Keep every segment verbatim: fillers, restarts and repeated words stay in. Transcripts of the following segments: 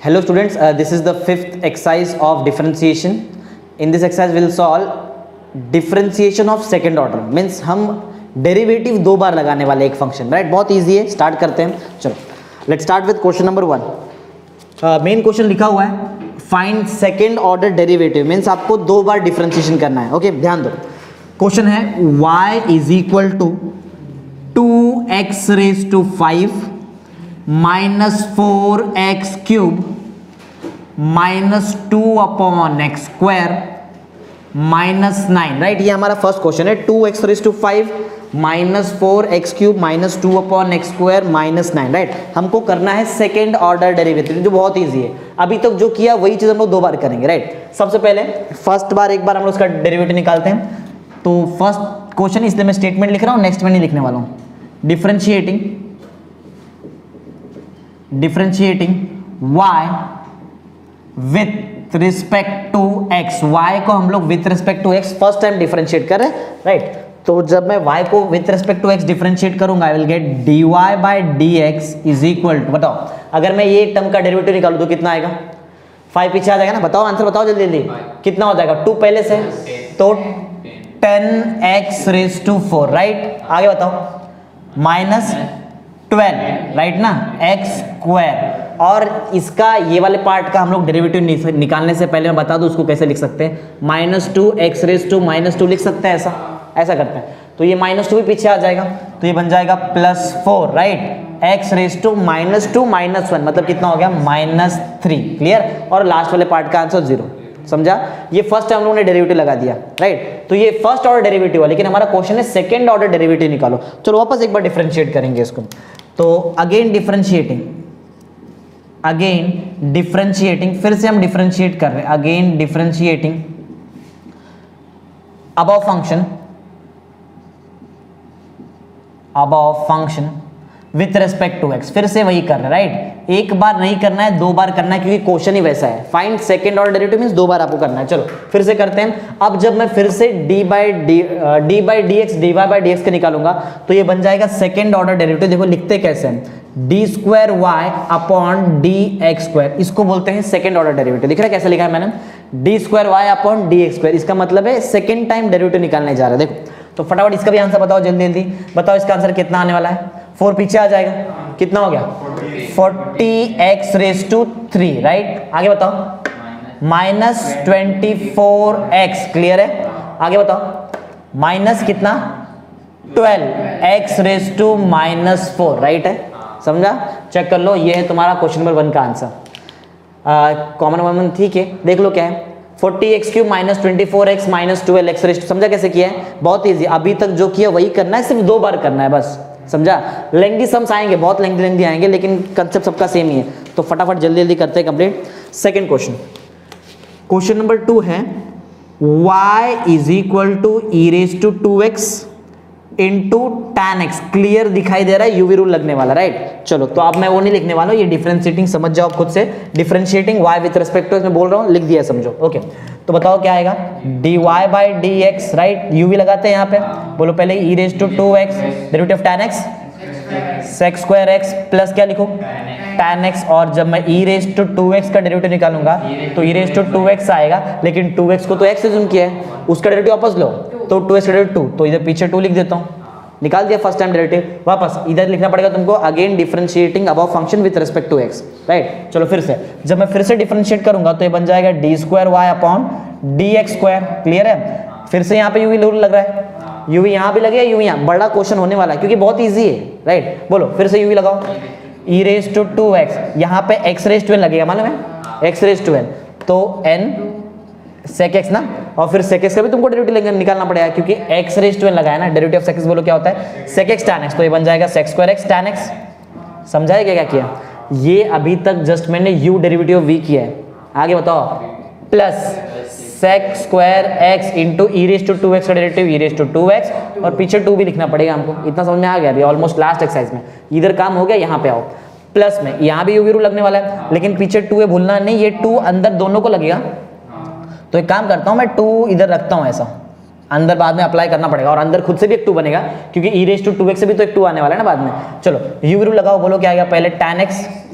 Hello students, uh, this is the fifth exercise of differentiation. In this exercise we will solve differentiation of second order. Means हम derivative दो बार लगाने वाले एक function, right? बहुत easy है, start करते हैं. चलो let's start with question number one. Main question लिखा हुआ है find second order derivative. Means आपको दो बार डिफरेंशिएशन करना है. ओके okay, ध्यान दो. क्वेश्चन है y is equal to two x raise to five minus four x cube minus two upon x square minus nine, right? ये हमारा फर्स्ट क्वेश्चन है. Two x raise to five minus four x cube minus two upon x square minus nine, right? हमको करना है second order derivative, जो बहुत easy है. अभी तक तो जो किया वही चीज हम लोग दो बार करेंगे, राइट? सबसे पहले फर्स्ट बार एक बार हम लोग उसका डेरिवेटिव निकालते हैं. तो फर्स्ट क्वेश्चन इसलिए मैं स्टेटमेंट लिख रहा हूँ, नेक्स्ट में नहीं लिखने वाला हूँ. Differentiating differentiating y with respect to x. y को हम लोग with respect to x first time differentiate कर रहे हैं, राइट? तो जब मैं y को with respect to x differentiate करूंगा, I will get dy by dx is equal to, बताओ अगर मैं ये टर्म का डेरिवेटिव निकालूं तो कितना आएगा? फाइव पीछे आ जाएगा ना? बताओ आंसर बताओ जल्दी जल्दी. कितना हो जाएगा? टू पहले से तो ten x raise to four, right? आगे बताओ माइनस ट्वेल्व, राइट ना, एक्स स्क्वायर. और इसका ये वाले पार्ट का हम लोग डेरिवेटिव निकालने से पहले मैं बता दूं उसको कैसे लिख सकते हैं. Minus two x raise to minus two लिख सकते हैं. ऐसा ऐसा करते हैं तो ये माइनस टू भी पीछे आ जाएगा, तो ये बन जाएगा plus four, right? X raise to minus two minus one, मतलब कितना हो गया? Minus three. क्लियर? और लास्ट वाले पार्ट का आंसर जीरो. समझा? ये फर्स्ट टाइम हम लोगों ने डेरिवेटिव लगा दिया, राइट? तो ये फर्स्ट ऑर्डर डेरिवेटिव है, लेकिन हमारा क्वेश्चन है सेकंड ऑर्डर डेरिवेटिव निकालो. चलो वापस एक बार डिफरेंशिएट करेंगे इसको. तो अगेन डिफरेंशिएटिंग अगेन डिफरेंशिएटिंग फिर से हम डिफरेंशिएट कर रहे हैं. Again differentiating above function above function with respect to x. फिर से वही कर रहे हैं, राइट? एक बार नहीं करना है, दो बार करना है, क्योंकि क्वेश्चन ही वैसा है. Find second order derivative means दो बार आपको करना है. चलो फिर से करते हैं. अब जब मैं फिर से d by d d by d x d y by d x का निकालूंगा तो ये बन जाएगा सेकंड ऑर्डर डेरिवेटिव. देखो लिखते कैसे हैं, d square y upon d x square. इसको बोलते हैं सेकंड ऑर्डर डेरिवेटिव. दिख रहा है कैसे लिखा है मैंने? D square y upon d x square. इसका मतलब है सेकंड टाइम डेरिवेटिव निकालने जा रहा है. देखो तो फटाफट इसका भी आंसर बताओ जल्दी जल्दी. बताओ इसका आंसर कितना आने वाला है? फोर पीछे आ जाएगा, कितना हो गया? Forty x raise to three, right? आगे बताओ minus twenty four x. Clear है? आगे बताओ माइनस कितना? Twelve x raise to minus four, right है? समझा? चेक कर लो. ये है तुम्हारा क्वेश्चन नंबर वन का आंसर. कॉमन वन ठीक है, देख लो क्या है. Forty x cube minus twenty four x minus twelve x raise to. समझा कैसे किया है? बहुत ईजी. अभी तक जो किया वही करना है, सिर्फ दो बार करना है बस. समझा? लेंथी सम्स आएंगे, बहुत लेंथी लेंथी आएंगे, लेकिन कंसेप्ट सबका सेम ही है. तो फटाफट जल्दी जल्दी करते हैं complete. Second question question number two है y is equal to e raise to two x into tan x. Clear दिखाई दे रहा है? यूवी रूल लगने वाला, राइट? चलो तो अब मैं वो नहीं लिखने वाला हूँ, ये डिफरेंशिएटिंग समझ जाओ खुद से. Differentiating y with respect to मैं बोल रहा हूँ, लिख दिया समझो. ओके तो बताओ क्या आएगा? D y by d x, right? UV लगाते हैं यहाँ पे. बोलो पहले e raise to two x derivative of tan x sec square x plus क्या लिखो? Tan x. और जब मैं e raise to two x का डेरिवेटिव निकालूंगा तो e raise to two x आएगा, लेकिन टू एक्स को तो एक्स से जूम किया है, उसका डेरिवेटिव वापस लो तो टू एक्स डेरिवेटिव टू. तो इधर पीछे टू लिख देता हूँ. निकाल दिया फर्स्ट टाइम डेरिवेटिव. वापस इधर लिखना पड़ेगा तुमको again differentiating above function with respect to x, right? चलो फिर से जब मैं फिर से डिफरेंशिएट करूंगा तो ये बन जाएगा d square y upon d x square. Clear है? फिर से यहाँ पे यूवी रूल लग रहा है. यूवी यहाँ भी लगे, यूवी यहाँ. बड़ा क्वेश्चन होने वाला है क्योंकि बहुत ईजी है, राइट? बोलो फिर से यूवी लगाओ. E raise to two x, यहाँ पे एक्स रेज टू एन लगेगा, मालूम है? एक्स रेज टू एन तो एन सेक एक्स ना, और फिर सेक एक्स का भी तुमको डेरिवेटिव निकालना पड़ेगा क्योंकि एक्स रेज टू एन लगाया ना. डेरिवेटिव ऑफ सेक एक्स बोलो क्या होता है? Sec x tan x. तो ये बन जाएगा sec square x tan x. समझाएगा क्या किया? ये अभी तक जस्ट मैंने यू डेरिवेटिव वी किया है. आगे बताओ plus sec square x into e raise to two x का derivative e raise to two x, और पीछे टू भी लिखना पड़ेगा हमको. इतना समझ में आ गया? अभी ऑलमोस्ट लास्ट एक्सरसाइज में इधर काम हो गया. यहाँ पे आओ प्लस में, यहाँ भी यूवी रूल लगने वाला है, लेकिन पीछे टू है भूलना नहीं. ये टू अंदर दोनों को लगेगा, तो एक काम करता हूँ मैं टू इधर रखता हूँ ऐसा. अंदर बाद में अप्लाई करना पड़ेगा, और अंदर खुद से भी एक टू बनेगा क्योंकि e raise to two x से भी तो एक टू आने वाला है ना बाद में. चलो यूवी रूल लगाओ. बोलो क्या आएगा? पहले tan x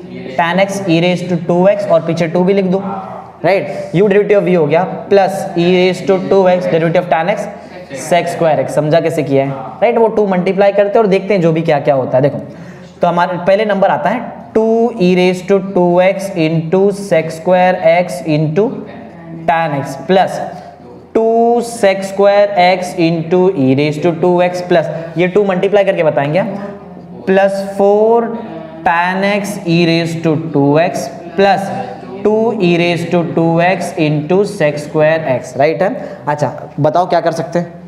tan x e raise to two x और पीछे टू भी लिख दो, right. U derivative of v हो गया plus e raise to two x derivative of tan x sec square x। समझा कैसे किया है, राइट। वो टू मल्टीप्लाई करते हैं और देखते हैं जो भी क्या क्या होता है। देखो तो हमारे पहले नंबर आता है two e raise to two x into sec square x into tan x plus two sec square x into e raise to two x plus ये टू मल्टीप्लाई करके बताएंगे plus four tan x e raise to two x plus two e raise to two x into sec square x, right है। अच्छा बताओ क्या कर सकते हैं,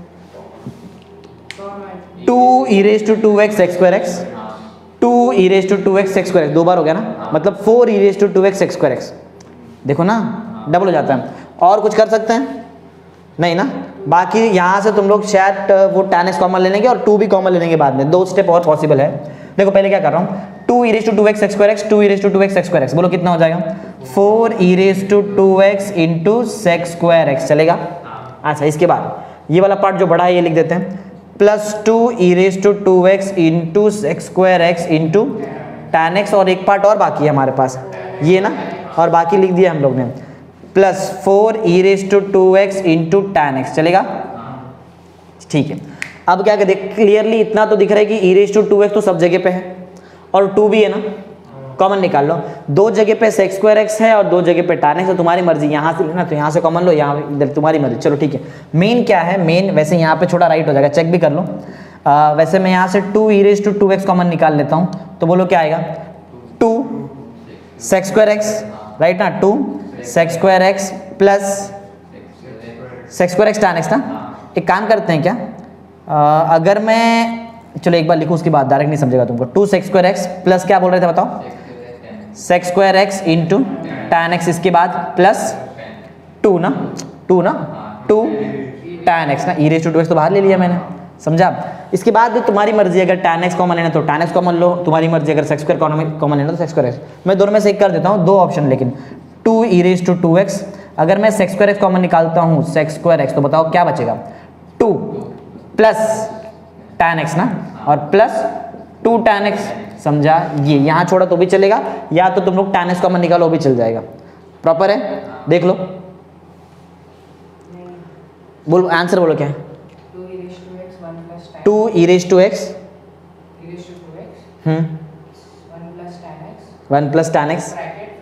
two e raise to two x sec square x, two e raise to two x sec square x, दो बार हो गया ना, मतलब four e raise to two x sec square x. देखो ना डबल हो जाता है। और कुछ कर सकते हैं नहीं ना, बाकी यहाँ से तुम लोग शायद वो tan x कॉमन ले लेंगे और टू भी कॉमन ले लेंगे बाद में, दो स्टेप और पॉसिबल है। देखो पहले क्या कर रहा हूँ, two e raise to two x sec square x, two e raise to two x sec square x, बोलो कितना हो जाएगा, four e raise to two x into sec square x, चलेगा। अच्छा इसके बाद ये वाला पार्ट जो बड़ा है ये लिख देते हैं, plus two e raise to two x into sec square x into tan x, और एक पार्ट और बाकी है हमारे पास ये ना, और बाकी लिख दिया हम लोग ने, plus four e raise to two x into tan x, चलेगा। ठीक है अब क्या देख क्लियरली इतना तो दिख रहा है कि e raise to two x तो सब जगह पे है और टू भी है ना, कॉमन निकाल लो। दो जगह पे सेक स्क्वायर एक्स है और दो जगह पे टैन एक्स है, तुम्हारी मर्जी, यहाँ से लेना तो यहाँ से कॉमन लो, यहाँ इधर तुम्हारी मर्जी। चलो ठीक है, मेन क्या है, मेन वैसे यहाँ पे छोटा राइट हो जाएगा, चेक भी कर लो। आ, वैसे मैं यहाँ से two e raise to two x common निकाल लेता हूँ, तो बोलो क्या आएगा, two sec square x, right ना, two sec square x plus sec square x tan x ना। एक काम करते हैं क्या, आ, अगर मैं चलो एक बार लिखूँ उसके बाद डायरेक्ट नहीं समझेगा तुमको, two sec square x plus क्या बोल रहे थे बताओ, sec square x into tan x, इसके बाद प्लस टू ना, टू ना, टू टैन एक्स ना, e raise to two x तो बाहर ले लिया मैंने, समझा। इसके बाद तुम्हारी मर्जी, अगर टैन एक्स कॉमन लेना तो टैन एक्स कॉमन लो, तुम्हारी मर्जी अगर सेक स्क्वायर कॉमन लेना तो सेक स्क्वायर एक्स। मैं दोनों में से एक कर देता हूँ, दो ऑप्शन, लेकिन two e raise to two x, अगर मैं सेक स्क्वायर एक्स कॉमन निकालता हूँ सेक स्क्वायर एक्स, तो बताओ क्या बचेगा, टू प्लस टैन एक्स ना, और प्लस टू टैन एक्स, समझा। ये यहाँ छोड़ा तो भी चलेगा, या तो तुम लोग टैन एक्स कॉमन निकालो भी चल जाएगा, प्रॉपर है, देख लो। बोलो आंसर बोलो क्या है, two e raise to x hmm one plus tan x,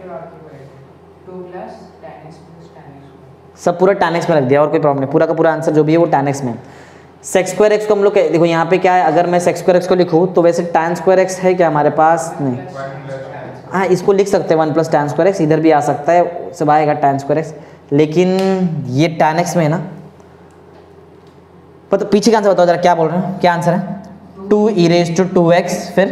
सब पूरा टैन एक्स में रख दिया और कोई प्रॉब्लम नहीं, पूरा का पूरा आंसर जो भी है वो टैन एक्स में। सेक स्क्वायर एक्स को हम लोग देखो यहाँ पे क्या है, अगर मैं सेक स्क्वायर एक्स को लिखूँ तो वैसे टैन स्क्वायर एक्स है क्या हमारे पास, नहीं, हाँ इसको लिख सकते हैं one plus tan square x, इधर भी आ सकता है, सब आएगा टैन स्क्वायर एक्स, लेकिन ये टैन एक्स में है ना। पता पीछे का आंसर बताओ जरा, क्या बोल रहे हैं, क्या आंसर है, two e raise to two x फिर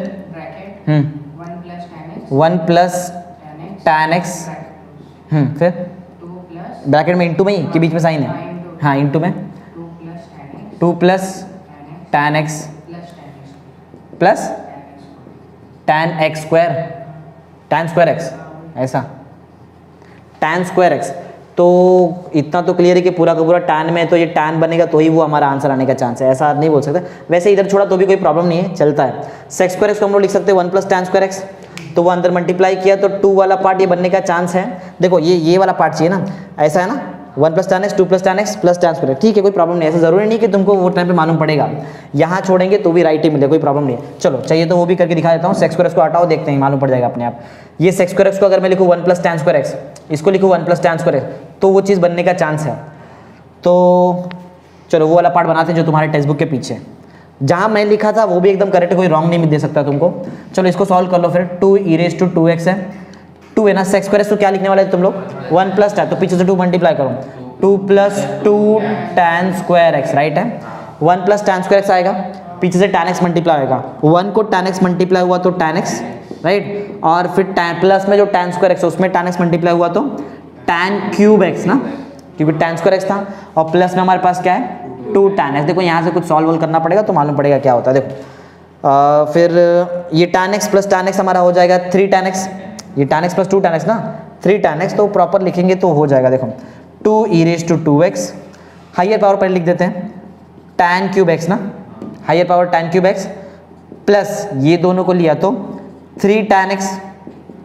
hmm one plus tan x hmm फिर ब्रैकेट में इंटू में ही कि बीच में साइन है, हाँ इंटू में two plus tan x plus tan x square, tan square x, ऐसा टैन स्क्वायर एक्स। तो इतना तो क्लियर है कि पूरा का पूरा टैन में, तो ये टैन बनेगा तो ही वो हमारा आंसर आने का चांस है, ऐसा नहीं बोल सकते। वैसे इधर छोड़ा तो भी कोई प्रॉब्लम नहीं है, चलता है। सेक स्क्वायर एक्स को हम लोग लिख सकते हैं one plus tan square x, तो वो अंदर मल्टीप्लाई किया तो टू वाला पार्ट ये बनने का चांस है। देखो ये ये वाला पार्ट चाहिए ना, ऐसा है ना, one plus tan x, two plus tan x plus tan square, ठीक है कोई प्रॉब्लम नहीं है, ऐसा जरूरी नहीं कि तुमको वो टाइम पे मालूम पड़ेगा, यहाँ छोड़ेंगे तो भी राइट ही मिले, कोई प्रॉब्लम नहीं है। चलो चाहिए तो वो भी करके दिखा देता हूँ, सेक स्क्वायर एक्स को हटाओ, देखते हैं मालूम पड़ जाएगा अपने आप। ये सेक स्क्वायर एक्स को अगर मैं लिखूँ one plus tan square x, इसको लिखूँ one plus tan square x, तो वो चीज़ बनने का चांस है। तो चलो वो वाला पार्ट बनाते हैं जो तुम्हारे टेक्स्ट बुक के पीछे, जहाँ मैं लिखा था वो भी एकदम करेक्ट, कोई रॉन्ग नहीं दे सकता तुमको। चलो इसको सॉल्व कर लो फिर, two e raise to two x है, टू है ना, सेक स्क्वायर एक्स तो क्या लिखने वाले तुम लोग, वन प्लस टैन, तो पीछे से टू मल्टीप्लाई करो, two plus two tan square x, right है, one plus tan square x आएगा, पीछे से टैन एक्स मल्टीप्लाई होगा, वन को टैन एक्स मल्टीप्लाई हुआ तो टैन एक्स, राइट, और फिर टैन प्लस में जो टैन स्क्वायर एक्स है उसमें टैन एक्स मल्टीप्लाई हुआ तो टैन क्यूब एक्स ना, क्योंकि टैन स्क्वायर एक्स था, और प्लस में हमारे पास क्या है, टू टैन एक्स। देखो यहाँ से कुछ सॉल्व करना पड़ेगा तो मालूम पड़ेगा क्या होता है। देखो आ, फिर ये tan x plus tan x हमारा हो जाएगा थ्री टैन एक्स, ये tan x plus two tan x ना, थ्री टैन एक्स, तो प्रॉपर लिखेंगे तो हो जाएगा। देखो two e raise to two x, higher power पहले लिख देते हैं, टैन क्यूब एक्स ना, higher power tan cube x, plus ये दोनों को लिया तो थ्री टैन एक्स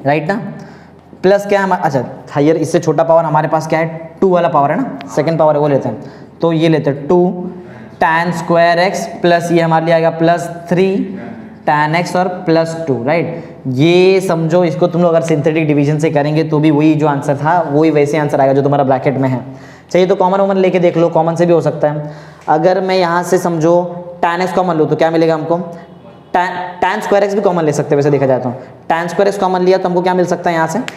राइट ना, प्लस क्या है हमारा, अच्छा हायर इससे छोटा पावर हमारे पास क्या है, टू वाला पावर है ना, सेकंड पावर है वो लेते हैं, तो ये लेते हैं two tan square x plus ये हमारे लिए आएगा प्लस थ्री tan एक्स और प्लस टू, राइट। ये समझो इसको तुम लोग अगर सिंथेटिक डिवीजन से करेंगे तो भी वही जो आंसर था वही वैसे आंसर आएगा जो तुम्हारा ब्रैकेट में है। चाहिए तो कॉमन वॉमन लेके देख लो, कॉमन से भी हो सकता है। अगर मैं यहाँ से समझो tan एक्स कॉमन लूँ तो क्या मिलेगा हमको, tan स्क्वायर एक्स भी कॉमन ले सकते हैं वैसे देखा जाए तो, tan स्क्वायर एक्स कॉमन लिया तो हमको क्या मिल सकता है यहाँ से,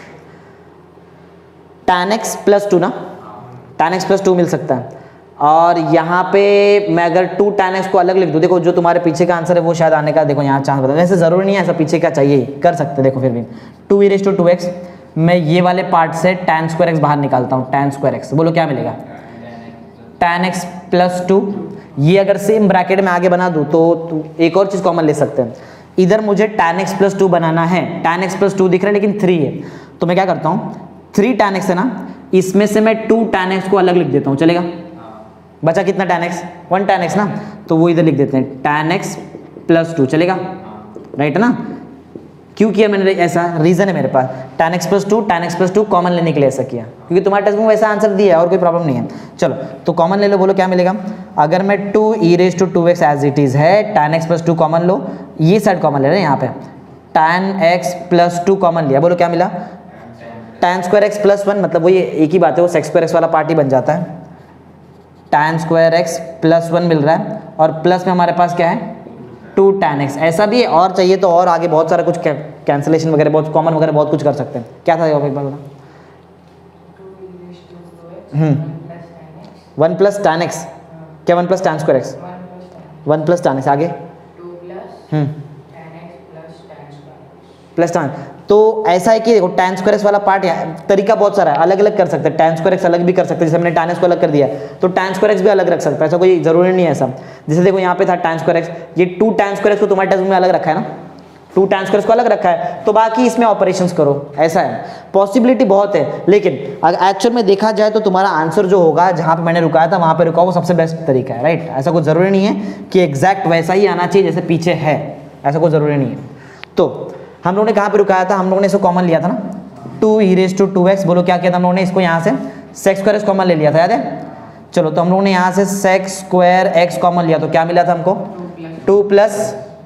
tan एक्स प्लस टू ना, tan एक्स प्लस टू मिल सकता है। और यहाँ पे मैं अगर टू tan एक्स को अलग लिख दूँ, देखो जो तुम्हारे पीछे का आंसर है वो शायद आने का देखो यहाँ चांस बता, वैसे ज़रूरी नहीं है ऐसा पीछे का चाहिए कर सकते, देखो फिर भी two e raise to two x, मैं ये वाले पार्ट से tan स्क्वायर एक्स बाहर निकालता हूँ, tan स्क्वायर एक्स बोलो क्या मिलेगा, tan एक्स प्लस टू। ये अगर सेम ब्रैकेट में आगे बना दूँ तो, तो एक और चीज़ कॉमन ले सकते हैं, इधर मुझे tan एक्स प्लस टू बनाना है, tan एक्स प्लस टू दिख रहा है लेकिन थ्री है, तो मैं क्या करता हूँ थ्री tan एक्स है ना, इसमें से मैं टू tan एक्स को अलग लिख देता हूँ, चलेगा, बचा कितना tan x, one tan x ना, तो वो इधर लिख देते हैं tan x प्लस टू, चलेगा, राइट है ना। क्यों किया मैंने ऐसा, रीज़न है मेरे पास, tan x plus two tan x plus two common लेने के लिए ऐसा किया, क्योंकि तुम्हारे टेस्ट में वैसा आंसर दिया है और कोई प्रॉब्लम नहीं है। चलो तो कॉमन ले लो, बोलो क्या मिलेगा, अगर मैं two e raise to two x as it is है, tan x plus two common लो, ये साइड कॉमन ले रहे हैं यहाँ पे, tan x plus two common लिया, बोलो क्या मिला, tan square x plus one, मतलब वो ये एक ही बात है, वो सेक्स स्क्वायर एक्स वाला पार्ट ही बन जाता है, tan square x plus one मिल रहा है और प्लस में हमारे पास क्या है टू tan एक्स, ऐसा भी है और चाहिए तो और आगे बहुत सारा कुछ कैंसिलेशन वगैरह बहुत कॉमन वगैरह बहुत कुछ कर सकते हैं। क्या था एक बार बता, hmm one plus tan x, क्या one plus tan square x, one plus tan x, आगे हम्म प्लस tan, तो ऐसा है कि देखो tan स्क्वायर एक्स वाला पार्ट तरीका बहुत सारा है, अलग अलग कर सकते हैं, tan स्क्वायर एक्स अलग भी कर सकते हैं, जैसे हमने tan एक्स को अलग कर दिया तो tan स्क्वायर एक्स भी अलग रख सकते हैं, ऐसा कोई जरूरी नहीं है ऐसा। जैसे देखो यहाँ पे था tan स्क्वायर एक्स, ये टू tan स्क्वायर एक्स को तुम्हारे टेस्ट में अलग रखा है ना, टू tan स्क्वायर एक्स को अलग रखा है, तो बाकी इसमें ऑपरेशंस करो, ऐसा है, पॉसिबिलिटी बहुत है। लेकिन अगर एक्चुअल में देखा जाए तो तुम्हारा आंसर जो होगा जहाँ पे मैंने रुकाया था वहाँ पे रुका वो सबसे बेस्ट तरीका है, राइट। ऐसा कुछ जरूरी नहीं है कि एग्जैक्ट वैसा ही आना चाहिए जैसे पीछे है, ऐसा कुछ जरूरी नहीं है। तो हम लोगों ने कहाँ पे रुकाया था, हम लोगों ने इसको कॉमन लिया था ना, two e raise to two x, बोलो क्या किया था हम लोगों ने, इसको यहाँ से सेक्स स्क्वायर एक्स कॉमन ले लिया था, याद है। चलो तो हम लोगों ने यहाँ से सेक्स स्क्वायर एक्स कॉमन लिया तो क्या मिला था हमको, टू प्लस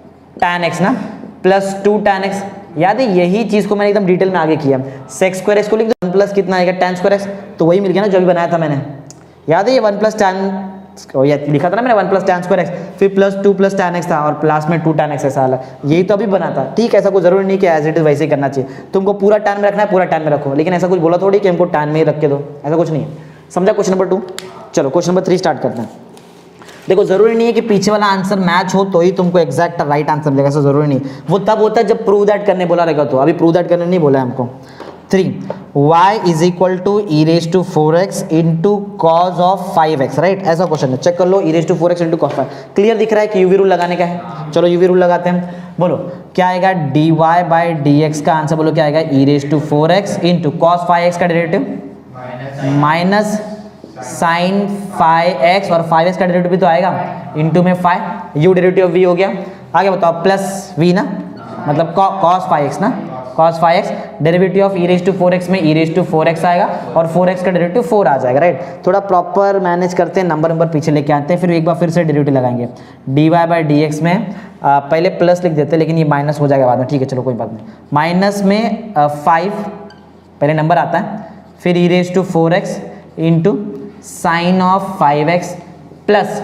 tan एक्स ना, प्लस टू tan एक्स, याद है। यही चीज़ को मैंने एकदम डिटेल में आगे किया, सेक्स स्क्वायर एक्स को लिख दो, वन प्लस कितना आएगा tan स्क्वायर एक्स, तो वही मिल गया ना जो भी बनाया था मैंने, याद है, ये वन प्लस tan ये लिखा था ना मैंने, one plus tan square x, फिर plus two plus tan x था और प्लस में टू tan एक्स ऐसा अलग, यही तो अभी बना था, ठीक है। ऐसा कुछ जरूरी नहीं कि एज इट इज वैसे ही करना चाहिए, तुमको पूरा tan में रखना है पूरा tan में रखो, लेकिन ऐसा कुछ बोला थोड़ी कि हमको tan में ही रख के दो, ऐसा कुछ नहीं है, समझा। क्वेश्चन नंबर टू, चलो क्वेश्चन नंबर थ्री स्टार्ट करते हैं। देखो जरूरी नहीं है कि पीछे वाला आंसर मैच हो तो ही तुमको एग्जैक्ट राइट आंसर मिलेगा, ऐसा जरूरी नहीं, वो तब होता है जब प्रूव दैट करने बोला रहेगा, तो अभी प्रूव दैट करने नहीं बोला है हमको। Three y is equal to e raise to four x into cos of five x, right, ऐसा क्वेश्चन है, चेक कर लो, e raise to four x into cos five, clear दिख रहा है कि यूवी रूल लगाने का है। चलो यूवी रूल लगाते हैं, बोलो क्या आएगा, d y by d x का आंसर बोलो क्या आएगा, e raise to four x into cos five x का derivative minus sine five x, और फाइव एक्स का डेरिवेटिव भी तो आएगा, इंटू में five, u derivative of v हो गया, आगे बताओ प्लस वी ना, मतलब कॉस फाइव एक्स ना, cos five x, derivative of e raise to four x में e raise to four x आएगा और फोर एक्स का डेरिवेटिव फोर आ जाएगा, राइट। थोड़ा प्रॉपर मैनेज करते हैं, नंबर नंबर पीछे लेके आते हैं, फिर एक बार फिर से डेरिवेटिव लगाएंगे, d y by d x में आ, पहले प्लस लिख देते हैं लेकिन ये माइनस हो जाएगा बाद में, ठीक है चलो कोई बात नहीं, माइनस में फाइव पहले नंबर आता है, फिर e raise to four x into sine of five x plus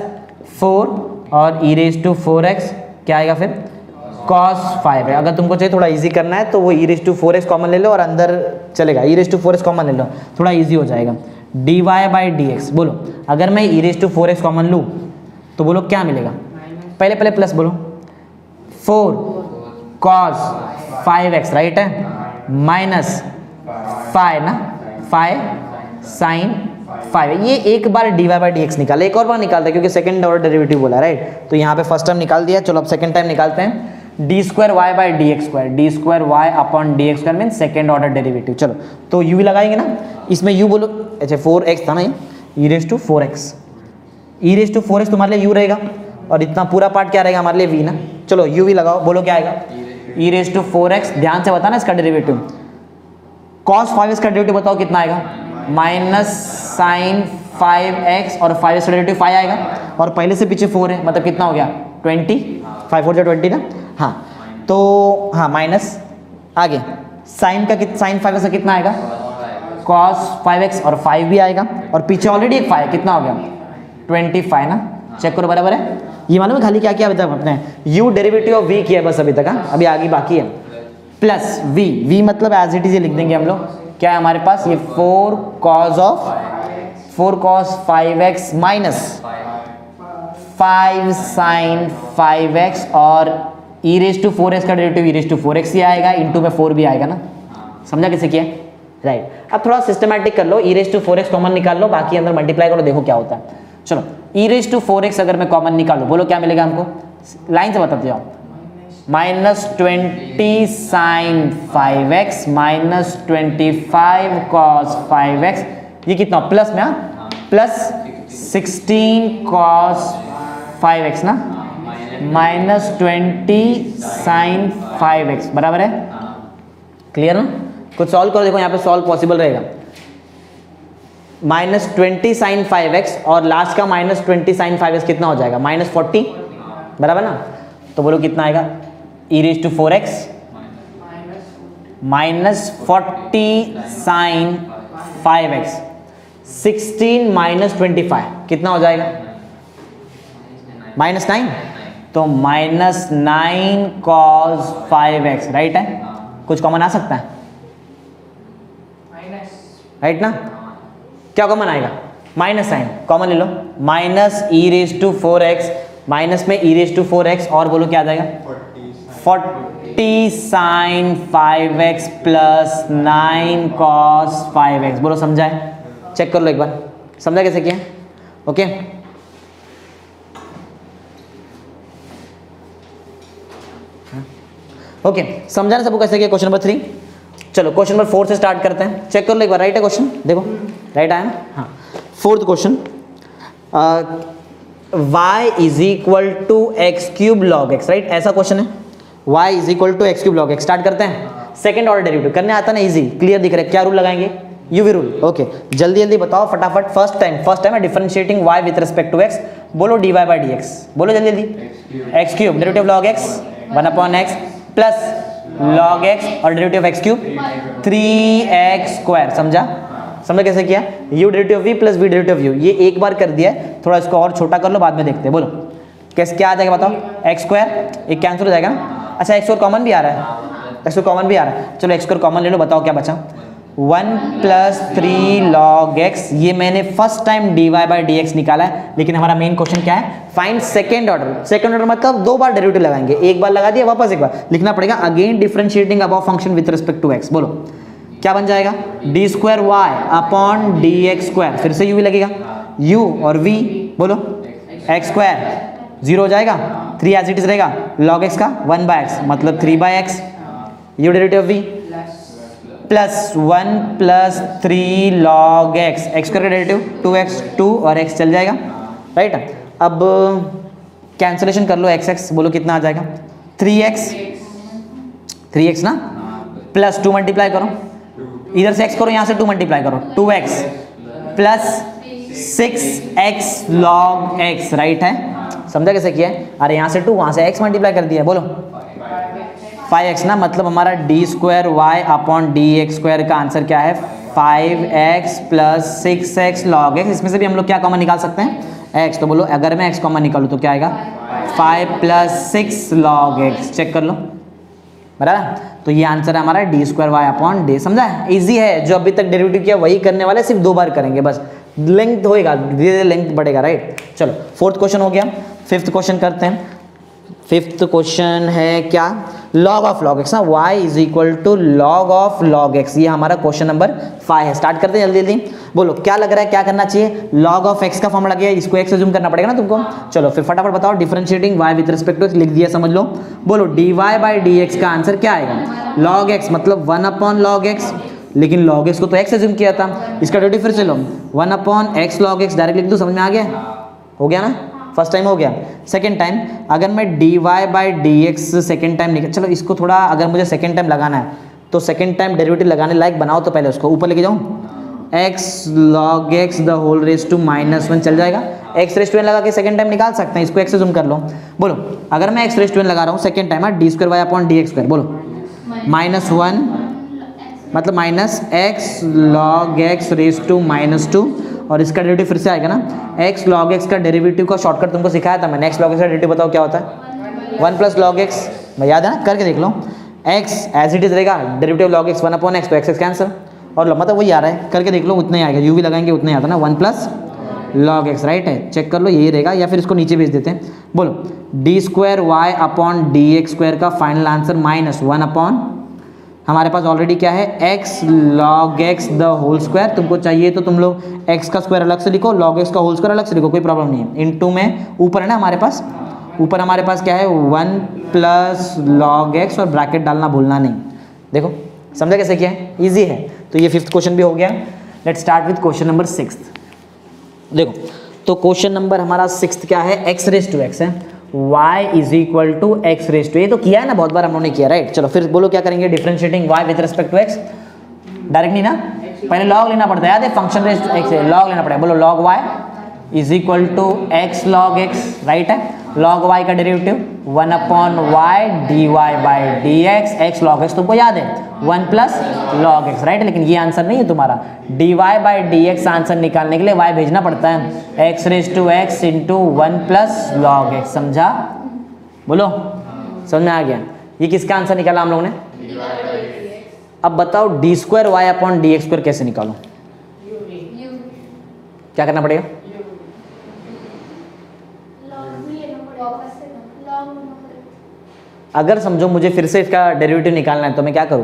four और e raise to four x क्या आएगा फिर cos फाइव है। अगर तुमको चाहिए थोड़ा इजी करना है तो वो e raise to four x common ले लो और अंदर चलेगा, e raise to four x common ले लो, थोड़ा इजी हो जाएगा। D y by d x, बोलो अगर मैं e raise to four x common लूँ तो बोलो क्या मिलेगा, पहले पहले प्लस बोलो, four cos five x, right है, माइनस फाइव ना, फाइव साइन फाइव, ये एक बार d y by d x निकाला, एक और बार निकालते हैं क्योंकि सेकंड ऑर्डर डेरिवेटिव बोला, राइट। तो यहाँ पे फर्स्ट टाइम निकाल दिया, चलो अब सेकंड टाइम निकालते हैं, d square y by d x square, d square y upon d x square mean second order derivative. चलो तो यू लगाएंगे ना, इसमें यू बोलो, अच्छा फोर एक्स था ना, e raise to four x, e raise to four x तुम्हारे लिए यू रहेगा और इतना पूरा पार्ट क्या रहेगा हमारे लिए वी ना। चलो यू वी लगाओ, बोलो क्या आएगा, e raise to four x, ध्यान से बताना इसका डेरिवेटिव, कॉस फाइव एक्स का डेरिवेटिव बताओ कितना आएगा, माइनस साइन फाइव एक्स और फाइव एक्स का डेरिवेटिव फाइव आएगा, और पहले से पीछे फोर है, मतलब कितना हो गया ट्वेंटी, फाइव फोर जो ट्वेंटी ना, हाँ तो हाँ माइनस आगे साइन का कितना, साइन फाइव एक्स का कितना आएगा, कॉस फाइव एक्स और फाइव भी आएगा, और पीछे ऑलरेडी एक फाइव, कितना हो गया ट्वेंटी फाइव ना, चेक करो बराबर है। ये मालूम है खाली क्या किया बता अपने, यू डेरिवेटिव ऑफ वी किया बस अभी तक, हाँ अभी आगे बाकी है, प्लस वी, वी मतलब एज इट इज लिख देंगे हम लोग, क्या है हमारे पास ये four cos of four cos five x minus five sine five x और e raise to four x का derivative e raise to four x ही आएगा, इंटू में फोर भी आएगा ना, समझा कैसे किया, राइट। अब थोड़ा सिस्टमैटिक कर लो, e raise to four x common निकाल लो, बाकी अंदर मल्टीप्लाई करो, देखो क्या होता है। चलो e raise to four x अगर मैं कॉमन निकालू, बोलो क्या मिलेगा हमको, लाइन से बताते जाओ, minus twenty sine five x minus twenty five cos five x, ये कितना प्लस में, हाँ plus sixteen cos five x ना, minus twenty sine five x बराबर है, क्लियर ना। कुछ सॉल्व करो, देखो यहाँ पे सॉल्व पॉसिबल रहेगा, minus twenty sine five x और लास्ट का minus twenty sine five x कितना हो जाएगा, माइनस फोर्टी बराबर ना, तो बोलो कितना आएगा, e raise to four x minus forty sine five x, sixteen minus twenty five कितना हो जाएगा, माइनस नाइन, तो minus nine cos five x, right है, कुछ कॉमन आ सकता है, राइट ना, क्या कॉमन आएगा, माइनस साइन कॉमन ले लो, minus e raise to four x, minus में e raise to four x और बोलो क्या आ जाएगा, forty sine five x plus nine cos five x, बोलो समझा है, चेक कर लो एक बार, समझा कैसे किया, ओके। ओके समझा ना सबको कैसे किया, क्वेश्चन नंबर थ्री। चलो क्वेश्चन नंबर फोर से स्टार्ट करते हैं, चेक कर लो एक बार, राइट है क्वेश्चन, देखो राइट आया ना, हाँ fourth question, y is equal to x cube log x, right ऐसा क्वेश्चन है, y is equal to x cube log x, start करते हैं, सेकंड ऑर्डर डेरिवेटिव करने आता ना, इजी क्लियर दिख रहा है, क्या रूल लगाएंगे, यूवी रूल, ओके जल्दी जल्दी बताओ फटाफट, फर्स्ट टाइम फर्स्ट टाइम है differentiating y with respect to x, बोलो dy बाई डी एक्स, बोलो जल्दी जल्दी, x cube derivative log x one upon x plus log x और derivative x cube three x square, समझा, समझा कैसे किया, u derivative v plus v derivative u, ये एक बार कर दिया है, थोड़ा इसको और छोटा कर लो, बाद में देखते हैं, बोलो कैसे क्या आ जाएगा बताओ, एक्स स्क्वायर एक कैंसिल हो जाएगा ना, अच्छा एक्स स्क्वायर कॉमन भी आ रहा है, एक्स स्क्वायर कॉमन भी आ रहा है, चलो एक्स स्क्वायर कॉमन ले लो, बताओ क्या बचा, one plus three log x, ये मैंने first time d y by d x निकाला है, लेकिन हमारा मेन क्वेश्चन क्या है, find second order, second order मतलब दो बार डेरिवेटिव लगाएंगे, एक बार लगा दिया वापस एक बार लिखना पड़ेगा, again differentiating above function with respect to x, बोलो क्या बन जाएगा, d square y upon d x square, फिर से यू भी लगेगा, u और v बोलो एक्स स्क्वायर जीरो हो जाएगा, थ्री एज इट इज रहेगा, लॉग एक्स का वन बाय एक्स मतलब three by x, u derivative v plus one plus three log x, x का डेरिवेटिव टू एक्स, टू और x चल जाएगा, राइट। अब कैंसिलेशन कर लो x x, बोलो कितना आ जाएगा, थ्री एक्स थ्री एक्स ना, प्लस टू मल्टीप्लाई करो, इधर से x करो, यहाँ से टू मल्टीप्लाई करो, two x plus six x log x, right है, समझा कैसे किया है, अरे यहाँ से टू वहाँ से x मल्टीप्लाई कर दिया, बोलो फाइव एक्स ना, मतलब हमारा d square y upon d x square का आंसर क्या है, five x plus six x log x, इसमें से भी हम लोग क्या कॉमन निकाल सकते हैं, x, तो बोलो अगर मैं x कॉमन निकालूँ तो क्या आएगा, five plus six log x, check कर लो बराबर, तो ये आंसर है हमारा d square y upon d, समझा, इजी है, जो अभी तक डेरिवेटिव किया वही करने वाले, सिर्फ दो बार करेंगे बस, लेंथ होएगा धीरे धीरे लेंथ बढ़ेगा, राइट। चलो फोर्थ क्वेश्चन हो गया, फिफ्थ क्वेश्चन करते हैं, फिफ्थ क्वेश्चन है क्या, लॉग ऑफ लॉग एक्स ना, y is equal to log of log x, ये हमारा क्वेश्चन नंबर फाइव है, स्टार्ट करते हैं जल्दी जल्दी, बोलो क्या लग रहा है, क्या करना चाहिए, लॉग ऑफ एक्स का फॉर्मूला क्या है, इसको x से जूम करना पड़ेगा ना तुमको, चलो फिर फटाफट बताओ, differentiating y with respect to x लिख दिया, समझ लो, बोलो d y by d x का आंसर क्या आएगा, लॉग एक्स मतलब वन अपॉन लॉग एक्स, लेकिन लॉग एक्स को तो x से जूम किया था, इसका डेरिवेटिव फिर से लो, one upon x log x direct लिख दो, समझ में आ गया, हो गया ना, फर्स्ट टाइम हो गया, सेकंड टाइम अगर मैं d y by d x second time निकल, चलो इसको थोड़ा अगर मुझे सेकंड टाइम लगाना है तो सेकेंड टाइम डेरिवेटिव लगाने लायक बनाओ तो पहले उसको ऊपर लेके जाऊँ, x log x the whole raise to minus one चल जाएगा। एक्स रेस टू एन लगा के सेकंड टाइम निकाल सकते हैं, इसको एक्स से जूम कर लो। बोलो अगर मैं एक्स रेस टू एन लगा रहा हूँ second time, d square y upon d x square, बोलो माइनस वन मतलब minus x log x raise to minus two, और इसका डेरिवेटिव फिर से आएगा ना, एक्स लॉग एक्स का डेरिवेटिव का शॉर्टकट तुमको सिखाया था मैंने, एक्स लॉग एक्स का डेरिवेटिव बताओ क्या होता है, वन प्लस लॉग एक्स, मैं याद है ना, करके देख लो। एक्स एज इट इज रहेगा, derivative log x one upon x, तो एक्स एक्स कैंसर, और मतलब वही आ रहा है, करके देख लो उतना ही आएगा, यू भी लगाएंगे उतना ही आता है ना, one plus log x, right है, चेक कर लो यही रहेगा, या फिर इसको नीचे भेज देते हैं। बोलो d square y upon d x square का final answer minus one upon, हमारे पास ऑलरेडी क्या है, x log x the whole square, तुमको चाहिए तो तुम लोग एक्स का स्क्वायर अलग से लिखो, लॉग एक्स का होल स्क्वायर अलग से लिखो, कोई प्रॉब्लम नहीं है। इन टू में ऊपर है ना हमारे पास, ऊपर हमारे पास क्या है, वन प्लस लॉग एक्स, और ब्रैकेट डालना भूलना नहीं। देखो समझा कैसे किया है, ईजी है। तो ये फिफ्थ क्वेश्चन भी हो गया। Let's start with question number sixth. देखो तो क्वेश्चन नंबर हमारा सिक्स्थ क्या है, एक्स रेस टू एक्स है, y is equal to x raise to, ये तो किया है ना बहुत बार हम लोगों ने किया, राइट। चलो फिर बोलो क्या करेंगे, differentiating y with respect to x, direct नहीं ना, पहले लॉग लेना पड़ता है, याद है फंक्शन रेस टू x है, लॉग लेना पड़ेगा। बोलो log y is equal to x log x, right है। लॉग y का derivative one upon y d y by d x, x log x तुमको याद है one plus log x, right. लेकिन ये आंसर नहीं है तुम्हारा, d y by d x answer निकालने के लिए y भेजना पड़ता है, x raise to x into one plus log x, समझा। बोलो समझ में आ गया। ये किसका आंसर निकाला हम लोगों ने। अब बताओ d square y upon d x square कैसे निकालो, क्या करना पड़ेगा। अगर समझो मुझे फिर से इसका डेरिवेटिव निकालना है तो मैं क्या करूं,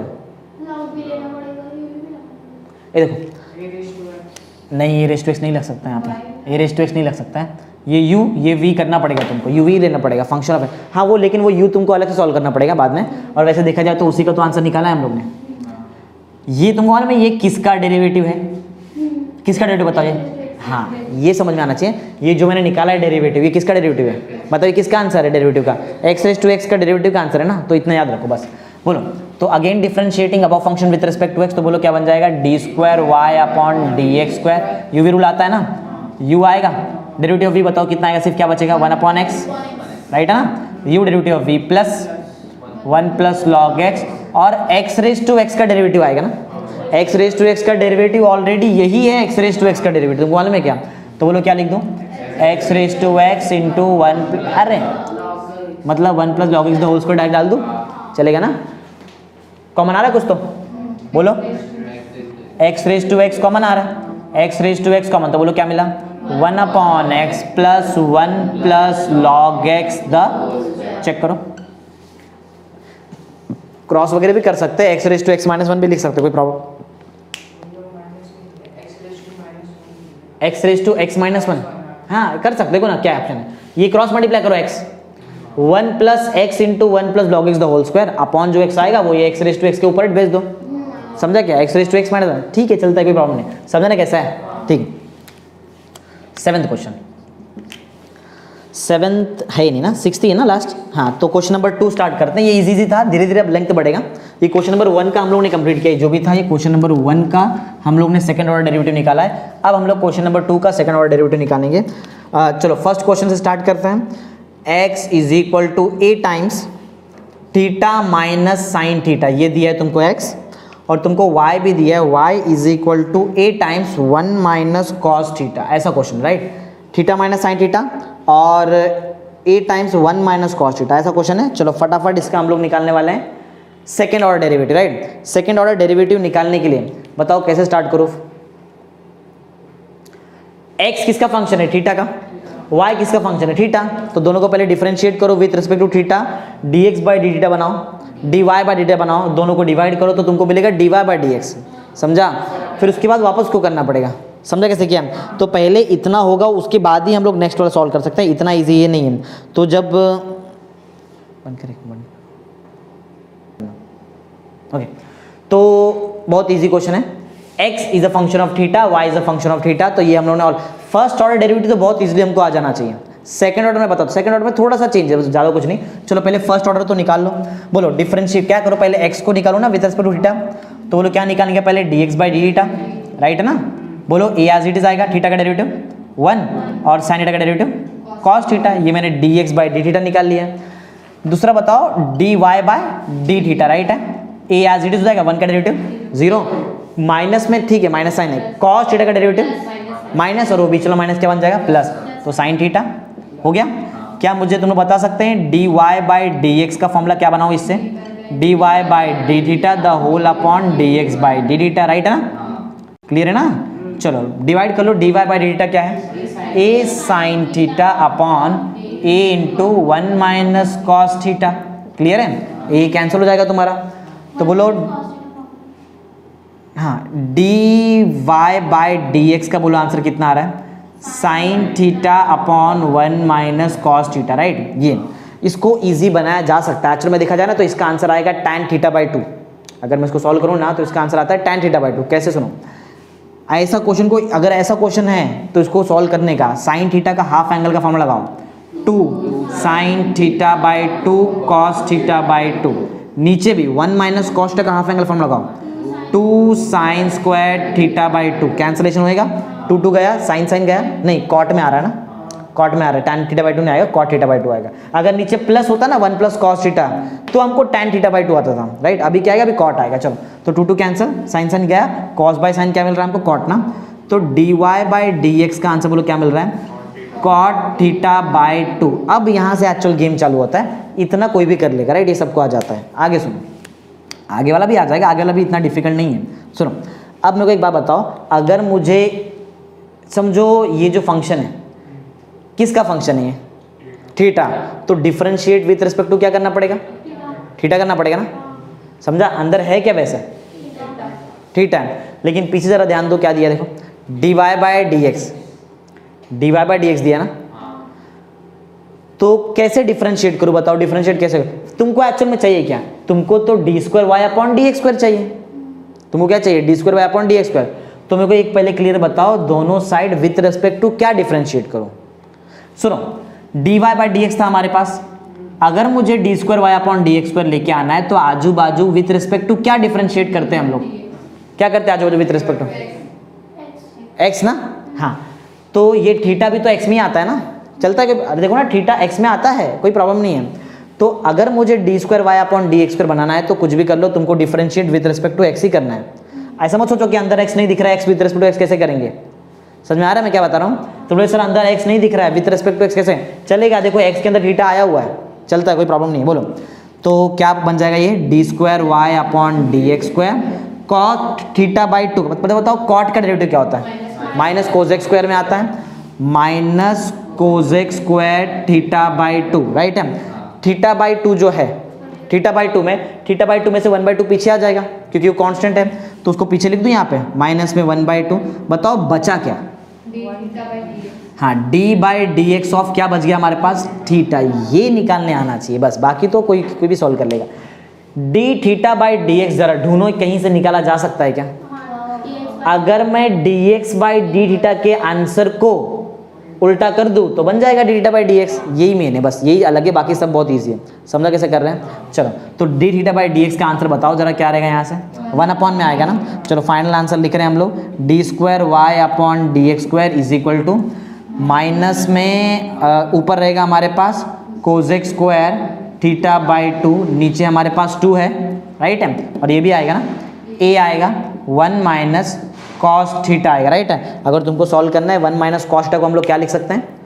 ये देखो नहीं, ये रेस टू एक्स नहीं लग सकता है यहाँ पे, ये रेस टू एक्स नहीं लग सकता है, ये u ये v करना पड़ेगा तुमको, u v लेना पड़ेगा फंक्शन ऑफ, हाँ वो लेकिन वो u तुमको अलग से सॉल्व करना पड़ेगा बाद में। और वैसे देखा जाए तो उसी का तो आंसर निकाला है हम लोग ने। ये तुमको मालूम है ये किसका डेरिवेटिव है, किसका डेरिवेटिव बताओ ये, हाँ ये समझ में आना चाहिए। ये जो मैंने निकाला है डेरिवेटिव, ये किसका डेरिवेटिव है, मतलब ये किसका आंसर है डेरिवेटिव का, एक्स रेस टू एक्स का डेरिवेटिव का आंसर है ना, तो इतना याद रखो बस। बोलो तो again differentiating above function with respect to x, तो बोलो क्या बन जाएगा, d square y upon d x square, u v rule आता है ना, यू आएगा, डेरिवेटिव ऑफ वी बताओ कितना आएगा, सिर्फ क्या बचेगा वन अपॉन एक्स, राइट है ना, u derivative of v plus one plus log x, और एक्स रेस टू एक्स का डेरिवेटिव आएगा ना, एक्स रेस टू एक्स का डेरिवेटिव ऑलरेडी यही है एक्स रेस टू एक्स का डेरिवेटिव, तुमको मालूम है क्या, तो बोलो क्या लिख दूं, x raise to x into one, अरे मतलब one plus log x the whole square direct डाल दूं, चलेगा ना, कॉमन आ रहा है कुछ तो बोलो, x raise to x common आ रहा है, x raise to x common, तो बोलो क्या मिला, one upon x plus one plus log x the, check करो क्रॉस वगैरह भी कर सकते हैं, x raise to x minus one भी लिख सकते हो, कोई problem, x raise to x minus one, हाँ कर सकते हो ना, क्या ऑप्शन है, ये क्रॉस मल्टीप्लाई करो x, one plus x into one plus log x the whole square, upon जो एक्स आएगा वो ये एक्स रेस टू एक्स के ऊपर भेज दो, समझा क्या, x raise to x minus one, ठीक है चलता है कोई प्रॉब्लम नहीं, समझा ना कैसा है, ठीक। सेवेंथ क्वेश्चन, सेवेंथ है नहीं ना, सिक्स्थ ही है ना लास्ट, हाँ तो क्वेश्चन नंबर टू स्टार्ट करते हैं। ये इजी इजी था, धीरे धीरे अब लेंथ बढ़ेगा। ये क्वेश्चन नंबर वन का हम लोग ने कंप्लीट किया, जो भी था ये क्वेश्चन नंबर वन का हम लोग ने सेकंड ऑर्डर डेरिवेटिव निकाला है। अब हम लोग क्वेश्चन नंबर टू का सेकंड ऑर्डर डेरिवेटिव निकालेंगे। आ, चलो फर्स्ट क्वेश्चन से स्टार्ट करते हैं। X is equal to a times theta minus sine theta, ये दिया है तुमको एक्स, और तुमको y भी दिया है, y is equal to a times one minus cos theta, ऐसा question, right, theta minus sine theta और a times one minus cos theta, ऐसा क्वेश्चन है। चलो फटाफट इसका हम लोग निकालने वाले हैं second order derivative, right. Second order derivative निकालने के लिए बताओ कैसे स्टार्ट करो। x किसका फंक्शन है, थीटा का, y किसका फंक्शन है, थीटा, तो दोनों को पहले डिफरेंशिएट करो with respect to theta, dx by d theta बनाओ, dy बाई डी थीटा बनाओ, दोनों को डिवाइड करो तो तुमको मिलेगा dy बाई डी एक्स, समझा। फिर उसके बाद वापस को करना पड़ेगा, समझा कैसे किया, तो पहले इतना होगा उसके बाद ही हम लोग नेक्स्ट वाला सॉल्व कर सकते हैं, इतना इजी ये नहीं है। तो जब बंद करें बंद ओके, तो बहुत इजी क्वेश्चन है, x is a function of theta, y is a function of theta, तो ये हम लोगों ने फर्स्ट ऑर्डर डेरिवेटिव तो बहुत इजीली हमको आ जाना चाहिए, सेकंड ऑर्डर में बता दो, सेकंड ऑर्डर में थोड़ा सा चेंज है, ज़्यादा कुछ नहीं। चलो पहले फर्स्ट ऑर्डर तो निकाल लो। बोलो डिफरेंशिएट क्या करो, पहले एक्स को निकालो ना विद रिस्पेक्ट टू थीटा। तो बोलो क्या निकालेंगे पहले, d x by d theta, right है ना। बोलो ए एज इट इज आएगा, थीटा का डेरिवेटिव वन और साइन थीटा का डेरिवेटिव कॉस थीटा। ये मैंने d x by d theta निकाल लिया। दूसरा बताओ d y by d theta, right है। ए एज इट इज हो जाएगा, वन का डेरिवेटिव जीरो, माइनस में ठीक है माइनस साइन है, कॉस थीटा का डेरिवेटिव माइनस और वो बीच वाला माइनस क्या बन जाएगा प्लस, तो साइन थीटा हो गया। क्या मुझे तुम बता सकते हैं d y by d x का फॉर्मूला क्या बनाओ इससे, d y by d theta the whole upon d x by d theta, right है ना, क्लियर है ना। चलो डिवाइड कर लो, d y by d theta क्या है, a sine theta upon a into one minus cos theta, clear है। ए कैंसिल हो जाएगा तुम्हारा, तो बोलो हाँ d y by d x का बोलो आंसर कितना आ रहा है, sine theta upon one minus cos theta, right. ये इसको इजी बनाया जा सकता है, एक्चुअल में देखा जाए ना तो इसका आंसर आएगा tan थीटा बाई टू। अगर मैं इसको सॉल्व करूँ ना तो इसका आंसर आता है tan थीटा बाई टू। कैसे सुनो, ऐसा क्वेश्चन को अगर ऐसा क्वेश्चन है तो इसको सॉल्व करने का साइन थीटा का हाफ एंगल का फॉर्मूला लगाओ, two sine theta by two cos theta by two, नीचे भी वन माइनस कॉस थीटा का हाफ एंगल फॉर्मूला लगाओ, two sine square theta by two, cancellation होएगा, टू टू गया, साइन साइन गया, नहीं कॉट में आ रहा है ना, कॉट में आ रहा है, tan थीटा बाई टू नहीं आएगा, कॉट थीटा बाई टू आएगा। अगर नीचे प्लस होता ना वन प्लस कॉस थीटा तो हमको tan थीटा बाई टू आता था, राइट। अभी क्या आएगा, अभी कॉट आएगा। चलो तो two two cancel, sine sine गया, कॉस बाई साइन क्या मिल रहा है हमको, कॉट ना। तो d y by d x का आंसर बोलो क्या मिल रहा है, कॉट थीटा बाई टू। अब यहाँ से एक्चुअल गेम चालू होता है, इतना कोई भी कर लेगा, राइट, ये सबको आ जाता है। आगे सुनो, आगे वाला भी आ जाएगा, आगे वाला भी इतना डिफिकल्ट नहीं है। सुनो अब मेरे को एक बात बताओ, अगर मुझे समझो ये जो फंक्शन है किसका फंक्शन है, थीटा, तो डिफरेंशिएट विथ रिस्पेक्ट टू क्या करना पड़ेगा, थीटा करना पड़ेगा ना, समझा। अंदर है क्या वैसे थीटा, लेकिन पीछे जरा ध्यान दो क्या दिया, देखो d y by d x, d y by d x दिया ना, तो कैसे डिफरेंशिएट करूं बताओ, डिफरेंशिएट कैसे करूं। तुमको एक्चुअल में चाहिए क्या, तुमको तो d square y upon d x square चाहिए, तुमको क्या चाहिए, d square y upon d x square. तो मेरे को एक पहले क्लियर बताओ, दोनों साइड विथ रिस्पेक्ट टू क्या डिफरेंशिएट करूं। सुनो d y by d x था हमारे पास, अगर मुझे d square y upon d x square लेके आना है तो आजू बाजू विथ रिस्पेक्ट टू क्या डिफरेंशिएट करते हैं हम लोग, क्या करते हैं आजू बाजू विथ रिस्पेक्ट टू एक्स ना। हाँ तो ये थीटा भी तो एक्स में ही आता है ना, चलता है कि अरे देखो ना थीटा एक्स में आता है, कोई प्रॉब्लम नहीं है। तो अगर मुझे d square y upon d x square बनाना है तो कुछ भी कर लो, तुमको differentiate with respect to x ही करना है। ऐसा मत सोचो कि अंदर एक्स नहीं दिख रहा है, x with respect to x कैसे करेंगे, समझ में आ रहा है मैं क्या बता रहा हूँ। तो बोले सर अंदर एक्स नहीं दिख रहा है, विथ रिस्पेक्ट टू एक्स कैसे चलेगा, देखो एक्स के अंदर थीटा आया हुआ है, चलता है, कोई प्रॉब्लम नहीं है। बोलो तो क्या बन जाएगा ये, d square y upon d x square cot theta by two. मतलब बताओ कॉट का डेरिवेटिव क्या होता है, माइनस कोजेक स्क्वायर में आता है, minus cosec square theta by two, right है। थीटा बाई टू जो है, थीटा बाई टू में थीटा बाई टू में से वन बाई टू पीछे आ जाएगा क्योंकि वो कांस्टेंट है, तो उसको पीछे लिख दूं यहाँ पे, माइनस में वन बाई टू। बताओ बचा क्या, हाँ d by d x of क्या बच गया हमारे पास, थीटा। ये निकालने आना चाहिए बस, बाकी तो कोई कोई भी सॉल्व कर लेगा। D theta by d x जरा ढूंढो कहीं से निकाला जा सकता है क्या। अगर मैं d x by d theta के आंसर को उल्टा कर दूं तो बन जाएगा d theta by d x, यही मेन है बस, यही अलग है, बाकी सब बहुत ईजी है। समझा कैसे कर रहे हैं। चलो तो d theta by d x का आंसर बताओ जरा क्या रहेगा, यहाँ से वन अपॉन में आएगा ना। चलो फाइनल आंसर लिख रहे हैं हम लोग, d square y upon d x square is equal to minus में ऊपर रहेगा हमारे पास cosec square theta by two, नीचे हमारे पास टू है, राइट है, और ये भी आएगा ना, ए आएगा वन माइनस कॉस थीटा आएगा, राइट है। अगर तुमको सॉल्व करना है वन माइनस कॉस थीटा को हम लोग क्या लिख सकते हैं,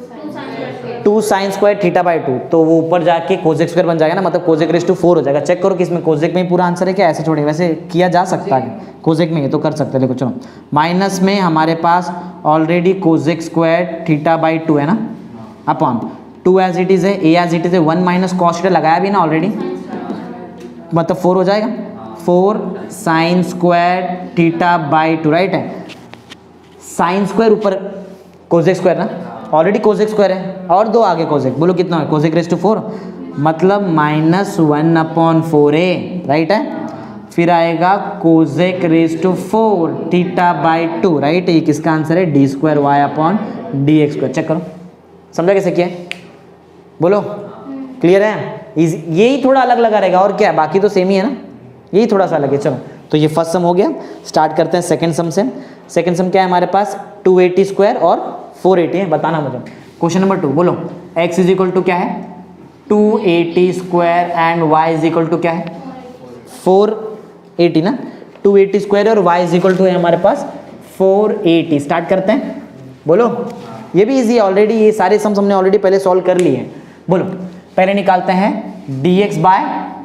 two sine square theta by two, तो वो ऊपर जाके कोजेक स्क्वायर बन जाएगा ना, मतलब कोजेक रेस टू फोर हो जाएगा। चेक करो कि इसमें कोजेक में ही पूरा आंसर है क्या, ऐसे छोड़े वैसे किया जा सकता है, कोजेक में ये तो कर सकते हैं। देखो चलो माइनस में हमारे पास already cosec square theta by two है ना, upon two as it is है, ए एज इट इज है, वन माइनस कॉस थीटा लगाया भी ना ऑलरेडी, मतलब फोर हो जाएगा, four sine square theta by two, right है। साइन स्क्वायर ऊपर कोजेक स्क्वायर ना, ऑलरेडी कोजेक स्क्वायर है, और दो आगे कोजेक, बोलो कितना है, कोजेक रेस टू फोर, मतलब माइनस वन अपॉन फोर ए, राइट है। फिर आएगा cosec raise to four theta by two, right. ये किसका आंसर है, d square y upon d x square. Check करो समझा कैसे किया? बोलो, क्लियर है? यही थोड़ा अलग लगा रहेगा और क्या, बाकी तो सेम ही है ना, यही थोड़ा सा अलग है। चलो, तो ये फर्स्ट सम हो गया। स्टार्ट करते हैं सेकंड सम से। सेकंड सम क्या है हमारे पास? टू एटी स्क्वायर और फोर एटी है, बताना मुझे। क्वेश्चन नंबर टू, बोलो x इज इक्वल टू क्या है? Two eighty square and y is equal to क्या है? फोर एटी ना। टू एटी स्क्वायर और y इज इक्वल टू है हमारे पास फोर एटी। स्टार्ट करते हैं, बोलो। ये भी इजी है, ऑलरेडी ये सारे सम्स हमने ऑलरेडी पहले सॉल्व कर लिए हैं। बोलो, पहले निकालते हैं dx बाय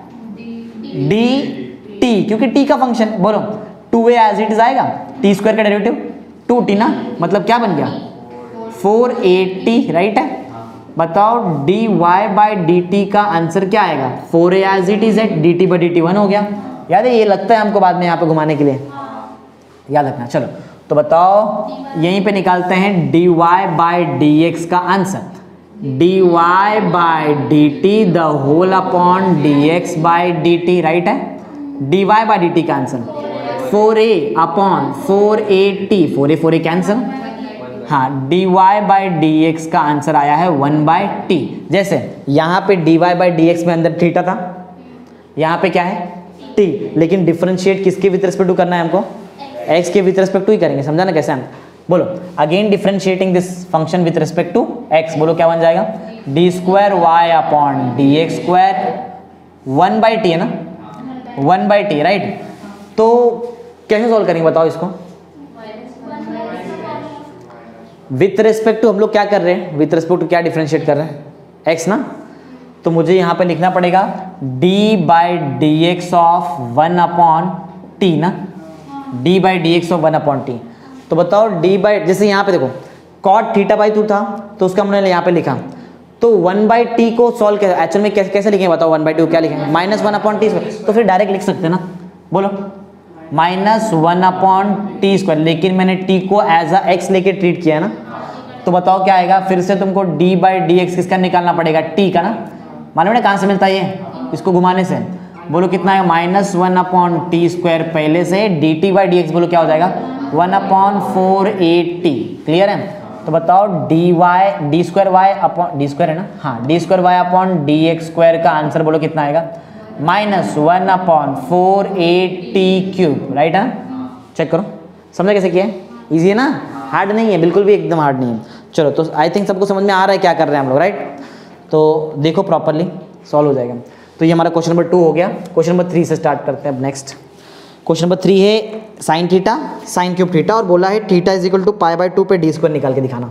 dt, क्योंकि t का फंक्शन। बोलो, two a as it is आएगा, टी स्क्वायर का डेरिवेटिव टू टी ना, मतलब क्या बन गया? फोर एटी, राइट है? बताओ dy बाय dt का आंसर क्या आएगा? Four a as it is है, dt बाय dt वन हो गया। याद है? ये लगता है हमको बाद में यहाँ पे घुमाने के लिए, याद रखना। चलो, तो बताओ यहीं पे निकालते हैं dy बाय dx का answer. dy by dt the whole upon dx by dt, right है? dy बाय dt का answer four a upon four a t, four a four a cancel. हाँ, dy बाय dx का answer आया है one bye T. जैसे यहाँ पे dy by dx में अंदर थीटा था, यहाँ पे क्या है? t, लेकिन डिफरेंशिएट किसके विद रिस्पेक्ट टू करना है हमको? x के विद रिस्पेक्ट टू ही करेंगे, समझा ना कैसे हम? बोलो, again differentiating this function with respect to x, बोलो क्या बन जाएगा? D square y upon d x square, one by t है ना, वन बाई टी, राइट? तो कैसे सॉल्व करेंगे बताओ इसको? विथ रिस्पेक्ट टू हम लोग क्या कर रहे हैं? विथ रिस्पेक्ट टू क्या डिफरेंशिएट कर रहे हैं? x ना। तो मुझे यहाँ पे लिखना पड़ेगा d by d x of one upon t ना, d by d x of one upon t. तो बताओ d बाई, जैसे यहाँ पे देखो कॉट थीटा बाई टू था, तो उसका हमने यहाँ पे लिखा, तो वन बाई टी को सॉल्व कर एक्चुअल में कैसे कैसे लिखेंगे बताओ? वन बाई टू क्या लिखेंगे? Minus one upon t square, तो फिर डायरेक्ट लिख सकते हैं ना। बोलो, minus one upon t square, लेकिन मैंने टी को एज अ एक्स लेके ट्रीट किया है ना, तो बताओ क्या आएगा? फिर से तुमको d बाई डी एक्स किसका निकालना पड़ेगा? t का ना। मालूम है कहाँ से मिलता है ये? इसको घुमाने से। बोलो कितना है? Minus one upon t square पहले से, d t by d x बोलो क्या हो जाएगा? One upon four a t. Clear है? तो बताओ d y d square y upon d square है ना, हाँ, d square y upon d x square का आंसर बोलो कितना आएगा? Minus one upon four a t cube, right है? चेक करो, समझा कैसे किया है? ईजी है ना, हार्ड नहीं है, बिल्कुल भी एकदम हार्ड नहीं है। चलो, तो आई थिंक सबको समझ में आ रहा है क्या कर रहे हैं हम लोग, राइट? तो देखो प्रॉपरली सॉल्व हो जाएगा। तो ये हमारा क्वेश्चन नंबर टू हो गया। क्वेश्चन नंबर थ्री से स्टार्ट करते हैं अब। नेक्स्ट क्वेश्चन नंबर थ्री है sine theta sine cube theta, और बोला है theta is equal to pi by two पे डी स्क्वायर निकाल के दिखाना।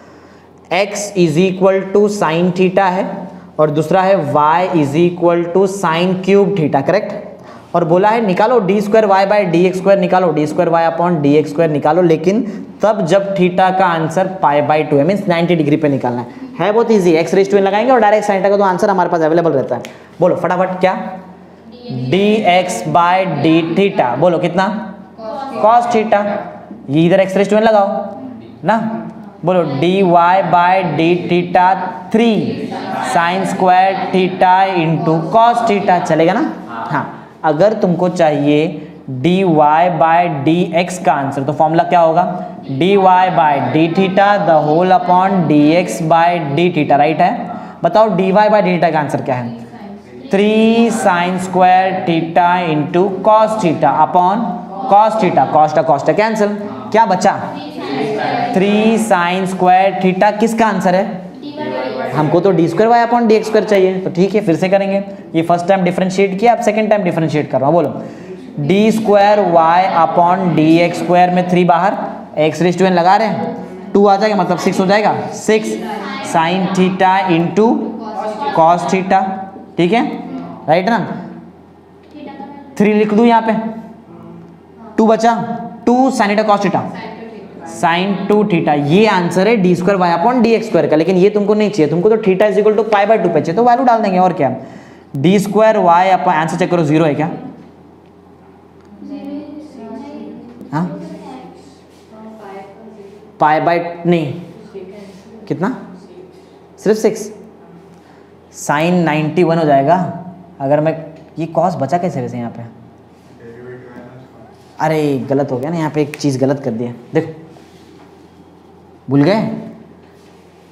X is equal to sine theta है और दूसरा है y is equal to sine cube theta, correct? और बोला है निकालो d square y by d x square, निकालो d square y upon d x square निकालो, लेकिन तब जब थीटा का आंसर पाई बाय टू है, मीन्स नाइन्टी डिग्री पे निकालना है। है बहुत easy, x raise to n लगाएंगे और डायरेक्ट साइन थीटा का तो आंसर हमारे पास अवेलेबल रहता है। बोलो फटाफट, क्या? D x by d theta, बोलो कितना? Cos theta. ये इधर एक्स रेज टू एन लगाओ ना, बोलो d y by d theta three sine square theta into cos theta, चलेगा ना? हाँ, अगर तुमको चाहिए d y by d x का आंसर, तो फॉर्मूला क्या होगा? D y by d theta the whole upon d x by d theta, right है? बताओ d y by d theta का आंसर क्या है? Three sine square theta into cos theta upon cos theta, cos theta cos theta cancel, क्या बचा? Three sine square theta किसका answer है? हमको तो d square y upon d x square चाहिए, तो ठीक है फिर से करेंगे। ये फर्स्ट टाइम डिफरेंशिएट किया, अब सेकंड टाइम डिफरेंशिएट कर रहा हूँ। बोलो d square y upon d x square में थ्री बाहर, एक्स रेज टू एन लगा रहे हैं, टू आ जाएगा मतलब सिक्स हो जाएगा, six sine theta into cos theta, ठीक है, राइट ना? थ्री लिख दूँ यहाँ पे, टू बचा, two sine theta cos theta sine two theta, ये आंसर है d square y upon d x square का। लेकिन ये तुमको नहीं चाहिए, तुमको तो theta is equal to pi by two पे चाहिए, तो वैल्यू डाल देंगे और क्या। D square y upon, answer check करो, जीरो है क्या? हाँ, पाई बाय नहीं, कितना? सिर्फ सिक्स, साइन नाइन्टी वन हो जाएगा। अगर मैं ये कॉस बचा कैसे वैसे यहाँ पे? अरे गलत हो गया ना, यहाँ पे एक चीज़ गलत कर दिया, देखो भूल गए,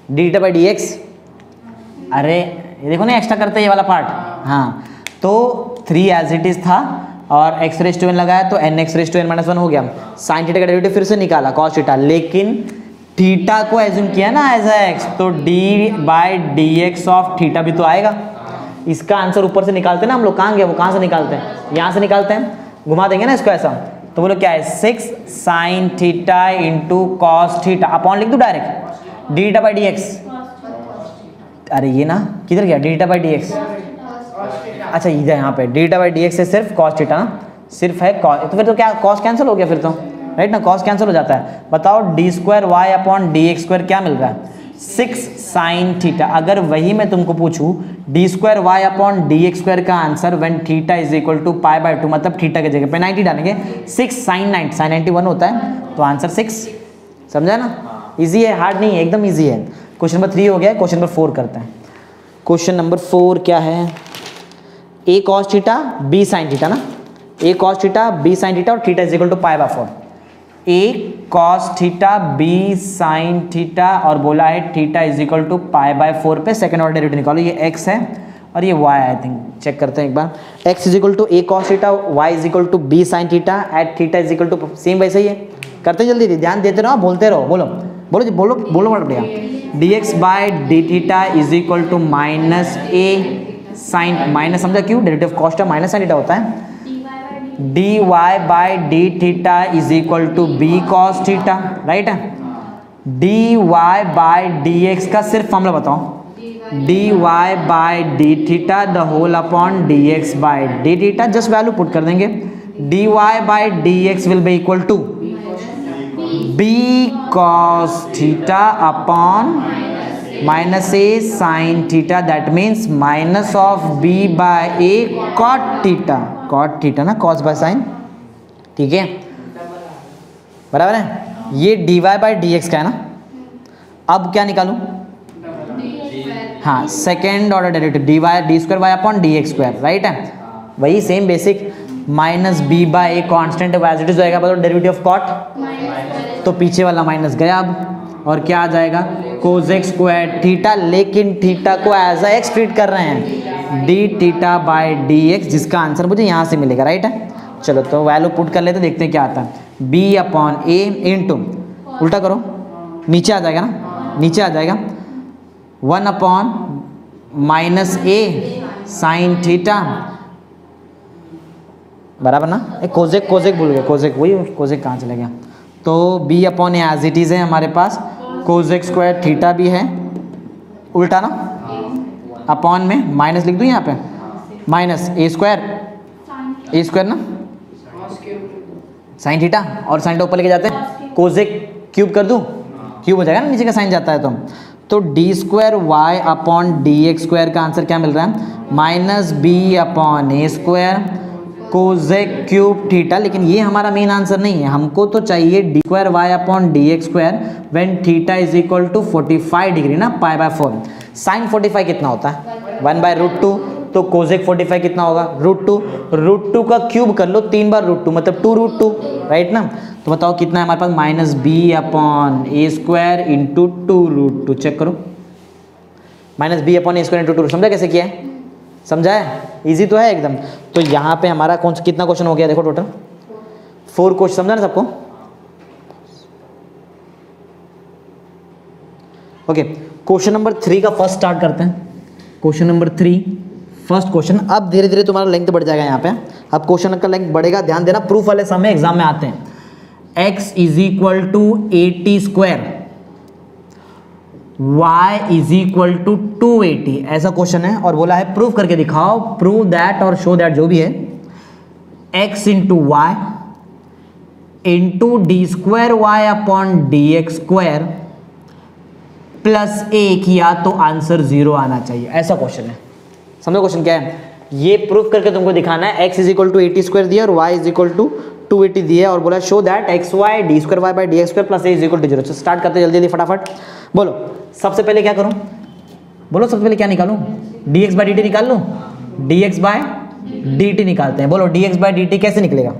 d theta by d x, अरे ये देखो ना एक्स्ट्रा करते हैं ये वाला पार्ट, हाँ तो थ्री एज इट इज था और एक्स रेस टू एन लगाया तो n x raise to n minus one हो गया, साइन थीटा का डेरिवेटिव फिर से निकाला कॉस थीटा, लेकिन थीटा को एज्यूम किया ना एज एक्स, तो d by d x of theta भी तो आएगा। इसका आंसर ऊपर से निकालते हैं ना हम लोग, कहाँ गया वो, कहाँ से निकालते हैं, यहाँ से निकालते हैं, घुमा देंगे ना इसको ऐसा, तो बोलो क्या है six sine theta into cos theta upon लिख दो direct d theta by d x, अरे ये ना किधर गया d theta by d x, अच्छा इधर यहाँ पे d theta by d x से सिर्फ कॉस थीटा ना, सिर्फ है कॉस, तो फिर तो क्या कॉस कैंसिल हो गया फिर तो, राइट ना, कॉस कैंसिल हो जाता है। बताओ d square y upon d x square क्या मिल रहा है, सिक्स साइन थीटा। अगर वही मैं तुमको पूछूं d square y upon d x square का answer when theta is equal to pi by two, मतलब थीटा की जगह पे नाइन्टी डालेंगे, six sine ninety, sine ninety one होता है, तो आंसर सिक्स, समझा ना, इजी है, हार्ड नहीं है, एकदम इजी है। क्वेश्चन नंबर थ्री हो गया, क्वेश्चन नंबर फोर करते हैं। क्वेश्चन नंबर फोर क्या है, a cos theta b sine theta ना, a cos theta b sine theta और theta is equal to pi by four, a cos theta b sine theta और बोला है theta is equal to pi by four पे second order derivative निकालो, ये x है और ये वाई आई थिंक, चेक करते हैं एक बार, x is equal to a cos theta, y is equal to b sine theta at theta is equal to, same वैसे ही है, करते जल्दी ध्यान देते रहो, बोलते रहो, बोलो बोलो जी बोलो बोलो बड़ा बढ़िया, d x by d theta is equal to minus a sine, minus समझा क्यों, derivative cos minus sine theta होता है, d y by d theta is equal to b cos theta, right है, d y by d x का सिर्फ formula बताओ, d y by d theta the whole upon d x by d theta, just value put कर देंगे, d y by d x will be equal to b cos theta upon minus a sine theta, that means minus of b by a cot theta, cot theta ना, cos by sine, ठीक है बराबर है, ये d y by d x का है ना। अब क्या निकालूं, हाँ second order derivative d y d square y upon d x square, right है, वही same basic, minus b by a constant as it is जाएगा, मतलब डेरिवेटिव ऑफ कॉट, तो पीछे वाला माइनस गया अब, और क्या आ जाएगा कोसेक स्क्वायर थीटा, लेकिन थीटा को एज अ एक्स ट्रीट कर रहे हैं, d theta by d x, जिसका आंसर मुझे यहाँ से मिलेगा, राइट है। चलो तो वैल्यू पुट कर लेते, देखते हैं क्या आता है, बी अपॉन ए इंटू, उल्टा करो नीचे आ जाएगा ना, नीचे आ जाएगा one upon minus a sine theta, बराबर ना, एक कोजेक कोजेक भूल गए, कोजेक वही कोजेक कहाँ चला गया, तो b upon a as it is है हमारे पास, कोजेक स्क्वायर थीटा भी है, उल्टा ना, अपॉन में माइनस लिख दूँ यहाँ पे, minus a square, a square ना साइन थीटा, और साइन थीटा ऊपर लेके जाते हैं, कोजेक क्यूब कर दूँ, क्यूब हो जाएगा ना, नीचे का साइन जाता है तो तो d square y upon d x square का आंसर क्या मिल रहा है, minus b upon a square cosec cube theta, लेकिन ये हमारा मेन आंसर नहीं है, हमको तो चाहिए d square y upon d x square when theta is equal to forty five degree ना, pi by four, sine forty five कितना होता है वन बाय रूट टू, तो कोजेक फोर्टी फाइव कितना होगा रूट टू, रूट टू का cube कर लो तीन बार रूट टू मतलब टू रूट टू, राइट ना, तो बताओ कितना है हमारे पास, minus b upon a square into to root two, check करो, minus b upon a square into two, समझा कैसे किया है, समझा है, इजी तो है एकदम। तो यहाँ पे हमारा कौन सा कितना क्वेश्चन हो गया, देखो टोटल फोर क्वेश्चन, समझा ना सबको, ओके। क्वेश्चन नंबर थ्री का फर्स्ट स्टार्ट करते हैं, question number three first question, अब धीरे धीरे तुम्हारा लेंथ बढ़ जाएगा यहाँ पे, अब क्वेश्चन का लेंथ बढ़ेगा, ध्यान देना, प्रूफ वाले समय एग्जाम में आते हैं, x is equal to eighty square, y is equal to two a t, ऐसा क्वेश्चन है, और बोला है प्रूफ करके दिखाओ, प्रूव दैट और शो दैट जो भी है, x into y into d square y upon d x square plus a किया तो आंसर जीरो आना चाहिए, ऐसा क्वेश्चन है, समझो क्वेश्चन क्या है, ये प्रूफ करके तुमको दिखाना है, x is equal to eighty square दिया और y is equal to two a t दिया है, और बोला show that x y d square y by d x square plus a is equal to zero. तो स्टार्ट करते जल्दी जल्दी फटाफट, बोलो सबसे पहले क्या करूं, बोलो सबसे पहले क्या निकालूं, d x by d t निकाल लूं, d x by d t निकालते हैं, बोलो d x by d t कैसे निकलेगा,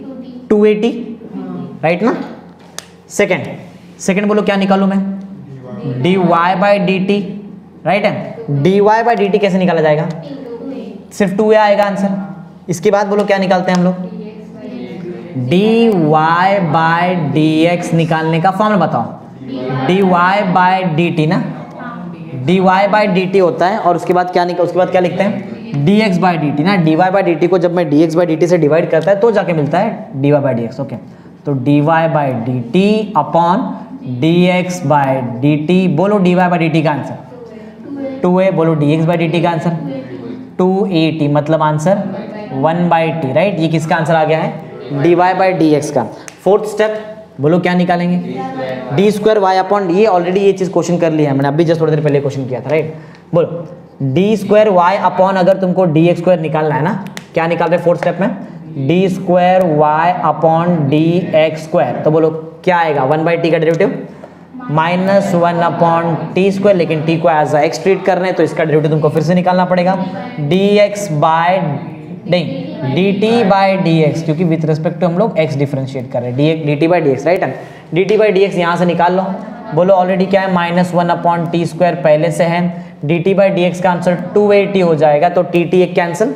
टू एटी, राइट ना, सेकेंड सेकेंड बोलो क्या निकालूं मैं, d y by d t, right है। D y by d t कैसे निकाला जाएगा, सिर्फ टू ए आएगा आंसर। इसके बाद बोलो क्या निकालते हैं हम लोग, d y by d x निकालने का फॉर्मूला बताओ। D y by d t ना, d y by d t होता है और उसके बाद क्या निकल उसके बाद क्या लिखते हैं, d x by d t ना। D y by d t को जब मैं d x by d t से डिवाइड करता है तो जाके मिलता है d y by d x. Okay, तो d y by d t upon d x by d t. बोलो d y by d t का आंसर टू ए, बोलो d x by d t का आंसर टू ए टी, मतलब answer one by t, right. ये किसका answer आ गया है, d y by d x का। फोर्थ स्टेप बोलो क्या निकालेंगे, डी स्क्वायर वाई अपॉन, ये ऑलरेडी ये चीज क्वेश्चन कर लिया है मैंने, अभी जस्ट थोड़ी देर पहले क्वेश्चन किया था, राइट। बोलो डी स्क्वायर वाई अपॉन, अगर तुमको डी एक्स स्क्वायर निकालना है ना, क्या निकाल रहे फोर्थ स्टेप में, d square y upon d x square. तो बोलो क्या आएगा, वन बाई टी का derivative minus one upon t square, लेकिन टी को एज अ एक्स ट्रीट कर रहे हैं तो इसका डेरिवेटिव तुमको फिर से निकालना पड़ेगा, डी एक्स बाय नहीं d t by d x, क्योंकि विथ रिस्पेक्ट टू हम लोग एक्स डिफरेंशिएट कर रहे हैं, d d t by d x, right. D t by d x यहाँ से निकाल लो। बोलो ऑलरेडी क्या है, minus one upon t square पहले से है, d t by d x का आंसर टू एटी हो जाएगा, तो टी टी एक cancel,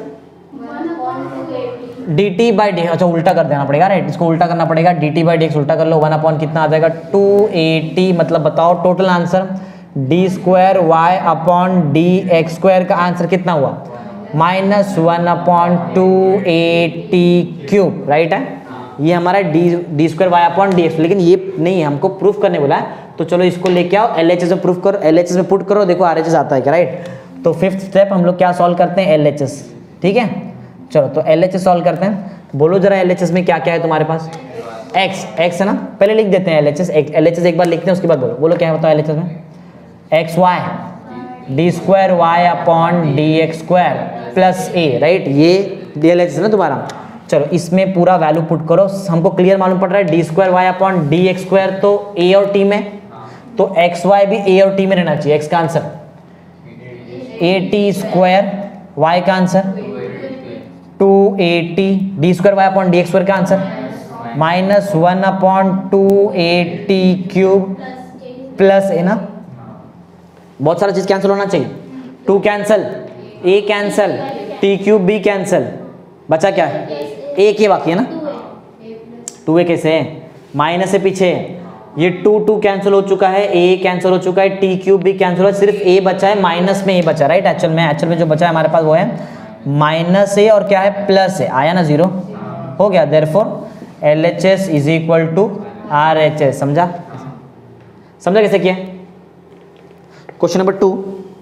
d t by d, अच्छा उल्टा कर देना पड़ेगा, राइट। इसको उल्टा करना पड़ेगा, d t by d x उल्टा कर लो, वन अपॉन कितना आ जाएगा टू एटी, मतलब बताओ total answer d square y upon d x square का आंसर कितना हुआ, minus one upon two a t cube, right है। ये हमारा d d square y upon d x, लेकिन ये नहीं है, हमको प्रूफ करने बोला है, तो चलो इसको लेके आओ, एल एच एस में प्रूफ करो, एल एच एस में पुट करो, देखो आर एच एस आता है क्या, राइट। तो फिफ्थ स्टेप हम लोग क्या सॉल्व करते हैं, एल एच एस, ठीक है। चलो तो एल एच एस सॉल्व करते हैं। बोलो जरा एल एच एस में क्या क्या है तुम्हारे पास, एक्स एक्स है ना, पहले लिख देते हैं L H S, L H S एक बार लिखते हैं उसके बाद बोलो बोलो क्या होता है एल एच एस में, x y d square y upon d x square plus a, right. ये डी एल एच एस ना तुम्हारा। चलो इसमें पूरा वैल्यू पुट करो, हमको क्लियर मालूम पड़ रहा है d square y upon d x square तो ए और टी में, तो एक्स वाई भी ए और टी में रहना चाहिए। एक्स का answer a t square, y का आंसर टू ए t, d square y upon d x square का answer minus one upon two A t cube plus a ना, बहुत सारा चीज कैंसिल होना चाहिए, two cancel, a cancel, t cube b cancel, बचा क्या है, ए के बाकी है ना, टू ए कैसे है, माइनस से पीछे, ये टू टू कैंसिल हो चुका है, ए कैंसिल हो चुका है, टी क्यूब भी कैंसिल हो, सिर्फ ए बचा है, माइनस में ए बचा, राइट। एक्चुअल में एक्चुअल में जो बचा है हमारे पास वो है माइनस ए और क्या है प्लस ए, आया ना जीरो, हो गया। Therefore L H S is equal to R H S, समझा समझा कैसे किया। क्वेश्चन नंबर टू,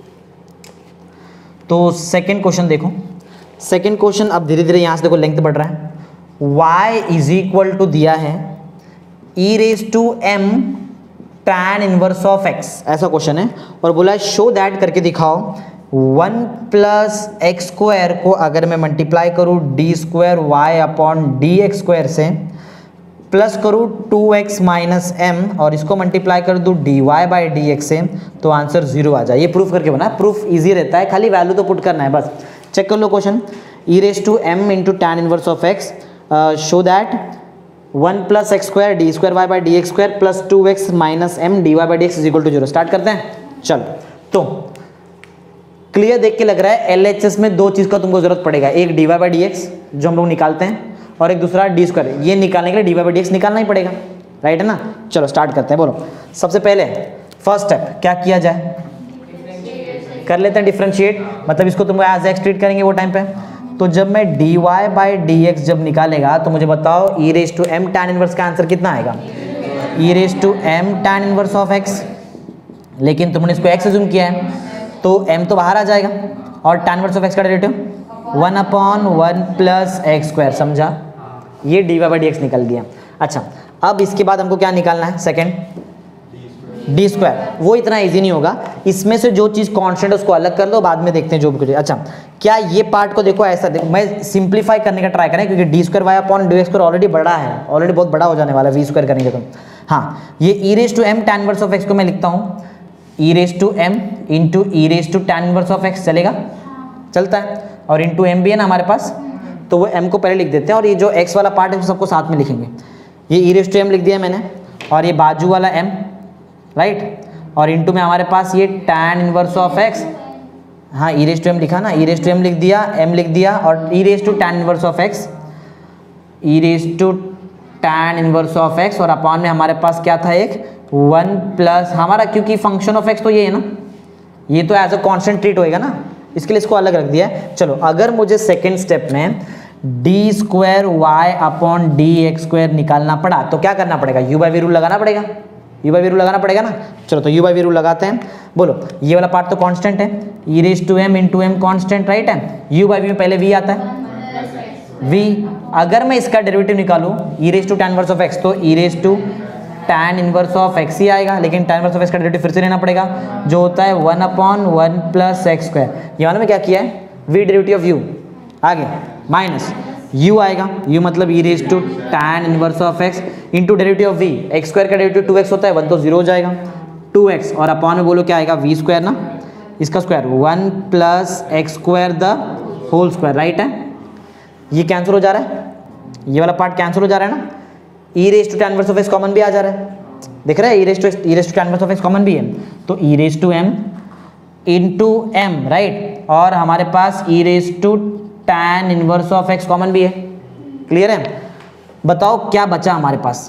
तो सेकंड क्वेश्चन देखो, सेकंड क्वेश्चन अब धीरे धीरे यहां से देखो लेंथ बढ़ रहा है, y इज इक्वल टू दिया है e raise to m tan inverse of x, ऐसा क्वेश्चन है, और बोला है शो दैट करके दिखाओ वन प्लस एक्स स्क्वायर को अगर मैं मल्टीप्लाई करूँ d square y upon d x square से, प्लस करूँ टू एक्स माइनस एम और इसको मल्टीप्लाई कर दूँ d y by d x से, तो आंसर जीरो आ जाए। ये प्रूफ करके बना, प्रूफ इजी रहता है, खाली वैल्यू तो पुट करना है बस। चेक कर लो question, e raise to m into tan inverse of x, show that one plus x square d square y by d x square plus two x minus m d y by d x is equal to zero. Start करते हैं, चलो। तो clear देख के लग रहा है L H S में दो चीज़ का तुमको जरूरत पड़ेगा, एक d y by d x जो हम लोग निकालते हैं, और एक दूसरा डी स्क्वायर, ये निकालने के लिए d y by d x निकालना ही पड़ेगा, राइट है ना। चलो स्टार्ट करते हैं, बोलो सबसे पहले फर्स्ट स्टेप क्या किया जाए, कर लेते हैं डिफरेंशिएट, मतलब इसको तुम एज एक्स ट्रीट करेंगे वो टाइम पे। तो जब मैं d y by d x जब निकालेगा तो मुझे बताओ e raise to m tan inverse का आंसर कितना आएगा, e raise to m tan inverse of x, लेकिन तुमने इसको एक्स अज्यूम किया है तो m तो बाहर आ जाएगा, और tan इनवर्स ऑफ x का derivative one upon one plus x square, समझा, ये d y by d x निकल गया। अच्छा अब इसके बाद हमको क्या निकालना है, सेकंड डी स्क्वायर, वो इतना इजी नहीं होगा, इसमें से जो चीज़ कांस्टेंट है उसको अलग कर लो, बाद में देखते हैं जो भी कुछ। अच्छा क्या ये पार्ट को देखो ऐसा देखो, मैं सिंप्लीफाई करने का ट्राई करें, क्योंकि d square y upon d x square already बड़ा है, ऑलरेडी बहुत बड़ा हो जाने वाला है वी स्क्वायर करेंगे तो। हाँ ये e raise to m tan inverse of x को मैं लिखता हूँ e raise to m into e raise to tan inverse of x, चलेगा, चलता है, और इंटू एम भी है ना हमारे पास, तो वो एम को पहले लिख देते हैं, और ये जो एक्स वाला पार्ट है सबको साथ में लिखेंगे। ये ई रेज टू एम लिख दिया मैंने, और ये बाजू वाला एम, राइट, और इंटू में हमारे पास ये tan इनवर्स ऑफ x, हाँ ई रेज टू एम लिखा ना, ई रेज टू एम लिख दिया, m लिख दिया, और e raise to tan inverse of x, e raise to tan inverse of x, और अपॉन में हमारे पास क्या था एक वन प्लस हमारा, क्योंकि फंक्शन ऑफ x तो ये है ना, ये तो एज अ कांस्टेंट ट्रीट होएगा ना, इसके लिए इसको अलग रख दिया है। चलो अगर मुझे सेकेंड स्टेप में d square y upon d x square निकालना पड़ा तो क्या करना पड़ेगा, यू बाई वी रूल लगाना पड़ेगा, यू बाई वी रूल लगाना पड़ेगा ना। चलो तो यू बाई वी रूल लगाते हैं। बोलो ये वाला पार्ट तो कांस्टेंट है, e raise to m into m constant right है, यू बाई वी में पहले वी आता है v। अगर मैं इसका डेरिवेटिव निकालूं e raise to tan inverse of x तो e raise to tan inverse of x ही आएगा, लेकिन tan इनवर्स ऑफ x का डेरिवेटिव फिर से लेना पड़ेगा जो होता है one upon one plus x square. ये वाला में क्या किया है, v डेरिवेटिव ऑफ u, आगे माइनस u आएगा, u मतलब e raise to tan inverse of x into derivative of v, x square का डेरिवेटिव टू एक्स होता है, वन तो जीरो हो जाएगा, टू एक्स और अपॉन में बोलो क्या आएगा v स्क्वायर ना, इसका square one plus x square the whole square right है। ये कैंसिल हो जा रहा है, ये वाला पार्ट कैंसिल हो जा रहा है ना, e raise to tan inverse of x common भी आ जा रहा है, दिख रहा है e raise to e raise to tan inverse of x common भी है, तो e raise to m into m right, और हमारे पास e raise to tan inverse of x common भी है। क्लियर है, बताओ क्या बचा हमारे पास,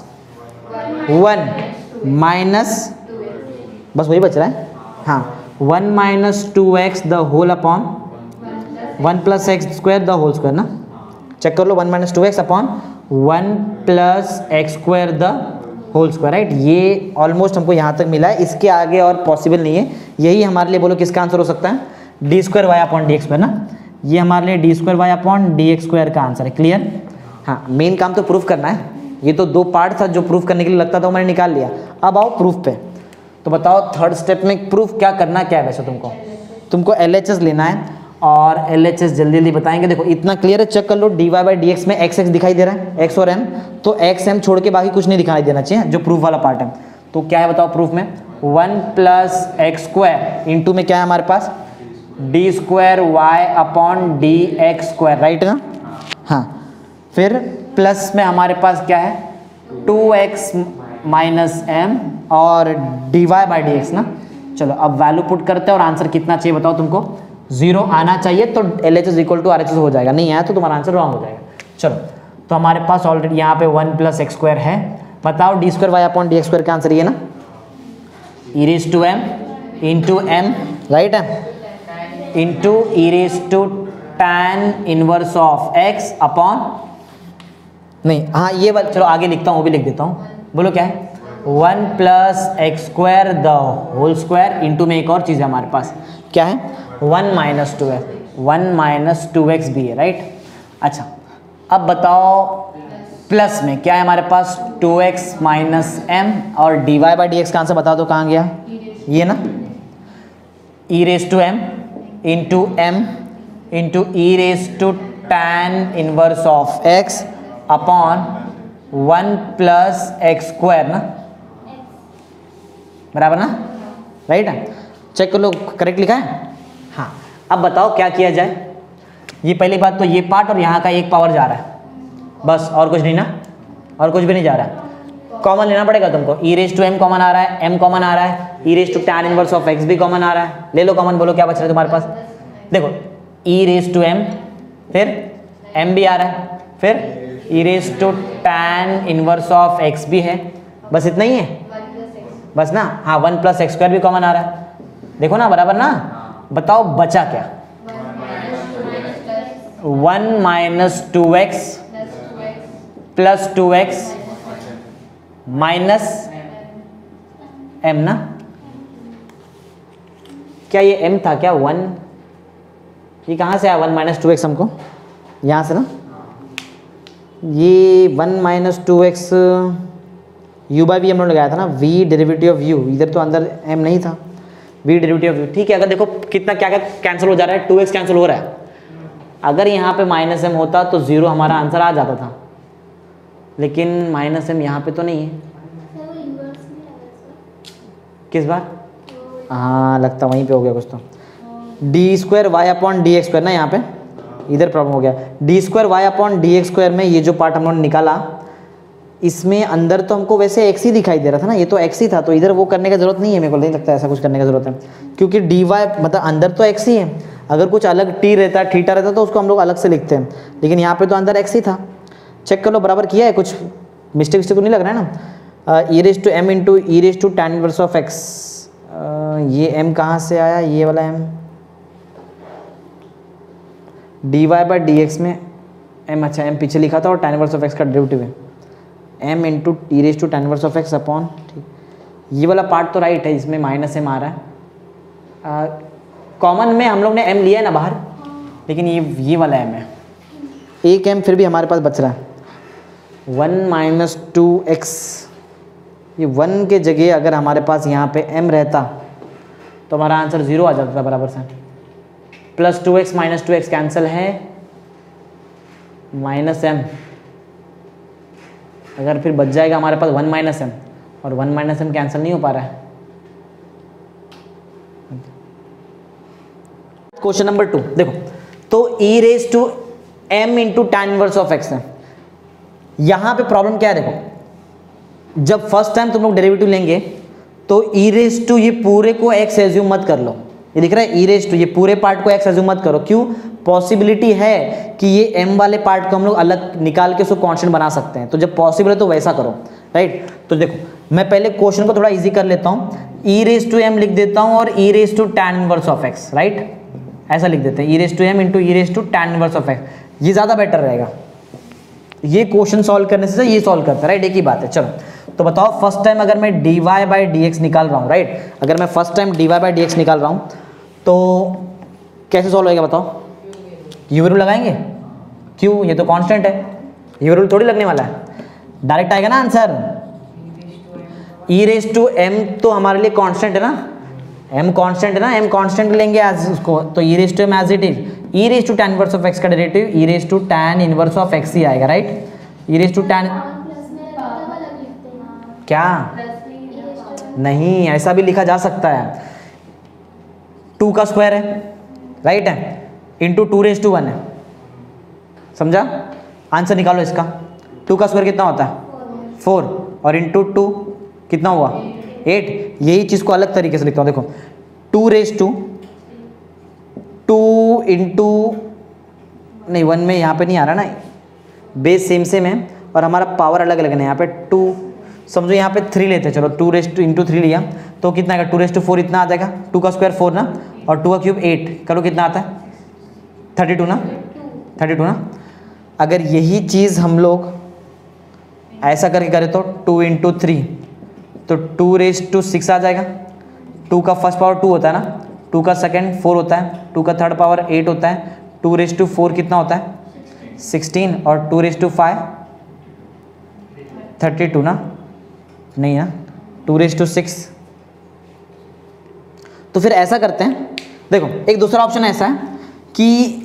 वन माइनस, बस वही बच रहा है, हाँ one minus two x the whole upon one plus x square the whole square ना, चेक कर लो, one minus two x upon one plus x square the whole square right. ये ऑलमोस्ट हमको यहाँ तक मिला है, इसके आगे और पॉसिबल नहीं है, यही हमारे लिए बोलो किसका आंसर हो सकता है, d square y upon d x square ना, ये हमारे लिए d square y upon d x square का आंसर है। क्लियर, हाँ मेन काम तो प्रूफ करना है, ये तो दो पार्ट था जो प्रूफ करने के लिए लगता था, मैंने निकाल लिया, अब आओ प्रूफ पे। तो बताओ थर्ड स्टेप में प्रूफ क्या करना क्या है, वैसे तुमको तुमको एल एच एस लेना है, और एल एच एस जल्दी जल्दी बताएंगे। देखो इतना क्लियर है, चेक कर लो, d y by d x में एक्स एक्स दिखाई दे रहा है, एक्स और एम, तो एक्स एम छोड़ के बाकी कुछ नहीं दिखाई देना चाहिए जो प्रूफ वाला पार्ट है। तो क्या है बताओ प्रूफ में, one plus x square into में क्या है हमारे पास, d square y upon d x square right ना, हाँ फिर प्लस में हमारे पास क्या है, टू एक्स माइनस एम और d y by d x ना। चलो अब वैल्यू पुट करते हैं और आंसर कितना चाहिए बताओ तुमको, जीरो आना चाहिए, तो L H S equal to R H S हो जाएगा, नहीं आया तो तुम्हारा आंसर रॉन्ग हो जाएगा। चलो तो हमारे पास ऑलरेडी यहाँ पे वन प्लस एक्स स्क्वायर है, बताओ d square y upon d x square का आंसर ये ना, e raise to m into m right है, into e raise to tan inverse of x upon, नहीं हाँ ये बात चलो आगे लिखता हूँ, वो भी लिख देता हूँ, बोलो क्या है, one plus x square the whole square into में एक और चीज़ है हमारे पास, क्या है, one minus two x, one minus two x भी है राइट। अच्छा अब बताओ प्लस में क्या है हमारे पास, टू एक्स माइनस एम और d y by d x का आंसर बता दो कहाँ गया, ये ना, e raise to m into m into e raise to tan inverse of x upon one plus x square ना, बराबर ना, राइट है, चेक कर लो करेक्ट लिखा है। हाँ अब बताओ क्या किया जाए, ये पहली बात तो ये पार्ट और यहाँ का एक पावर जा रहा है बस, और कुछ नहीं ना, और कुछ भी नहीं जा रहा है, कॉमन लेना पड़ेगा तुमको, e raise to m common आ रहा है, एम कॉमन आ रहा है, e raise to tan inverse of x भी कॉमन आ रहा है, ले लो कॉमन, बोलो क्या बच रहा है तुम्हारे पास, देखो ई रेज टू एम फिर m भी आ रहा है, फिर e raise to tan inverse of x भी है, बस इतना ही है बस ना, हाँ वन प्लस एक्स स्क्वायर भी कॉमन आ रहा है, देखो ना बराबर ना। बताओ बचा क्या, one minus two x plus two x minus m ना, क्या ये m था क्या, वन, ये कहाँ से आया वन माइनस टू एक्स हमको, यहाँ से ना, ये one minus two x u by v हम लोग लगाया था ना, v डेरिवेटिव ऑफ u, इधर तो अंदर m नहीं था, v डेरिवेटिव ऑफ u, ठीक है। अगर देखो कितना क्या क्या कैंसिल हो जा रहा है, टू एक्स कैंसिल हो रहा है, अगर यहाँ पे माइनस एम होता तो जीरो हमारा आंसर आ जाता था, लेकिन माइनस एम यहाँ पे तो नहीं है, किस बार, हाँ लगता वहीं पे हो गया कुछ, तो d square y upon d x square ना, यहाँ पे इधर प्रॉब्लम हो गया, d square y upon d x square में ये जो पार्ट हम लोगों ने निकाला, इसमें अंदर तो हमको वैसे एक्स ही दिखाई दे रहा था ना, ये तो एक्स ही था, तो इधर वो करने की जरूरत नहीं है, मेरे को नहीं लगता ऐसा कुछ करने की जरूरत है, क्योंकि डी वाई मतलब अंदर तो एक्स ही है। अगर कुछ अलग टी रहता है, थीटा रहता तो उसको हम लोग अलग से लिखते हैं, लेकिन यहाँ पे तो अंदर एक्स ही था। चेक कर लो बराबर किया है, कुछ मिस्टेक विस्टेक तो नहीं लग रहा है ना। E raise to m into e raise to tan inverse of x, ये एम कहाँ से आया, ये वाला m, d y by d x में एम, अच्छा एम पीछे लिखा था और टैन इनवर्स ऑफ एक्स का डेरिवेटिव है m into e raise to tan inverse of x upon, ठीक ये वाला पार्ट तो राइट है, इसमें माइनस एम आ रहा है। कॉमन में हम लोग ने एम लिया है ना बाहर, लेकिन ये ये वाला एम है, एक एम फिर भी हमारे पास बच रहा है, वन माइनस टू एक्स, ये वन के जगह अगर हमारे पास यहाँ पे m रहता तो हमारा आंसर ज़ीरो आ जाता था बराबर से। Plus two x minus two x cancel है, माइनस एम, अगर फिर बच जाएगा हमारे पास वन माइनस एम, और वन माइनस एम कैंसिल नहीं हो पा रहा है। क्वेश्चन नंबर टू देखो, तो e raise to m into tan inverse of x है। यहां पे प्रॉब्लम क्या है देखो, जब फर्स्ट टाइम तुम लोग डेरिवेटिव लेंगे तो e रेज टू ये पूरे को x एज्यूम मत कर लो, ये दिख रहा है e रेज टू, ये पूरे पार्ट को x एज्यूम मत करो। क्यों? पॉसिबिलिटी है कि ये m वाले पार्ट को हम लोग अलग निकाल के उसको कांस्टेंट बना सकते हैं, तो जब पॉसिबल है तो वैसा करो, राइट। तो देखो मैं पहले क्वेश्चन को थोड़ा इजी कर लेता हूँ, e रेज टू m लिख देता हूँ और e raise to tan inverse of x, right, ऐसा लिख देते हैं, e raise to m into e raise to tan inverse of x, ये ज़्यादा बेटर रहेगा। ये क्वेश्चन सॉल्व करने से ये सॉल्व करता है, राइट, एक ही बात है। चलो तो बताओ फर्स्ट टाइम अगर मैं d y by d x निकाल रहा हूँ, राइट, अगर मैं first time d y by d x निकाल रहा हूँ तो कैसे सॉल्व होएगा बताओ? यू रूल लगाएंगे, क्यों? ये तो कांस्टेंट है, यू रूल थोड़ी लगने वाला है, डायरेक्ट आएगा ना answer. E raise to m तो हमारे लिए कांस्टेंट है ना, m कांस्टेंट है ना, m कांस्टेंट लेंगे एज उसको, तो e raise to m as it is, e raise to tan inverse of x का derivative e raise to tan inverse of x ही आएगा, right, e raise to tan, क्या नहीं ऐसा भी लिखा जा सकता है, टू का स्क्वायर है, राइट है, into two raise to one है, समझा? आंसर निकालो इसका, टू का स्क्वायर कितना होता है? फोर, और इंटू टू कितना हुआ? एट। यही चीज़ को अलग तरीके से लिखता हूँ, देखो two raise to two into, नहीं वन में यहाँ पे नहीं आ रहा ना, बेस सेम सेम है और हमारा पावर अलग अलग है, यहाँ पे टू, समझो यहाँ पे थ्री लेते हैं, चलो two raise to into three लिया तो कितना आएगा? टू रेज टू फोर इतना आ जाएगा, टू का स्क्वायर फोर ना, और टू का क्यूब एट, करो कितना आता है? थर्टी टू ना, थर्टी टू ना। अगर यही चीज़ हम लोग ऐसा करके करें तो टू इंटू थ्री तो टू रेज टू सिक्स आ जाएगा, टू का फर्स्ट पावर टू होता है ना, टू का सेकंड फोर होता है, टू का थर्ड पावर एट होता है, टू रेज टू फोर कितना होता है? सिक्सटीन, और two raise to five thirty two ना, नहीं ना, टू रेज टू सिक्स। तो फिर ऐसा करते हैं, देखो एक दूसरा ऑप्शन ऐसा है कि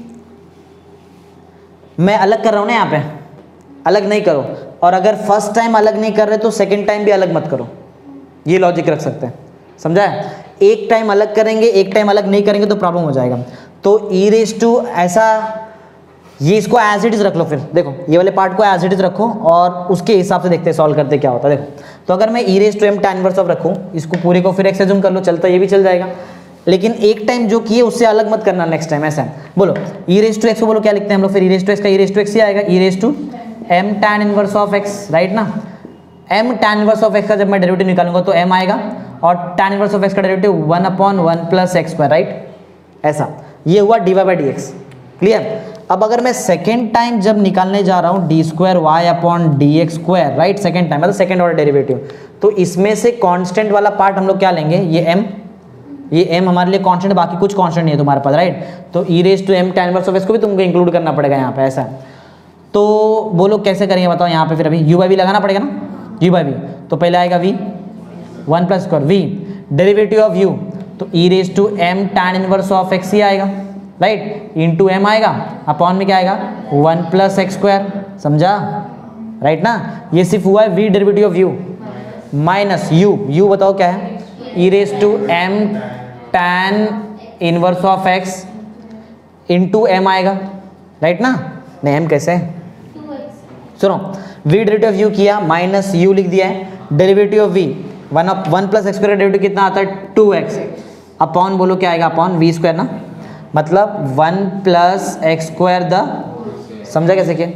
मैं अलग कर रहा हूँ ना, यहाँ पे अलग नहीं करो, और अगर फर्स्ट टाइम अलग नहीं कर रहे तो सेकंड टाइम भी अलग मत करो, ये लॉजिक रख सकते हैं, समझा है? एक टाइम अलग करेंगे एक टाइम अलग नहीं करेंगे तो प्रॉब्लम हो जाएगा। तो ई रेज टू ऐसा, ये इसको एज इट इज रख लो, फिर देखो ये वाले पार्ट को एज इट इज रखो और उसके हिसाब से देखते हैं सॉल्व करते क्या होता है। देखो तो अगर मैं e raise to m tan inverse of रखूँ, इसको पूरे को फिर एक्स एज्यूम कर लो, चलता ये भी चल जाएगा, लेकिन एक टाइम जो किए उससे अलग मत करना नेक्स्ट टाइम, ऐसा है। बोलो ई रेज टू एक्स को बोलो क्या लिखते हैं हम लोग? फिर ई रेज टू एक्स का ई रेज टू एक्स ही आएगा, e raise to m tan inverse of x, right ना। M tan inverse of x का जब मैं डेरिवेटिव निकालूंगा तो एम आएगा, और टैन इनवर्स ऑफ एक्स का derivative one upon one plus x square, right, ऐसा। ये हुआ d y by d x, clear. अब अगर मैं सेकेंड टाइम जब निकालने जा रहा हूँ d square y upon d x square, right, second time मतलब सेकेंड ऑर्डर डेरिवेटिव, तो इसमें से कांस्टेंट वाला पार्ट हम लोग क्या लेंगे? ये m, ये m हमारे लिए कांस्टेंट, बाकी कुछ कांस्टेंट नहीं है तुम्हारे पास, राइट। तो e raise to m tan inverse of x को भी तुमको इंक्लूड करना पड़ेगा यहाँ पे, ऐसा। तो बोलो कैसे करेंगे बताओ? यहाँ पे फिर अभी यू बाई वी लगाना पड़ेगा ना, यू बाई वी, तो पहले आएगा v one plus square v derivative of u, तो e raise to m tan inverse of x ही आएगा, राइट, इंटू एम आएगा, अपॉन में क्या आएगा? वन प्लस एक्स स्क्वायर, समझा, राइट ना। ये सिर्फ हुआ है v derivative of u minus u, u बताओ क्या है? E raise to m tan inverse of x into m आएगा, राइट ना। नहीं m कैसे? सुनो v डेरिवेटिव ऑफ u किया माइनस u लिख दिया है, derivative of v one of one plus x square का डेरिवेटिव कितना आता है टू एक्स अपॉन बोलो क्या आएगा अपॉन वी स्क्वायर ना, मतलब one plus x square the, समझा कैसे क्या,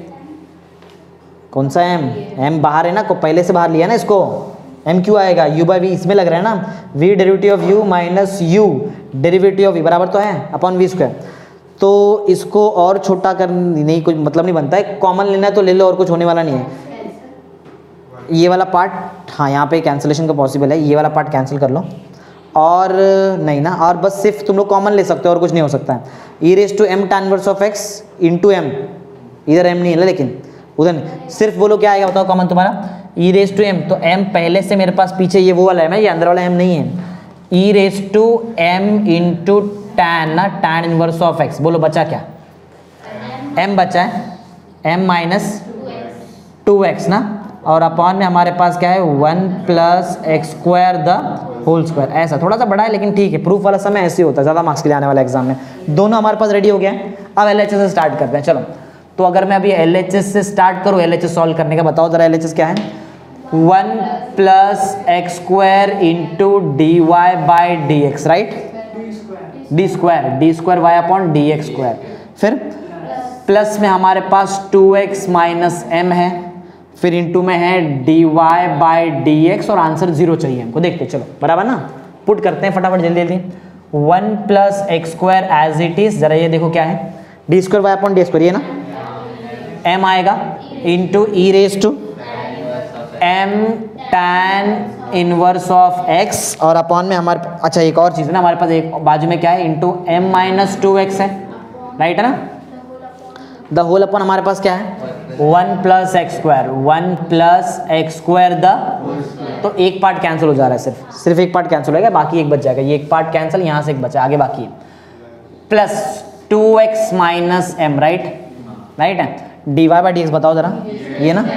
कौन सा m, m बाहर है ना, को पहले से बाहर लिया ना इसको, m क्यों आएगा u बाई वी इसमें लग रहा है ना, v derivative of u minus u derivative of v बराबर तो है अपॉन वी स्क्वायर। तो इसको और छोटा कर नहीं, कोई मतलब नहीं बनता है, कॉमन लेना है तो ले लो और कुछ होने वाला नहीं है। ये वाला पार्ट हाँ यहाँ पे कैंसिलेशन का पॉसिबल है, ये वाला पार्ट कैंसिल कर लो और नहीं ना, और बस सिर्फ तुम लोग कॉमन ले सकते हो और कुछ नहीं हो सकता है। E raise to m tan inverse of x into m, इधर एम नहीं है लेकिन उधर नहीं, सिर्फ बोलो क्या आएगा बताओ कॉमन तुम्हारा, ई रेस टू एम, तो एम पहले से मेरे पास पीछे ये वो वाला है, ये अंदर वाला एम नहीं है, e raise to m into tan ना, tan इनवर्स ऑफ एक्स, बोलो बचा क्या, m बचा है m माइनस टू एक्स ना, और अपॉन में हमारे पास क्या है one plus x square the whole square, ऐसा थोड़ा सा बड़ा है लेकिन ठीक है, प्रूफ वाला समय ऐसे ही होता है, ज़्यादा मार्क्स के लिए आने वाला एग्जाम में। दोनों हमारे पास रेडी हो गया है, अब एल एच एस से स्टार्ट करते हैं। चलो तो अगर मैं अभी एल एच एस से स्टार्ट करूँ, एल एच एस सॉल्व करने का बताओ जरा, एल एच एस क्या है, one plus x square into d y by d x, right, d square d square y upon d x square, फिर plus में हमारे पास टू एक्स माइनस एम है, फिर इंटू में है d y by d x और answer zero चाहिए हमको, देखते चलो बराबर ना, पुट करते हैं फटाफट जल्दी जल्दी, one plus x square as it is, जरा ये देखो क्या है, d square y upon d square ये ना, एम आएगा into e raise to m tan inverse of x और अपॉन में हमारे, अच्छा एक और चीज़ है ना हमारे पास, एक बाजू में क्या है into m minus two x है, राइट है ना, द होल अपॉन हमारे पास क्या है one plus x square, one plus x square the, तो एक पार्ट कैंसिल हो जा रहा है, सिर्फ सिर्फ एक पार्ट कैंसिल होगा, बाकी एक बच जाएगा, ये एक पार्ट कैंसिल, यहाँ से एक बचा आगे बाकी है, plus two x minus m, right right है, d y by d x बताओ जरा, ये ना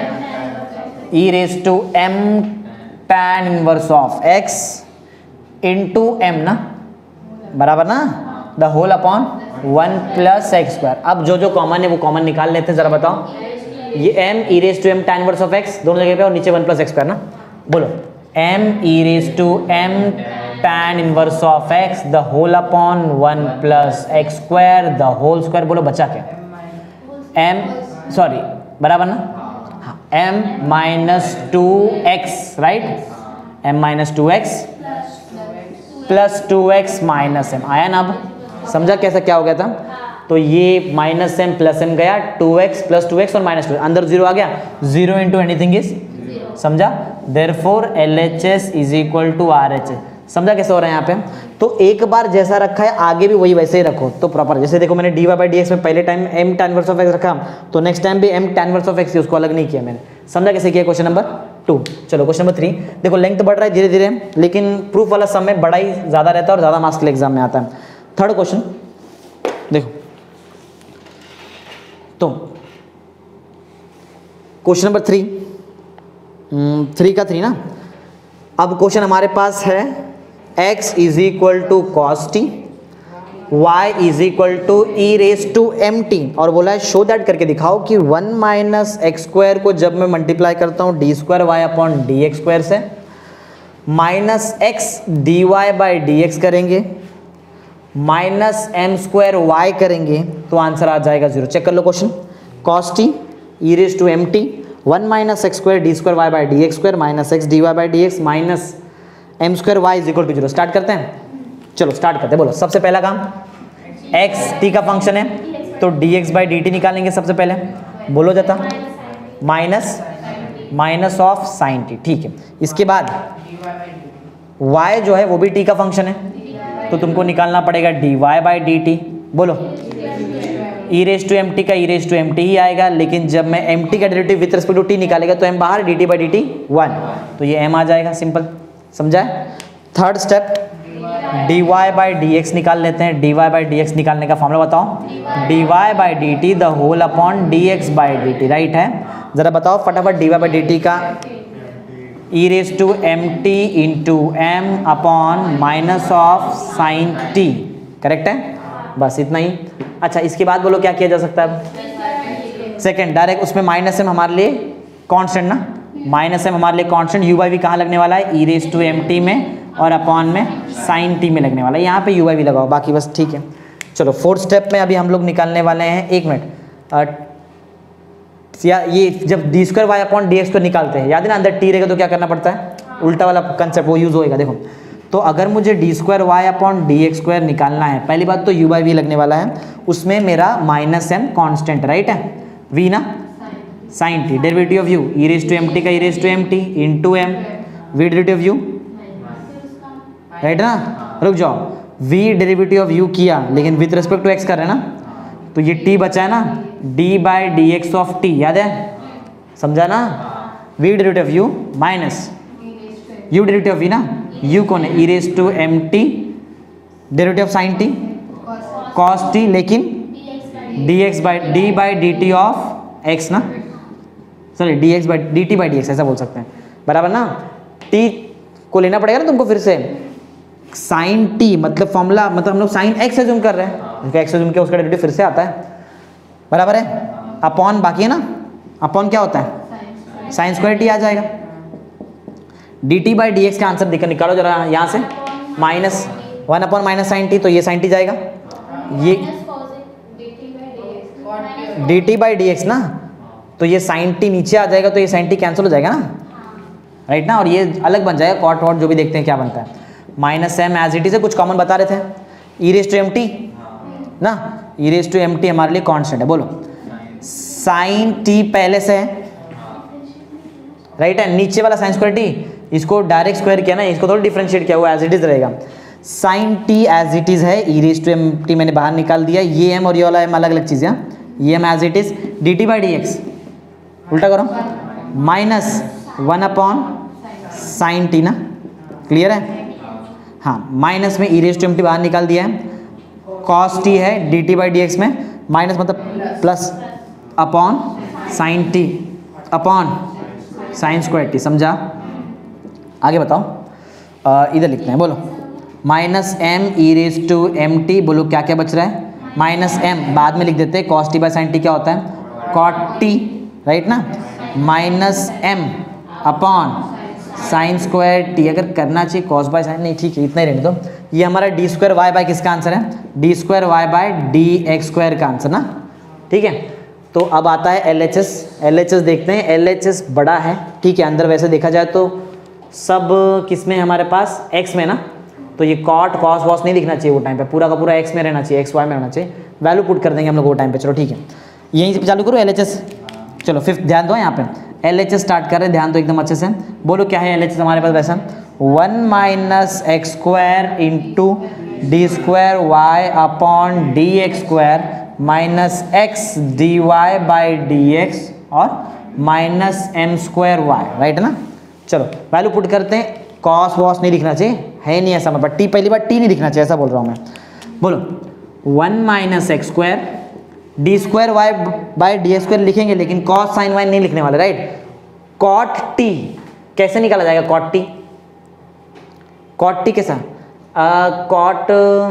e raise to m tan inverse of x into m ना, बराबर ना, the whole upon one plus x square. अब जो जो कॉमन है वो कॉमन निकाल लेते हैं, जरा बताओ, ये m e raise to m tan inverse of x दोनों जगह पे और नीचे वन प्लस एक्स स्क्वायर ना, बोलो m e raise to m tan inverse of x the whole upon one plus x square the whole square, बोलो बचा क्या, m सॉरी बराबर ना, m minus two x, right, m minus two x plus two x minus m, आया ना, अब समझा कैसा क्या हो गया था, तो ये माइनस एम प्लस एम गया, two x plus two x और माइनस टू, अंदर जीरो आ गया, जीरो इंटू एनीथिंग इज, समझा, therefore L H S is equal to R H S, समझा कैसे हो रहा है यहाँ पे, तो एक बार जैसा रखा है आगे भी वही वैसे ही रखो तो प्रॉपर, जैसे देखो मैंने d y by d x में पहले time m tan inverse of x रखा, तो नेक्स्ट टाइम भी m tan inverse of x उसको अलग नहीं किया मैंने, समझा कैसे किया, क्वेश्चन नंबर टू। चलो क्वेश्चन नंबर थ्री, देखो लेंथ बढ़ रहा है धीरे धीरे, लेकिन प्रूफ वाला समय बड़ा ही ज़्यादा रहता है और ज़्यादा मार्क्स के लिए एग्जाम में आता है। थर्ड क्वेश्चन देखो, तो क्वेश्चन नंबर थ्री, थ्री का थ्री ना, अब क्वेश्चन हमारे पास है x is equal to cos t, y is equal to e raise to m t, और बोला है शो दैट करके दिखाओ कि वन माइनस एक्स स्क्वायर को जब मैं मल्टीप्लाई करता हूँ d square y upon d x square से, minus x d y by d x करेंगे, माइनस एम स्क्वायर वाई करेंगे, तो आंसर आ जाएगा जीरो। चेक कर लो question, cos t e raise to m t, one minus x square d square y by d x square minus x d y by d x minus m square y is equal to zero. Start करते हैं, चलो start करते हैं, बोलो सबसे पहला काम, x T का फंक्शन है तो d x by d t निकालेंगे सबसे पहले, बोलो जाता, minus minus of sine t, ठीक है, इसके बाद y जो है वो भी t का फंक्शन है, तो तुमको निकालना पड़ेगा d y by d t, बोलो e raise to m t का e raise to m t ही आएगा, लेकिन जब मैं एम टी का derivative with respect to t निकालेगा तो m बाहर d t by d t one, तो ये m आ जाएगा, सिंपल, समझा है। Third step, d y by d x निकाल लेते हैं, d y by d x निकालने का फॉर्मूला बताओ, d y by d t the whole upon d x by d t, right है, जरा बताओ फटाफट, d y by d t का e raise to m t into m upon minus of sine t, correct है, बस इतना ही। अच्छा इसके बाद बोलो क्या किया जा सकता है, सेकेंड डायरेक्ट उसमें माइनस एम हमारे लिए कांस्टेंट ना, माइनस एम हमारे लिए कांस्टेंट, यू बाई वी कहाँ लगने वाला है, e raise to m t में और अपॉन में साइन टी में लगने वाला है, यहाँ पे यू बाई वी लगाओ, बाकी बस ठीक है। चलो फोर्थ स्टेप में अभी हम लोग निकालने वाले हैं, एक मिनट, या ये जब d square y upon d x square निकालते हैं, याद है ना, अंदर टी रहेगा तो क्या करना पड़ता है, उल्टा वाला कंसेप्ट वो यूज होएगा। देखो तो अगर मुझे d square y upon d x square निकालना है, पहली बात तो यू बाई वी लगने वाला है, उसमें मेरा माइनस एम कॉन्स्टेंट राइट है, वी ना sine t, derivative of u e raise to m t का e raise to m t into m, v derivative of u right ना, रुक जाओ, v डेरिवेटिव ऑफ u किया लेकिन with respect to x कर रहे हैं ना, तो ये t बचा है ना, d by d x of t, याद है, समझा ना, v derivative of u minus u derivative of v ना, u कौन है, e raise to m t, derivative of sine t cos t, लेकिन dx by d by d t of x ना, sorry dx by d t by d x ऐसा बोल सकते हैं, बराबर ना, t को लेना पड़ेगा ना तुमको फिर से, साइन टी मतलब फॉर्मूला, मतलब हम लोग साइन एक्स एज्यूम कर रहे हैं, उसका एक्स एज्यूम किया, उसका डेरिवेटिव फिर से आता है, बराबर है, अपॉन बाकी है ना, अपॉन क्या होता है, साइन स्क्वायर टी आ जाएगा, d t by d x का आंसर दिखा निकालो जरा यहाँ से, minus one upon minus sine t, तो ये साइन टी जाएगा, ये d t by d x ना, तो ये साइन टी नीचे आ जाएगा, तो ये साइन टी कैंसिल हो जाएगा ना, राइट ना, और ये अलग बन जाएगा, कॉट वॉट जो भी देखते हैं क्या बनता है, minus m as it is है, कुछ कॉमन बता रहे थे, e raise to m t ना, e raise to m t हमारे लिए कांस्टेंट है, बोलो साइन टी पहले से है राइट है, नीचे वाला साइन स्क्वायर टी, इसको डायरेक्ट स्क्वायर किया ना, इसको थोड़ा डिफरेंशिएट किया, वो एज इट इज रहेगा, sine t as it is है, e raise to m t मैंने बाहर निकाल दिया, ये एम और ये वाला एम अलग अलग चीज़ है, ये m as it is, d t by d x उल्टा करो, minus one upon sine t ना, क्लियर है, हाँ, माइनस में e raise to m t बाहर निकाल दिया है, कॉस टी है d t by d x में, माइनस मतलब plus upon sine t upon sine square t, समझा, आगे बताओ, आ, इधर लिखते हैं, बोलो minus m e raise to m t, बोलो क्या क्या बच रहा है, माइनस एम बाद में लिख देते हैं, cos t by sine t क्या होता है, कॉट टी राइट ना, minus m upon sine square t, अगर करना चाहिए कॉस बाय साइन, नहीं ठीक है इतना ही रहने दो, ये हमारा डी स्क्वायर वाई बाय किसका आंसर है, d square y by d x square का आंसर ना, ठीक है। तो अब आता है L H S, L H S देखते हैं, एल एच एस बड़ा है, ठीक है, अंदर वैसे देखा जाए तो सब किस में हमारे पास एक्स में ना, तो ये कॉट कॉस वॉस नहीं लिखना चाहिए वो टाइम पे, पूरा का पूरा एक्स में रहना चाहिए, एक्स वाई में रहना चाहिए, वैल्यू पुट कर देंगे हम लोग वो टाइम पे, चलो ठीक है, यहीं से चालू करो एल एच एस, चलो फिफ्थ ध्यान दो यहाँ पे, एल एच एस स्टार्ट कर रहे हैं, ध्यान दो एकदम अच्छे से, बोलो क्या है एल एच एस हमारे पास, वैसा one minus x square into d square y upon d x square minus x d y by d x और minus m square y, right है ना, चलो वैल्यू पुट करते हैं, कॉस वॉस नहीं लिखना चाहिए, है नहीं ऐसा, मतलब टी पहली बार टी नहीं लिखना चाहिए, ऐसा बोल रहा हूँ मैं, बोलो one minus x square d square y by d x square लिखेंगे, लेकिन कॉस साइन वाई नहीं लिखने वाले, राइट, कॉट टी कैसे निकाला जाएगा, कॉट टी, कॉट टी कैसा, कॉट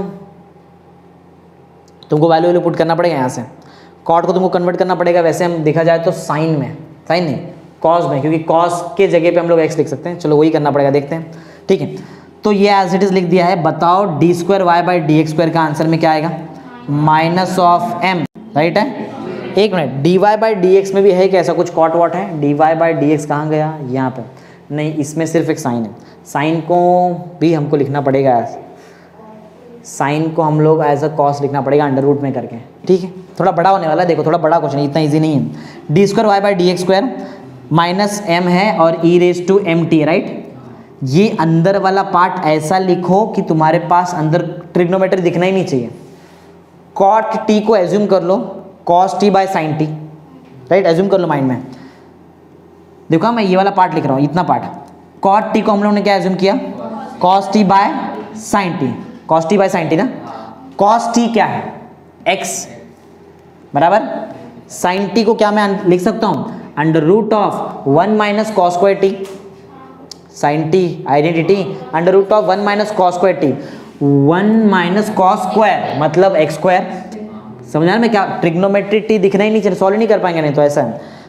तुमको वैल्यू वैल्यू पुट करना पड़ेगा यहाँ से, कॉट को तुमको कन्वर्ट करना पड़ेगा, वैसे हम देखा जाए तो साइन में, साइन नहीं कॉस में, क्योंकि कॉस के जगह पे हम लोग एक्स लिख सकते हैं, चलो वही करना पड़ेगा, देखते हैं, ठीक है। तो ये एज इट इज लिख दिया है, बताओ d square y by d x square का आंसर में क्या आएगा, माइनस ऑफ एम, राइट है, एक minute, d y by d x में भी है क्या ऐसा कुछ कॉट वॉट है, d y by d x कहाँ गया, यहाँ पे नहीं, इसमें सिर्फ एक साइन है, साइन को भी हमको लिखना पड़ेगा, साइन को हम लोग एज अ कॉस लिखना पड़ेगा अंडर रूट में करके, ठीक है, थोड़ा बड़ा होने वाला है, देखो थोड़ा बड़ा क्वेश्चन, इतना इजी नहीं है, d square y by d x square minus m है और e raise to m t, right, ये अंदर वाला पार्ट ऐसा लिखो कि तुम्हारे पास अंदर ट्रिग्नोमेट्री दिखना ही नहीं चाहिए, कॉट टी को एज्यूम कर लो cos t by sine t, right, assume कर लो माइंड में, देखो मैं ये वाला पार्ट लिख रहा हूँ, इतना पार्ट, कॉट टी को हम लोग ने क्या एज्यूम किया, cos t by sine t, cos t by sine t ना, कॉस टी क्या है, एक्स बराबर, साइन टी को क्या मैं लिख सकता हूँ, under root of one minus cos square t, sine t identity under root of one minus cos square t, one minus cos square मतलब एक्स स्क्वायर, समझा मैं क्या, ट्रिग्नोमेट्री टी दिखना ही नहीं चाहिए, सॉल्व नहीं कर पाएंगे नहीं तो ऐसा है,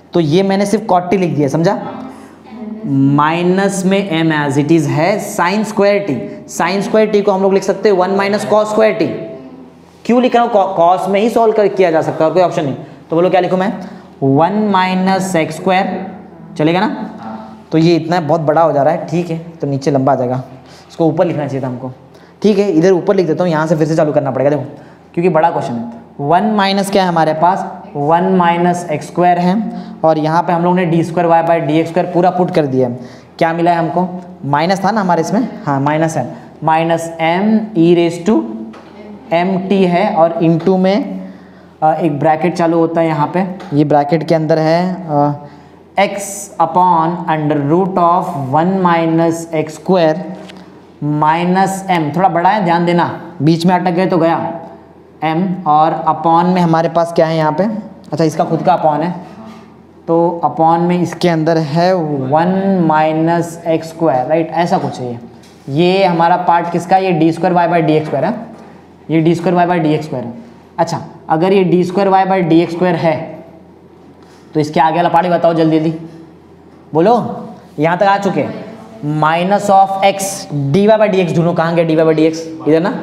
तो ये मैंने सिर्फ कॉट टी लिख दिया, समझा। माइनस में एम एज इट इज है, sine square t, sine square t को हम लोग लिख सकते हैं one minus cos square t. क्यों लिख रहा हूँ, कॉस में ही सॉल्व कर किया जा सकता है और कोई ऑप्शन नहीं। तो बोलो क्या लिखूँ मैं, वन माइनस एक्स स्क्वायर, चलेगा ना। तो ये इतना बहुत बड़ा हो जा रहा है, ठीक है, तो नीचे लंबा आ जाएगा, इसको ऊपर लिखना चाहिए था हमको, ठीक है, इधर ऊपर लिख देता हूँ, यहाँ से फिर से चालू करना पड़ेगा, देखो क्योंकि बड़ा क्वेश्चन है। वन माइनस क्या है हमारे पास, वन माइनस एक्स स्क्वायर है, और यहाँ पे हम लोग ने d square y by d x square पूरा पुट कर दिया है। क्या मिला है हमको, माइनस था ना हमारे इसमें, हाँ माइनस है, minus m e raise to m t है, और इंटू में एक ब्रैकेट चालू होता है यहाँ पे, ये ब्रैकेट के अंदर है x upon under root of one minus x square minus m, थोड़ा बड़ा है ध्यान देना, बीच में अटक गए तो गया एम, और अपॉन में हमारे पास क्या है यहाँ पे, अच्छा इसका खुद का अपॉन है, तो अपॉन में इसके अंदर है one minus x square, right, ऐसा कुछ है ये ये हमारा पार्ट किसका, ये d square y by d x square है, ये d square y by d x square है। अच्छा अगर ये d square y by d x square है तो इसके आगे वाला पार्ट ही बताओ जल्दी जल्दी, बोलो, यहाँ तक आ चुके हैं। Minus of x d y by d x, ढूंढो कहाँ गया d y by d x, इधर ना,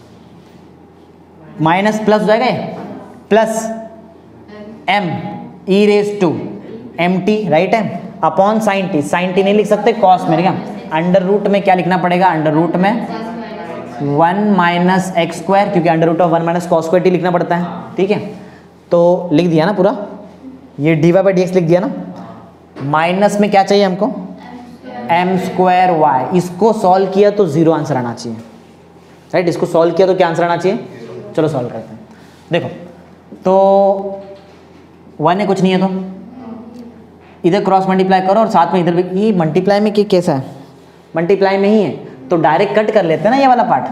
माइनस प्लस हो जाएगा ये, plus m e raise to m t, right है, upon sine t, sine t नहीं लिख सकते कॉस में, क्या अंडर रूट में क्या लिखना पड़ेगा, अंडर रूट में वन माइनस एक्स स्क्वायर, क्योंकि under root of one minus cos square t लिखना पड़ता है, ठीक है, तो लिख दिया ना पूरा, ये d y by d x लिख दिया ना। माइनस में क्या चाहिए हमको, एम स्क्वायर वाई, इसको सॉल्व किया तो जीरो आंसर आना चाहिए, राइट, इसको सॉल्व किया तो क्या आंसर आना चाहिए, चलो सॉल्व करते हैं। देखो तो वन है कुछ नहीं है, तो इधर क्रॉस मल्टीप्लाई करो और साथ में इधर भी, ये मल्टीप्लाई में क्या कैसा है, मल्टीप्लाई में ही है, तो डायरेक्ट कट कर लेते हैं ना ये वाला पार्ट,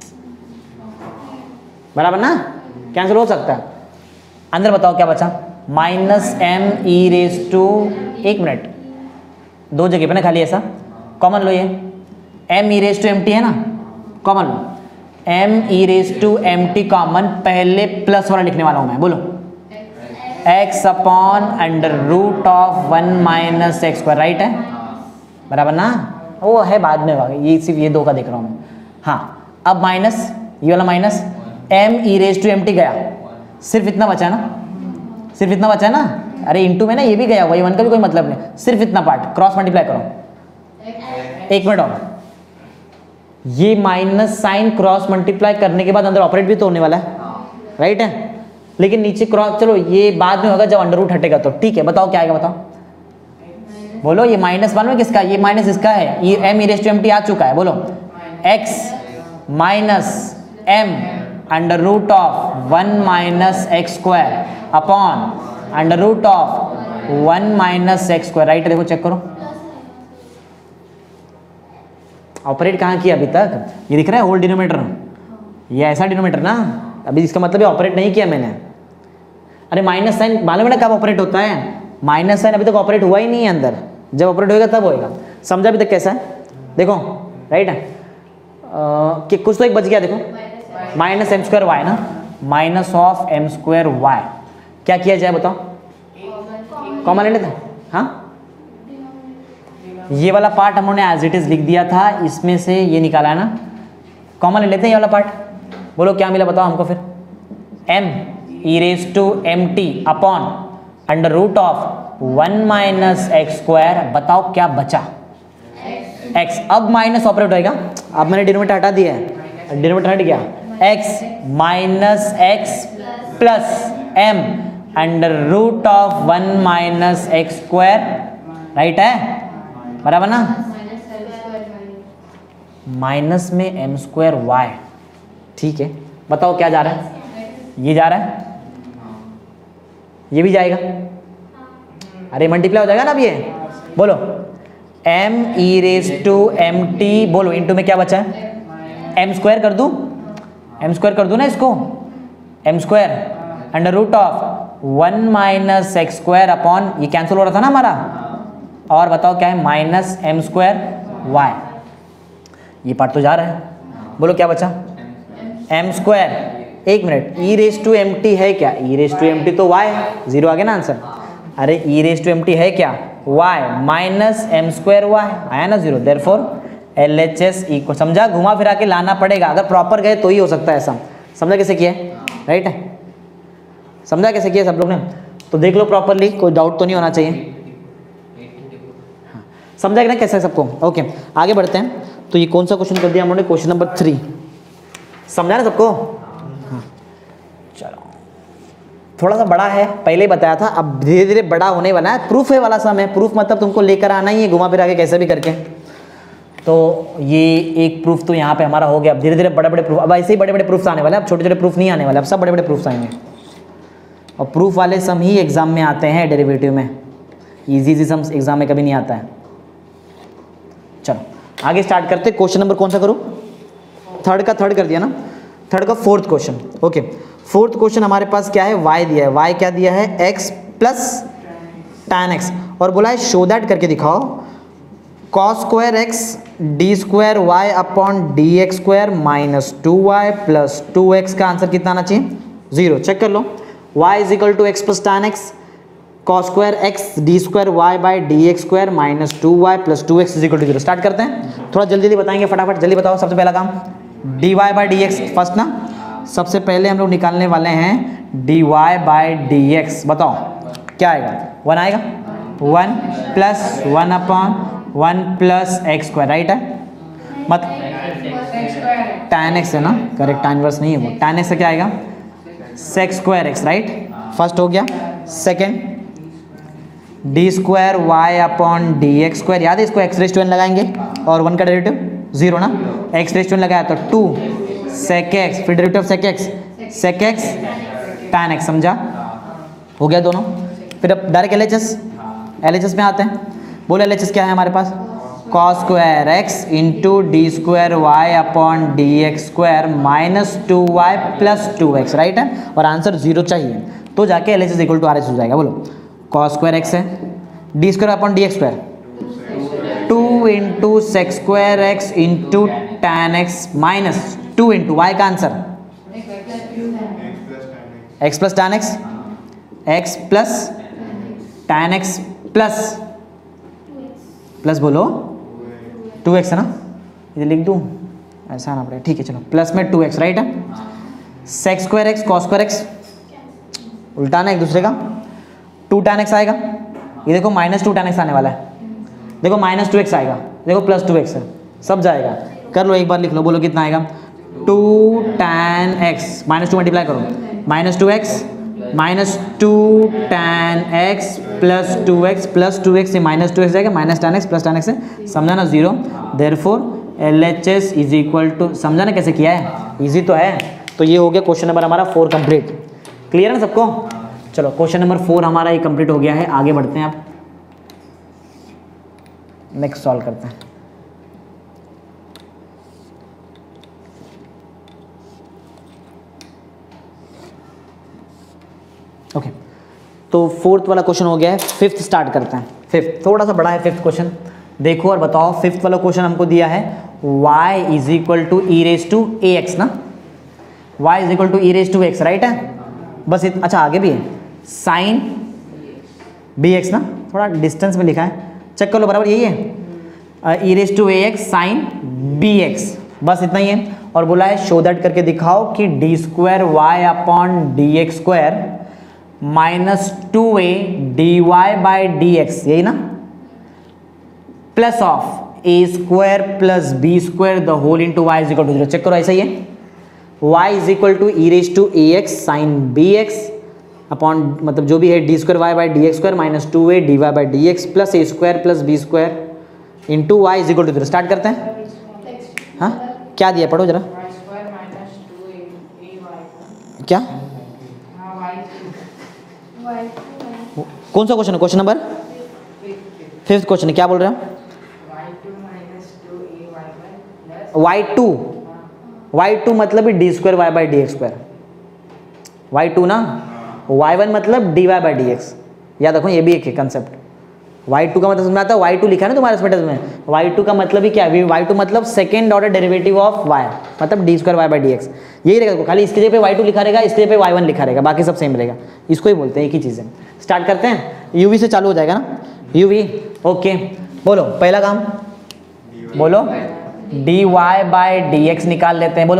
बराबर ना, कैंसिल हो सकता है। अंदर बताओ क्या बचा, minus m e raise to, एक मिनट, दो जगह पे ना खाली ऐसा, कॉमन लो, ये m e raise to m t है ना, कॉमन लो, m e raise to m t common, पहले प्लस वाला लिखने वाला हूं मैं, बोलो x upon under root of one minus x square, right है, बराबर ना, वो है बाद में होगा, ये सिर्फ ये दो का देख रहा हूँ मैं। हाँ अब माइनस, ये वाला minus m e raise to m t गया, सिर्फ इतना बचा ना, सिर्फ इतना बचा ना, अरे इंटू में ना ये भी गया, वही वन का भी कोई मतलब नहीं, सिर्फ इतना पार्ट, क्रॉस मल्टीप्लाई करो, एक मिनट और, ये माइनस साइन क्रॉस मल्टीप्लाई करने के बाद अंदर ऑपरेट भी तो होने वाला है, राइट है, लेकिन नीचे क्रॉस, चलो ये बाद में होगा जब अंडर रूट हटेगा तो, ठीक है, बताओ क्या आएगा, बताओ बोलो, ये माइनस मालूम है किसका, ये माइनस इसका है, ये m e raise to m t आ चुका है, बोलो x minus m under root of one minus x square upon under root of one minus x square, right है, देखो चेक करो, ऑपरेट कहाँ किया अभी तक, ये दिख रहा है होल डिनोमिनेटर, ये ऐसा डिनोमिनेटर ना, अभी इसका मतलब ये ऑपरेट नहीं किया मैंने, अरे माइनस साइन मालूम है ना कब ऑपरेट होता है, माइनस साइन अभी तक ऑपरेट हुआ ही नहीं है अंदर, जब ऑपरेट होएगा तब होएगा, समझा अभी तक कैसा है, देखो राइट है, कि कुछ तो एक बच गया, देखो माइनस एम स्क्वायर वाई ना, minus of m square y, क्या किया जाए बताओ, कॉमन ले लेते हैं, हाँ ये वाला पार्ट हमने एज इट इज लिख दिया था, इसमें से ये निकाला है ना, कॉमन ले लेते हैं ये वाला पार्ट, बोलो क्या मिला बताओ हमको फिर, m e raise to m t upon under root of one minus x square, बताओ क्या बचा, x, अब माइनस ऑपरेट होएगा, अब मैंने डिनोमिनेटर हटा दिया है, डिनोमिनेटर हट गया, x minus x plus m under root of one minus x square, right है, बराबर ना, माइनस में एम स्क्वायर वाई, ठीक है, बताओ क्या जा रहा है, ये जा रहा है, ये भी जाएगा, अरे मल्टीप्लाई हो जाएगा ना अब ये, बोलो m e raise to m t, बोलो इनटू में क्या बचा है, एम स्क्वायर कर दूं, एम स्क्वायर कर दूं ना इसको, m square under root of one minus x square upon, ये कैंसिल हो रहा था ना हमारा, और बताओ क्या है, माइनस एम स्क्वायर वाई, ये पार्ट तो जा रहा है, बोलो क्या बचा, एम स्क्वायर, एक minute, e raise to m t है क्या, e raise to m t तो वाई, जीरो आ गया ना आंसर, अरे e raise to m t है क्या, y minus m square y, आया ना zero, therefore L H S equal, समझा, घुमा फिरा के लाना पड़ेगा, अगर प्रॉपर गए तो ही हो सकता है ऐसा। समझा कैसे किया है, राइट है, समझा कैसे किया सब लोग ने, तो देख लो प्रॉपरली, कोई डाउट तो नहीं होना चाहिए, हाँ, समझा कि ना कैसे सबको। ओके आगे बढ़ते हैं। तो ये कौन सा क्वेश्चन कर दिया हम लोगों ने, क्वेश्चन नंबर थ्री, समझा ना सबको, हाँ चलो थोड़ा सा बड़ा है, पहले ही बताया था, अब धीरे धीरे बड़ा होने वाला है, प्रूफ है वाला समय, प्रूफ मतलब तुमको लेकर आना ही है घुमा फिरा के कैसे भी करके। तो ये एक प्रूफ तो यहाँ पे हमारा हो गया, अब धीरे धीरे बड़े बड़े प्रूफ, अब ऐसे ही बड़े बड़े प्रूफ आने वाले हैं, अब छोटे छोटे प्रूफ नहीं आने वाले, अब सब बड़े बड़े प्रूफ आएंगे, और प्रूफ वाले सम ही एग्जाम में आते हैं डेरिवेटिव में, इजी इजी सम एग्जाम में कभी नहीं आता है। चलो आगे स्टार्ट करते, क्वेश्चन नंबर कौन सा करूँ, थर्ड का, थर्ड कर दिया ना, थर्ड का fourth question. Okay fourth question हमारे पास क्या है, y दिया है, y क्या दिया है, x प्लस tan x, और बोला है शो दैट करके दिखाओ cos square x d square y upon d x square minus two y plus two x का आंसर कितना आना चाहिए, जीरो। चेक कर लो, y is equal to x plus tan x cos square x d square y by d x square minus two y plus two x is equal to zero. Start करते हैं, थोड़ा जल्दी जल्दी बताएंगे, फटाफट जल्दी बताओ। सबसे पहला काम d y by d x first ना, सबसे पहले हम लोग निकालने वाले हैं d y by d x, बताओ क्या आएगा, वन आएगा, one plus one upon one plus x square, right है, मत tan x है ना, करेक्ट, tan इनवर्स नहीं है वो, tan x से क्या आएगा, sec square x, right, first हो गया। Second d square y upon d x square, याद है इसको एक्स रेस टू एन लगाएंगे, और वन का डेरिवेटिव जीरो ना, एक्स रेस टू एन लगाया तो टू sec x, फिर derivative of sec x, sec x tan x, समझा, हो गया दोनों। फिर अब direct L H S, L H S में आते हैं, बोलो एल एच एस क्या है हमारे पास, cos square x into d square y upon d x square minus two y plus two x, right है, और आंसर जीरो चाहिए, तो जाके L H S equal to R H हो जाएगा। बोलो cos स्क्वायर एक्स है, d square upon d x square, two into sec square x into tan x minus two into y का answer x plus tan x, x plus tan x plus plus बोलो two x है ना, ये लिख दूँ ऐसा ना पड़ेगा, ठीक है चलो, प्लस में टू एक्स, राइट है, sec square x cos square x, उल्टाना एक दूसरे का, टू टैन एक्स आएगा, ये देखो माइनस टू टैन एक्स आने वाला है, देखो माइनस टू एक्स आएगा, देखो प्लस टू एक्स है, सब जाएगा, कर लो एक बार लिख लो, बोलो कितना आएगा, two tan x, minus two multiply करो, minus two x minus two tan x plus two x plus two x से माइनस टू एक्स जाएगा, minus tan x plus tan x है, समझा ना, zero, therefore L H S is equal to, समझा ना कैसे किया है, इजी तो है। तो ये हो गया क्वेश्चन नंबर हमारा फोर कंप्लीट, क्लियर है ना सबको। चलो क्वेश्चन नंबर फोर हमारा ये कंप्लीट हो गया है, आगे बढ़ते हैं, आप नेक्स्ट सॉल्व करते हैं। Okay okay. तो फोर्थ वाला क्वेश्चन हो गया है, फिफ्थ स्टार्ट करते हैं। फिफ्थ थोड़ा सा बड़ा है फिफ्थ क्वेश्चन, देखो और बताओ। फिफ्थ वाला क्वेश्चन हमको दिया है y is equal to e raise to a x ना, y is equal to e raise to x, right है, बस इत, अच्छा आगे भी है साइन बी एक्स ना, थोड़ा डिस्टेंस में लिखा है, चेक कर लो बराबर यही है, e raise to a x sine b x, बस इतना ही है। और बोला है शो दैट करके दिखाओ कि d square y upon d x square minus two a d y by d x, यही ना, plus of a square plus b square the whole into y is equal to zero. Check करो ऐसा ही है, y is equal to e raise to a x sine b x upon मतलब जो भी है d square y by d x square minus two a d y by d x plus a square plus b square into y is equal to zero. Start करते हैं, हाँ क्या दिया पढ़ो जरा, क्या कौन सा क्वेश्चन है, क्वेश्चन नंबर फिफ्थ क्वेश्चन है, क्या बोल रहे हैं, वाई टू, वाई टू मतलब d square y by d x square, y two ना, वाई वन मतलब d y by d x, याद रखो ये भी एक है कंसेप्ट, वाई टू का मतलब समझ आता है, वाई टू लिखा है ना तुम्हारे स्पेटस में, वाई टू का मतलब ही क्या है, वाई टू मतलब second order derivative of y, मतलब d square y by d x, यही रहेगा। खाली इसके जगह पे वाई टू लिखा रहेगा, इसके जगह पे वाई वन लिखा रहेगा, बाकी सब सेम रहेगा। इसको ही बोलते हैं, एक ही चीज़ है। स्टार्ट करते हैं, यूवी से चालू हो जाएगा ना, यूवी। ओके बोलो पहला काम, बोलो d y by d x निकाल लेते हैं, बोलो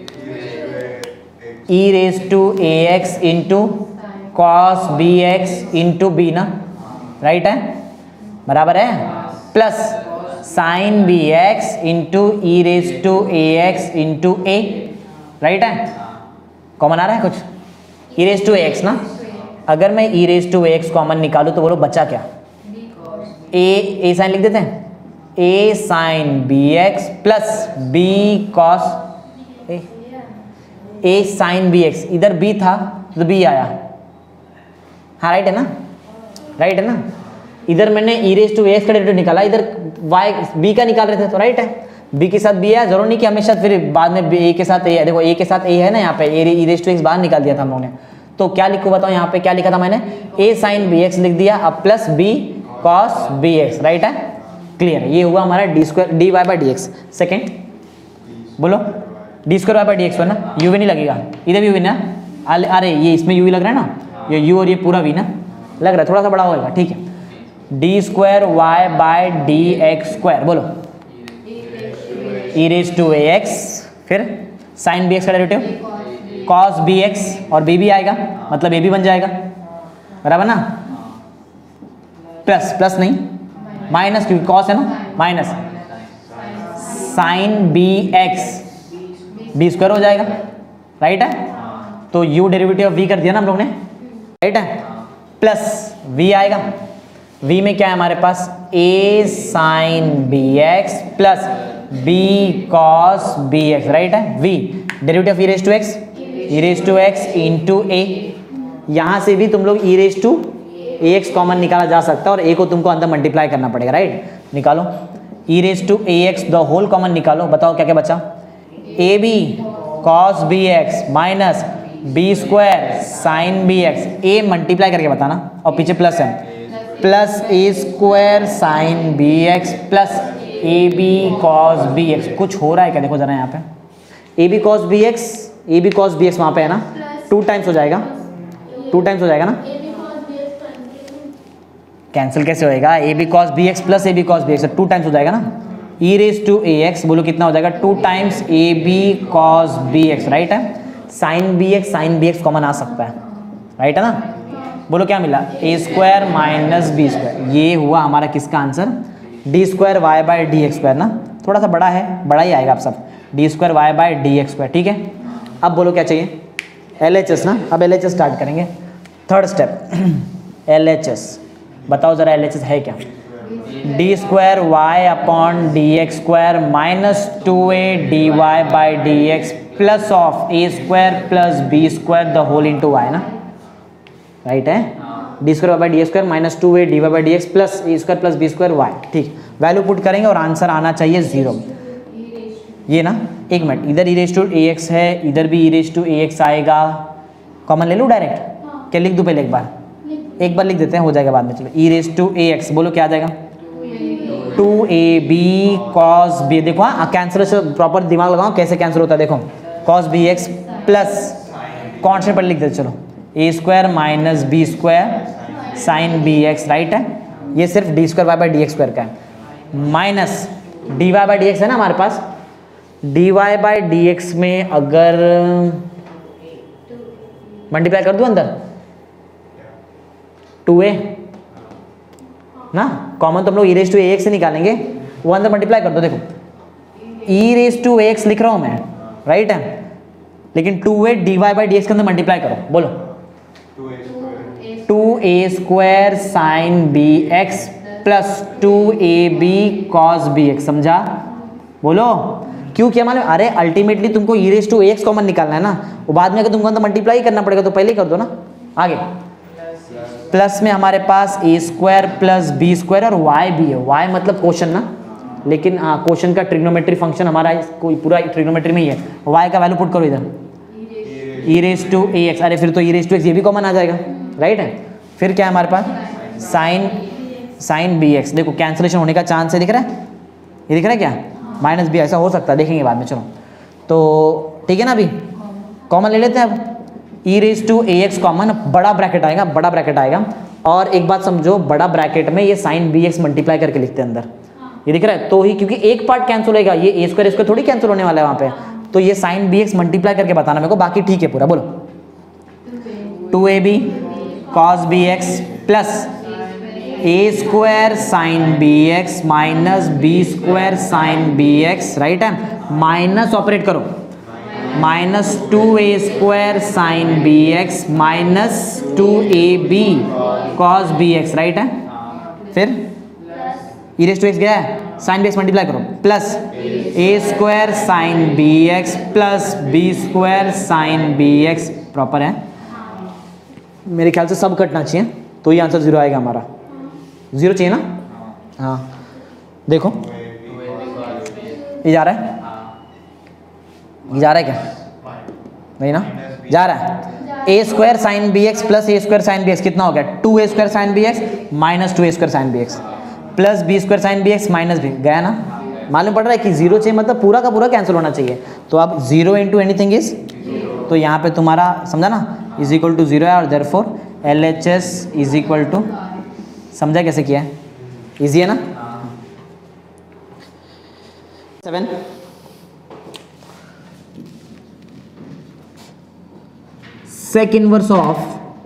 e raise to a x into cos b x into b ना, राइट है, बराबर है, plus sine b x into e raise to a x into a, right है। कॉमन आ रहा है कुछ, e raise to a x ना, अगर मैं e raise to a x common निकालूं तो बोलो बचा क्या, ए ए साइन लिख देते हैं, a sine b x plus b cos a, a sine b x, इधर बी था तो बी आया, हाँ राइट है ना, राइट है ना। इधर मैंने ई रेज टू एक्स का डेरिवेटिव निकाला, इधर वाई बी का निकाल रहे थे तो राइट है, बी के साथ बी है, जरूर नहीं कि हमेशा फिर बाद में ए के साथ ए है। देखो ए के साथ ए है ना, यहाँ पे a e raise to x बाहर निकाल दिया था हम लोगों ने, तो क्या लिखो बताओ, यहाँ पे क्या लिखा था मैंने, ए साइन बी एक्स लिख दिया, अब plus b cos b x, right है, क्लियर है। ये हुआ हमारा d square d y by d x. Second बोलो d square y by d x ना, यू भी नहीं लगेगा, इधर भी यू ना, अरे ये इसमें यू भी लग रहा है ना, ये यू और ये पूरा वी ना लग रहा है, थोड़ा सा बड़ा होगा, ठीक है। D square y by d x square, बोलो e raise to a x, फिर साइन बी एक्स का डेरिवेटिव कॉस बी एक्स, और बी भी आएगा मतलब ए भी बन जाएगा, बराबर ना, प्लस प्लस नहीं माइनस, क्योंकि कॉस है ना, minus sine b x, b square हो जाएगा, राइट है। तो यू डेरिवेटिव ऑफ वी कर दिया ना हम लोग ने, राइट है, प्लस वी आएगा, v में क्या है हमारे पास, a sine b x plus b cos b x, right है, v derivative of e raise to x, e raise to x into a, यहाँ से भी तुम लोग e raise to ax common निकाला जा सकता है और a को तुमको अंदर मल्टीप्लाई करना पड़ेगा, राइट, निकालो e raise to ax the whole common निकालो, बताओ क्या क्या बचा, ab cos b x minus b square sine b x, a multiply करके बताना और पीछे प्लस है, plus a square sine b x plus a b cos b x. कुछ हो रहा है क्या, देखो जरा यहाँ पे, a b cos b x, a b cos b x वहाँ पे है ना, टू टाइम्स हो जाएगा, टू टाइम्स हो जाएगा ना, कैंसिल कैसे होएगा, a b cos b x plus a b cos b x, two times हो जाएगा ना, e raise to a x, बोलो कितना हो जाएगा, two times a b cos b x, right है, sine b x sine b x common आ सकता है, राइट है ना, बोलो क्या मिला, a square minus b square, ये हुआ हमारा किसका answer, d square y by d x square ना, थोड़ा सा बड़ा है, बड़ा ही आएगा आप सब, d square y by d x square, ठीक है। अब बोलो क्या चाहिए, एल एच एस ना, अब एल एच एस स्टार्ट करेंगे, third step L H S, बताओ जरा एल एच एस है क्या, d square y upon d x square minus two a d y by d x plus of a square plus b square the whole into y ना, right है, d square by d x square minus two a d y by d x plus a square plus b square Y, ठीक, value put करेंगे और answer आना चाहिए zero, ये ना, एक मिनट, इधर e raise to a x है, इधर भी e raise to a x आएगा, कॉमन ले लूँ डायरेक्ट, क्या लिख दूँ पहले एक बार, एक बार लिख देते हैं, हो जाएगा बाद में, चलो e raise to a x, बोलो क्या आ जाएगा, two a b cos b, देखो हाँ कैंसर से प्रॉपर दिमाग लगाओ कैसे कैंसर होता है, देखो cos b x plus constant पर लिख देते, चलो a square minus b square sine b x, right है, ये सिर्फ d square y by d x square का है, minus d y by d x है ना हमारे पास, d y by d x में अगर मल्टीप्लाई कर दूं अंदर टू ए ना, कॉमन तो हम लोग e raise to a x से निकालेंगे, वो अंदर मल्टीप्लाई कर दो, देखो e raise to a x लिख रहा हूं मैं, राइट है, लेकिन two a d y by d x के अंदर मल्टीप्लाई करो, बोलो two a square sine b x plus two a b cos b x, समझा, बोलो क्यों क्या मालूम, अरे अल्टीमेटली तुमको e raise to a x common निकालना है ना, वो बाद में अगर तुमको अंदर मल्टीप्लाई करना पड़ेगा तो पहले ही कर दो ना, आगे प्लस में हमारे पास a square plus b square और वाई भी है, वाई मतलब क्वेश्चन ना, लेकिन हाँ क्वेश्चन का ट्रिग्नोमेट्री फंक्शन हमारा कोई पूरा ट्रिग्नोमेट्री में ही है, वाई का वैल्यू पुट करो इधर, e raise to a x, अरे फिर तो ई रेज टू एक्स ये भी कॉमन आ जाएगा, राइट है, फिर क्या है हमारे पास साइन साइन बी एक्स, देखो कैंसिलेशन होने का चांस है, दिख रहा है, ये दिख रहा है क्या, माइनस बी, ऐसा हो सकता है, देखेंगे बाद में। चलो तो ठीक है ना, अभी कॉमन ले लेते हैं अब, e raise to a x common, बड़ा ब्रैकेट आएगा, बड़ा ब्रैकेट आएगा, और एक बात समझो, बड़ा ब्रैकेट में ये साइन बी एक्स मल्टीप्लाई करके लिखते हैं अंदर, ये दिख रहा है, तो ही क्योंकि एक पार्ट कैंसिल होगा, ये ए स्क्वायर स्क्वायर थोड़ी कैंसिल होने वाला है वहाँ पे, तो ये साइन बी एक्स मल्टीप्लाई करके बताना मेरे को, बाकी ठीक है पूरा, बोलो two a b cos b x plus a square sine b x minus b square sine b x, right है, माइनस ऑपरेट करो, minus two a square sine b x minus two a b cos b x, right है, फिर e raise to x गया है, sine b x multiply करो, plus a square sine b x plus b square sine b x, proper है, मेरे ख्याल से सब कटना चाहिए, तो ये आंसर जीरो आएगा हमारा, जीरो चाहिए ना, हाँ देखो ये जा रहा है, ये जा रहा है क्या, नहीं ना, जा रहा है, a square sine b x plus a square sine b x कितना हो गया, two a square sine b x minus two a square sine b x plus b square sine b x minus b, गया ना, मालूम पड़ रहा है कि जीरो चाहिए, मतलब पूरा का पूरा कैंसिल होना चाहिए, तो अब जीरो इंटू एनीथिंग इज, तो यहाँ पे तुम्हारा समझा ना, इज इक्वल टू जीरो है, और therefore L H S is equal to, समझा कैसे किया है, इजी है ना। Seven, sec inverse of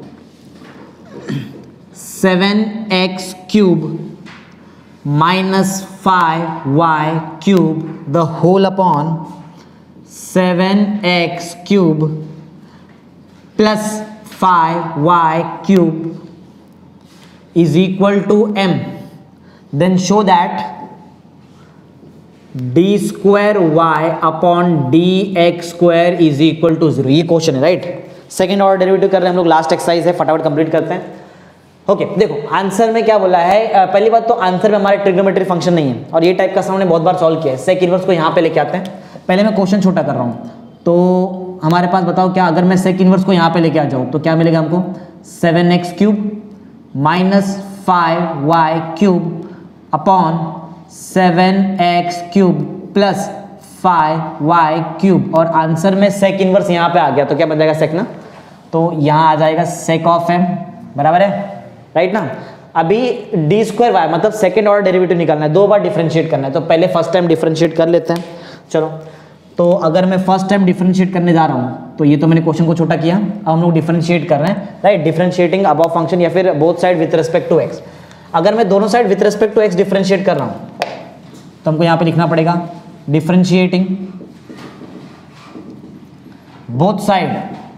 seven x cube minus five y cube the whole upon seven x cube plus five y cube is equal to m, then show that d square y upon dx square is equal to zero। ये question है, right, second order derivative कर रहे हैं हम लोग, last exercise है, फटाफट complete करते हैं। ओके okay, देखो आंसर में क्या बोला है, पहली बात तो आंसर में हमारे ट्रिग्नोमेट्री फंक्शन नहीं है, और ये टाइप का हमने बहुत बार सॉल्व किया है, सेक इनवर्स को यहाँ पे लेके आते हैं, पहले मैं क्वेश्चन छोटा कर रहा हूँ, तो हमारे पास बताओ क्या, अगर मैं सेक इनवर्स को यहाँ पे लेके आ जाऊँ तो क्या मिलेगा हमको, seven x cube minus five y cube upon seven x cube plus five y cube, और आंसर में सेक इनवर्स यहाँ पे आ गया, तो क्या बन जाएगा सेक ना, तो यहाँ आ जाएगा सेक ऑफ एम, बराबर है, राइट ना। अभी डी स्क्वायर वाई मतलब सेकेंड ऑर्डर डेरिवेटिव निकालना है, दो बार डिफरेंशिएट करना है, तो पहले फर्स्ट टाइम डिफरेंशिएट कर लेते हैं। चलो तो अगर मैं फर्स्ट टाइम डिफरेंशिएट करने जा रहा हूँ, तो ये तो मैंने क्वेश्चन को छोटा किया, अब हम लोग डिफरेंशिएट कर रहे हैं, राइट, डिफरेंशिएटिंग अबव फंक्शन या फिर both side with respect to x. अगर मैं दोनों side with respect to x differentiate कर रहा हूँ, तो हमको यहाँ पे लिखना पड़ेगा differentiating both side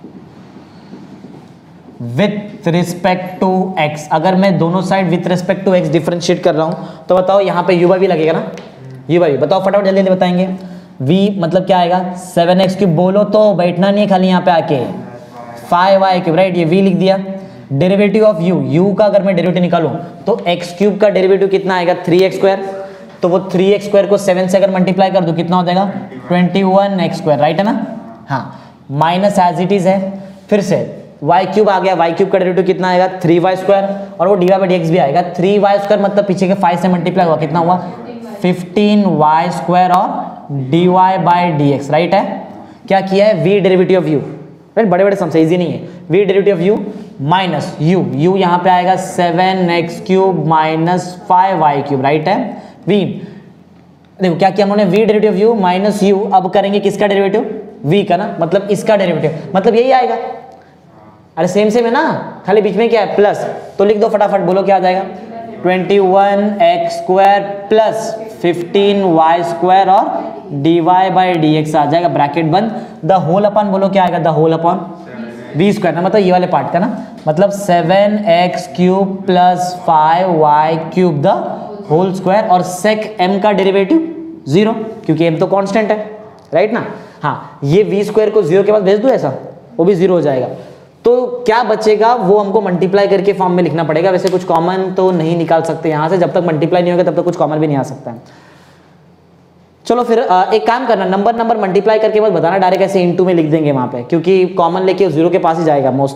with respect to x. अगर मैं दोनों side with respect to x differentiate कर रहा हूं, तो बताओ यहाँ पे यू बाई वी लगेगा ना, यू बाई वी, बताओ फटाफट जल्दी जल्दी बताएंगे। v मतलब क्या आएगा, सेवन एक्स क्यूब, बोलो तो बैठना नहीं है खाली यहाँ पे आके, फाइव वाई क्यूब, राइट, ये v लिख दिया। डेरिवेटिव ऑफ u, u का अगर मैं डेरिवेटिव निकालूं तो x क्यूब का डेरिवेटिव कितना आएगा, थ्री एक्स स्क्वायर, तो वो थ्री एक्स स्क्वायर को सेवन से अगर मल्टीप्लाई कर दो कितना हो जाएगा, twenty one x square, right है ना, हाँ, माइनस एज इट इज है, फिर से y क्यूब आ गया, y क्यूब का डेरिवेटिव कितना आएगा, थ्री वाई स्क्वायर, और वो d y by d x भी आएगा, थ्री वाई स्क्वायर मतलब पीछे के फाइव से मल्टीप्लाई हुआ, कितना हुआ, फिफ्टीन वाई स्क्वायर और d y by d x, right है। क्या किया है, v derivative of u, right, बड़े बड़े समझे, इजी नहीं है, v derivative of u minus u, u यहाँ पे आएगा seven x cube minus five y cube, right है। v देखो क्या किया हमने, v derivative of u minus u, अब करेंगे किसका डेरिवेटिव, v का ना, मतलब इसका डेरिवेटिव, मतलब यही आएगा, अरे सेम सेम है ना, खाली बीच में क्या है प्लस, तो लिख दो फटाफट, बोलो क्या आ जाएगा, twenty one x square plus fifteen y square और d y by d x आ जाएगा, ब्रैकेट बंद, द होल अपॉन, बोलो क्या आएगा, the whole upon v square ना, मतलब ये वाले पार्ट का ना, मतलब seven x cube plus five y cube the whole square, और सेक एम का डेरिवेटिव जीरो, क्योंकि एम तो कांस्टेंट है, राइट ना, हाँ, ये वी स्क्वायर को जीरो के बाद भेज दो ऐसा, वो भी जीरो हो जाएगा, तो क्या बचेगा वो हमको मल्टीप्लाई करके फॉर्म में लिखना पड़ेगा। वैसे कुछ कॉमन तो नहीं निकाल सकते यहाँ से, जब तक मल्टीप्लाई नहीं होगा तब तक कुछ कॉमन भी नहीं आ सकता है। चलो फिर एक काम करना, नंबर नंबर मल्टीप्लाई करके बस बताना, डायरेक्ट ऐसे इनटू में लिख देंगे वहाँ पे, क्योंकि कॉमन लेके जीरो के पास ही जाएगा मोस्टली।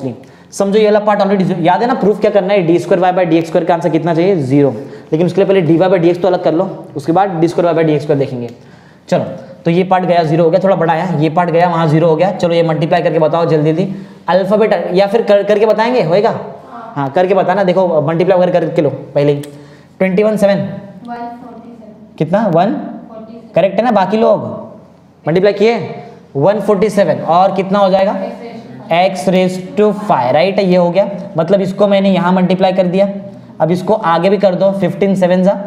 समझो ये वाला पार्ट ऑलरेडी याद है ना, प्रूफ क्या करना है, d square y by d x square का आंसर कितना चाहिए, जीरो। लेकिन उसके लिए पहले d y by d x तो अलग कर लो, उसके बाद d square y by d x square देखेंगे। चलो तो ये पार्ट गया जीरो हो गया, थोड़ा बड़ा है, ये पार्ट गया वहाँ जीरो हो गया। चलो ये मल्टीप्लाई करके बताओ जल्दी जल्दी, अल्फाबेट या फिर कर, करके बताएंगे, होएगा? हाँ करके बताना, देखो मल्टीप्लाई वगैरह करके लो पहले ही। ट्वेंटी वन सेवन कितना, वन करेक्ट है ना, बाकी लोग मल्टीप्लाई किए वन फोर्टी सेवन, और कितना हो जाएगा x raise to five, right है, ये हो गया। मतलब इसको मैंने यहाँ मल्टीप्लाई कर दिया, अब इसको आगे भी कर दो, फिफ्टीन सेवन जा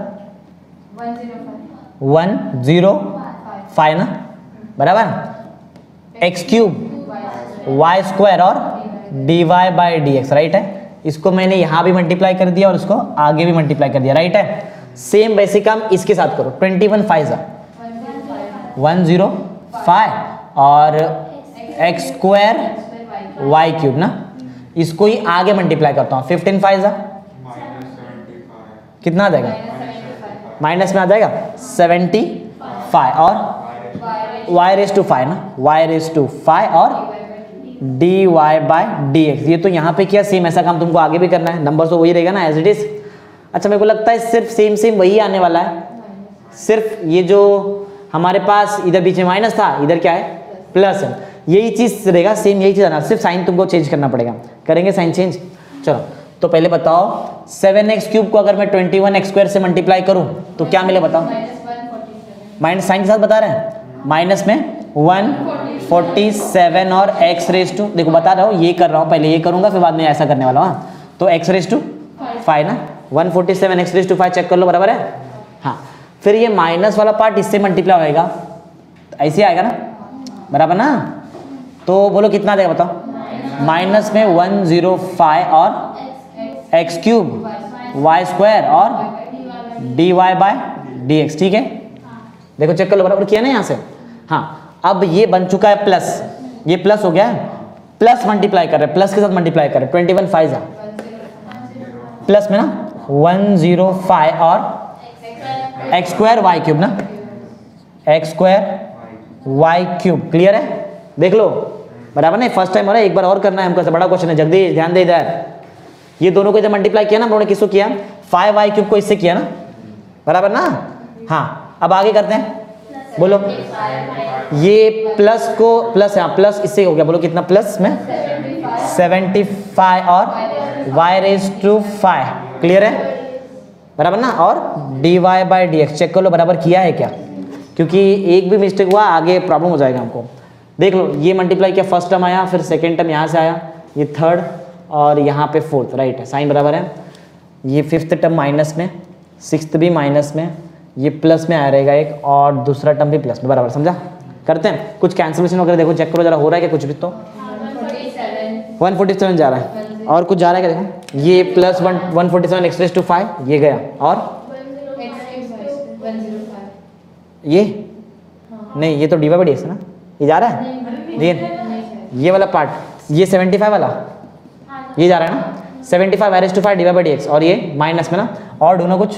वन जीरो फाइव ना, बराबर, एक्स क्यूब वाई स्क्वायर और d y by d x, right है। इसको मैंने यहाँ भी मल्टीप्लाई कर दिया और इसको आगे भी मल्टीप्लाई कर दिया, राइट है। सेम वैसे काम इसके साथ करो, ट्वेंटी वन फाइव जा वन जीरो फाइव और एक्स स्क्वायर वाई क्यूब ना, इसको ही आगे मल्टीप्लाई करता हूँ, फिफ्टीन फाइव जा कितना आ जाएगा, माइनस में आ जाएगा सेवेंटी फाइव और वाई रेस टू फाइव ना, वाई रेस टू फाइव और d y by d x. ये तो यहाँ पे किया, सेम ऐसा काम तुमको आगे भी करना है, नंबर तो वही रहेगा ना एज इट इज। अच्छा मेरे को लगता है सिर्फ सेम सेम वही आने वाला है, सिर्फ ये जो हमारे पास इधर बीच में माइनस था, इधर क्या है प्लस है, यही चीज रहेगा, सेम यही चीज आना, सिर्फ साइन तुमको चेंज करना पड़ेगा। करेंगे साइन चेंज। चलो तो पहले बताओ सेवन एक्स क्यूब को अगर मैं ट्वेंटी वन एक्स स्क्वायर से मल्टीप्लाई करूं तो क्या मिले बताओ, माइनस साइन के साथ बता रहे हैं, माइनस में वन फोर्टी सेवन और x रेस टू, देखो बता रहा हूँ ये कर रहा हूँ, पहले ये करूंगा फिर बाद में ऐसा करने वाला हूँ। तो x रेस टू फाइव ना, one forty seven x raise to five check कर लो, बराबर है। हाँ फिर ये माइनस वाला पार्ट इससे मल्टीप्लाई होएगा, ऐसे आएगा ना, बराबर ना। तो बोलो कितना आ जाएगा बताओ, माइनस में वन जीरो फाइव और एक्स क्यूब वाई स्क्वायर और d y by d x, ठीक है। देखो चेक कर लो, बराबर किया ना यहाँ से। हाँ अब ये बन चुका है प्लस, ये प्लस हो गया है, प्लस मल्टीप्लाई कर रहे हैं, प्लस के साथ मल्टीप्लाई कर रहे हैं, ट्वेंटी वन फाइव प्लस में ना वन जीरो फाइव और एक्स स्क्वायर वाई क्यूब ना, x square y cube, clear है, देख लो बराबर नहीं, फर्स्ट टाइम हो रहा है, एक बार और करना है हमको, बड़ा क्वेश्चन है, जगदीश ध्यान दे इधर। ये दोनों को जब मल्टीप्लाई किया ना हम लोगों ने, किसको किया, फाइव वाई क्यूब को इससे किया ना, बराबर ना। हाँ अब आगे करते हैं, बोलो ये प्लस को प्लस, यहाँ प्लस इससे हो गया, बोलो कितना प्लस में सेवेंटी फाइव और y raise to five, clear है, बराबर ना। और d y by d x check कर लो, बराबर किया है क्या, क्योंकि एक भी मिस्टेक हुआ आगे प्रॉब्लम हो जाएगा हमको। देख लो ये मल्टीप्लाई किया, फर्स्ट टर्म आया, फिर सेकेंड टर्म यहाँ से आया, ये थर्ड और यहाँ पे फोर्थ, राइट है, साइन बराबर है। ये फिफ्थ टर्म माइनस में, सिक्स्थ भी माइनस में, ये प्लस में आ रहेगा एक, और दूसरा टर्म भी प्लस में, बराबर, समझा। करते हैं कुछ कैंसिलेशन वगैरह, देखो चेक करो जरा हो रहा है क्या कुछ भी, तो वन फोर्टी सेवन जा रहा है, और कुछ जा रहा है क्या, देखो ये plus one one forty seven x raise to five ये गया, और ये नहीं, ये तो d y by d x है ना, ये जा रहा है, ये ये वाला पार्ट, ये सेवेंटी फाइव वाला ये जा रहा है ना, seventy five y raise to five d y by d x, और ये माइनस में ना, और ढूंढो कुछ,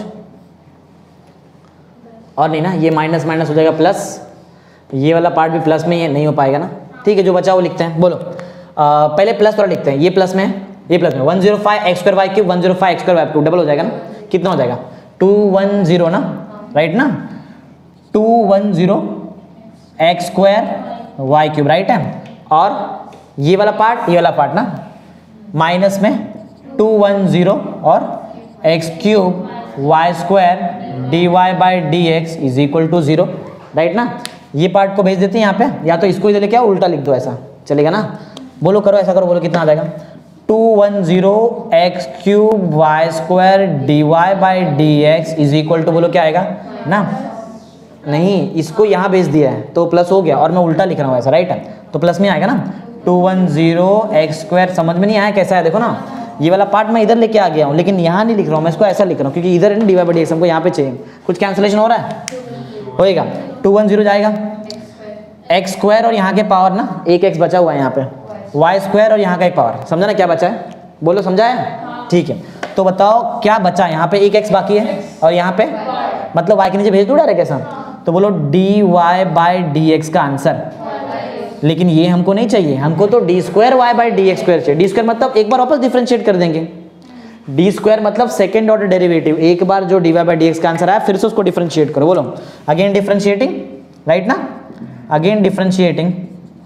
और नहीं ना, ये माइनस माइनस हो जाएगा प्लस, ये वाला पार्ट भी प्लस में, ये नहीं हो पाएगा ना, ठीक है, जो बचा वो लिखते हैं। बोलो आ, पहले प्लस वाला लिखते हैं, ये प्लस में, ये प्लस में, one zero five x square y cube, one zero five x square y cube, double हो जाएगा ना, कितना हो जाएगा टू वन जीरो ना, राइट ना, two one zero x square y cube, right है। और ये वाला पार्ट, ये वाला पार्ट ना, माइनस में टू वन जीरो और x cube y square d y by d x is equal to zero, right ना। ये पार्ट को भेज देते हैं यहाँ पे, या तो इसको इधर लेके आओ, उल्टा लिख दो, ऐसा चलेगा ना। बोलो करो, ऐसा करो, बोलो कितना आ जाएगा, two one zero x cube y square d y by d x is equal to, बोलो क्या आएगा ना, नहीं इसको यहाँ भेज दिया है तो प्लस हो गया, और मैं उल्टा लिख रहा हूँ ऐसा, राइट है, तो प्लस में आएगा ना, two one zero x square, समझ में नहीं आया कैसा है, देखो ना ये वाला पार्ट मैं इधर लेके आ गया हूँ, लेकिन यहाँ नहीं लिख रहा हूँ, मैं इसको ऐसा लिख रहा हूँ क्योंकि इधर है ना d y by d x, हमको यहाँ पे चाहिए, कुछ कैंसिलेशन हो रहा है, होएगा, टू वन जीरो जाएगा एक्स स्क्वायर और यहाँ के पावर ना, एक एक्स बचा हुआ है यहाँ पे, वाई स्क्वायर और यहाँ का एक पावर, समझा ना क्या बचा है, बोलो समझा है, ठीक है। तो बताओ क्या बचा, यहाँ पे एक एक्स बाकी है और यहाँ पे मतलब वाई के नीचे भेज दूँ डायरेक्ट कैसा, तो बोलो d y by d x का आंसर लेकिन ये हमको नहीं चाहिए, हमको तो d square y by d x square चाहिए। डी स्क्वायर मतलब एक बार वापस डिफरेंशिएट कर देंगे, डी स्क्वायर मतलब सेकेंड ऑर्डर डेरिवेटिव, एक बार जो d y by d x का आंसर आया फिर से उसको डिफरेंशिएट करो। बोलो अगेन डिफरेंशिएटिंग, राइट ना, again differentiating,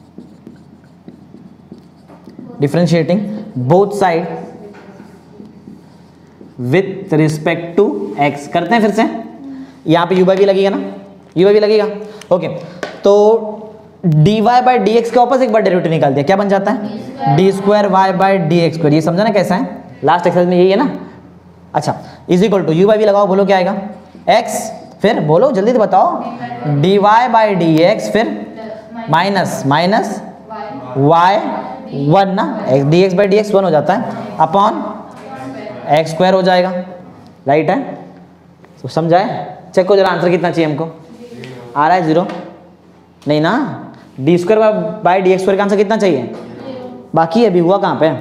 differentiating both side with respect to x. करते हैं फिर से, यहाँ पे यू बाई भी लगेगा ना, यू बाई भी लगेगा, ओके। तो d y by d x के वापस एक बार डेरिवेटिव निकाल दिया, क्या बन जाता है d square y by d x square. ये समझा ना कैसा है, लास्ट एक्सरसाइज में यही है ना। अच्छा is equal to u by भी लगाओ, बोलो क्या आएगा एक्स, फिर बोलो जल्दी तो बताओ d y by d x, फिर माइनस माइनस वाई वन ना, d x by d x one हो जाता है, अपॉन एक्स स्क्वायर हो जाएगा, राइट है। तो समझाए, चेक करो जरा आंसर कितना चाहिए हमको, आ रहा है जीरो नहीं ना, d square by d x square का आंसर कितना चाहिए, बाकी अभी हुआ कहाँ पे,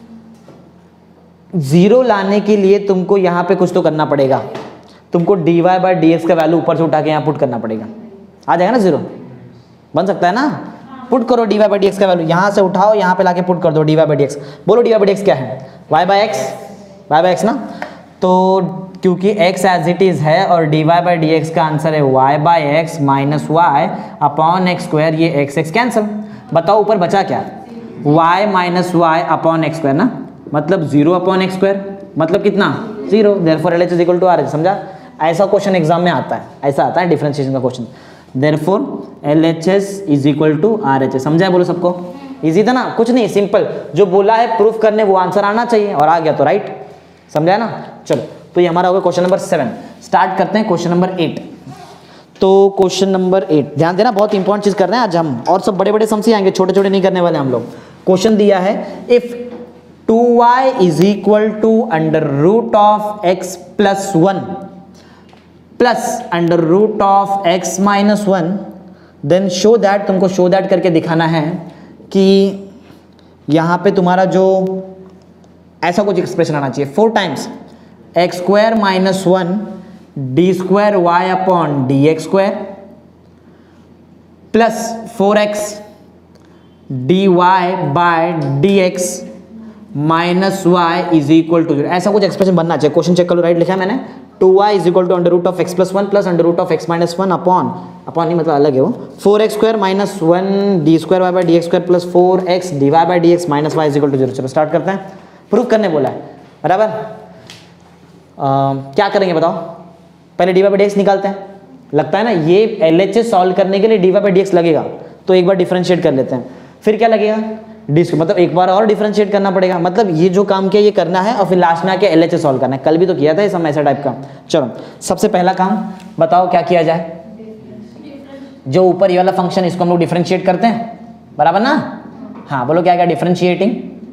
जीरो लाने के लिए तुमको यहाँ पे कुछ तो करना पड़ेगा, तुमको d y by d x का वैल्यू ऊपर से उठा के यहाँ पुट करना पड़ेगा, आ जाएगा ना जीरो, बन सकता है ना, पुट करो d y by d x का वैल्यू, यहाँ से उठाओ यहाँ पे लाके पुट कर दो d y by d x. बोलो d y by d x क्या है, y by x, y by x ना, तो क्योंकि x एज इट इज़ है और d y by d x का आंसर है y by x minus y upon x square, ये x x कैंसिल, बताओ ऊपर बचा क्या, y minus y upon x square ना, मतलब जीरो अपॉन एक्स स्क्वायर, मतलब कितना zero, therefore L H is equal to R H. समझा, ऐसा क्वेश्चन एग्जाम में आता है, ऐसा आता है डिफरेंशिएशन का question, therefore L H S is equal to R H S. समझा बोलो सबको, इजी था ना, कुछ नहीं, सिंपल, जो बोला है प्रूफ करने वो आंसर आना चाहिए और आ गया तो राइट, समझा ना। चलो तो ये हमारा होगा क्वेश्चन नंबर सेवन। स्टार्ट करते हैं क्वेश्चन नंबर एट। तो क्वेश्चन नंबर एट ध्यान देना, बहुत इंपॉर्टेंट चीज कर रहे हैं आज हम, और सब बड़े बड़े सम से आएंगे, छोटे छोटे नहीं करने वाले हम लोग। क्वेश्चन दिया है if two y is equal to under root of x plus one plus under root of x minus one, then show that, तुमको शो दैट करके दिखाना है कि यहाँ पे तुम्हारा जो ऐसा कुछ एक्सप्रेशन आना चाहिए, four times x square minus one d square y upon d x square plus four x d y by d x minus y is equal to zero, ऐसा कुछ एक्सप्रेशन बनना चाहिए। क्वेश्चन चेक करो, right लिखा है मैंने, two y is equal to under root of x plus one plus under root of x minus one upon, upon नहीं मतलब अलग है वो, four x square minus one d square y by d x square plus four x d y by d x minus y is equal to zero. चलो start करते हैं, proof करने बोला है, बराबर। Uh, क्या करेंगे बताओ, पहले d y by d x निकालते हैं, लगता है ना ये एल एच एस सॉल्व करने के लिए d y by d x लगेगा, तो एक बार डिफरेंशिएट कर लेते हैं, फिर क्या लगेगा डी स्क्वायर, मतलब एक बार और डिफरेंशिएट करना पड़ेगा, मतलब ये जो काम किया ये करना है और फिर लास्ट में आके एल एच एस सॉल्व करना है, कल भी तो किया था ये सब ऐसा टाइप का। चलो सबसे पहला काम बताओ क्या किया जाए, जो ऊपर ये वाला फंक्शन इसको हम लोग डिफरेंशिएट करते हैं, बराबर ना, हाँ बोलो क्या क्या डिफरेंशिएटिंग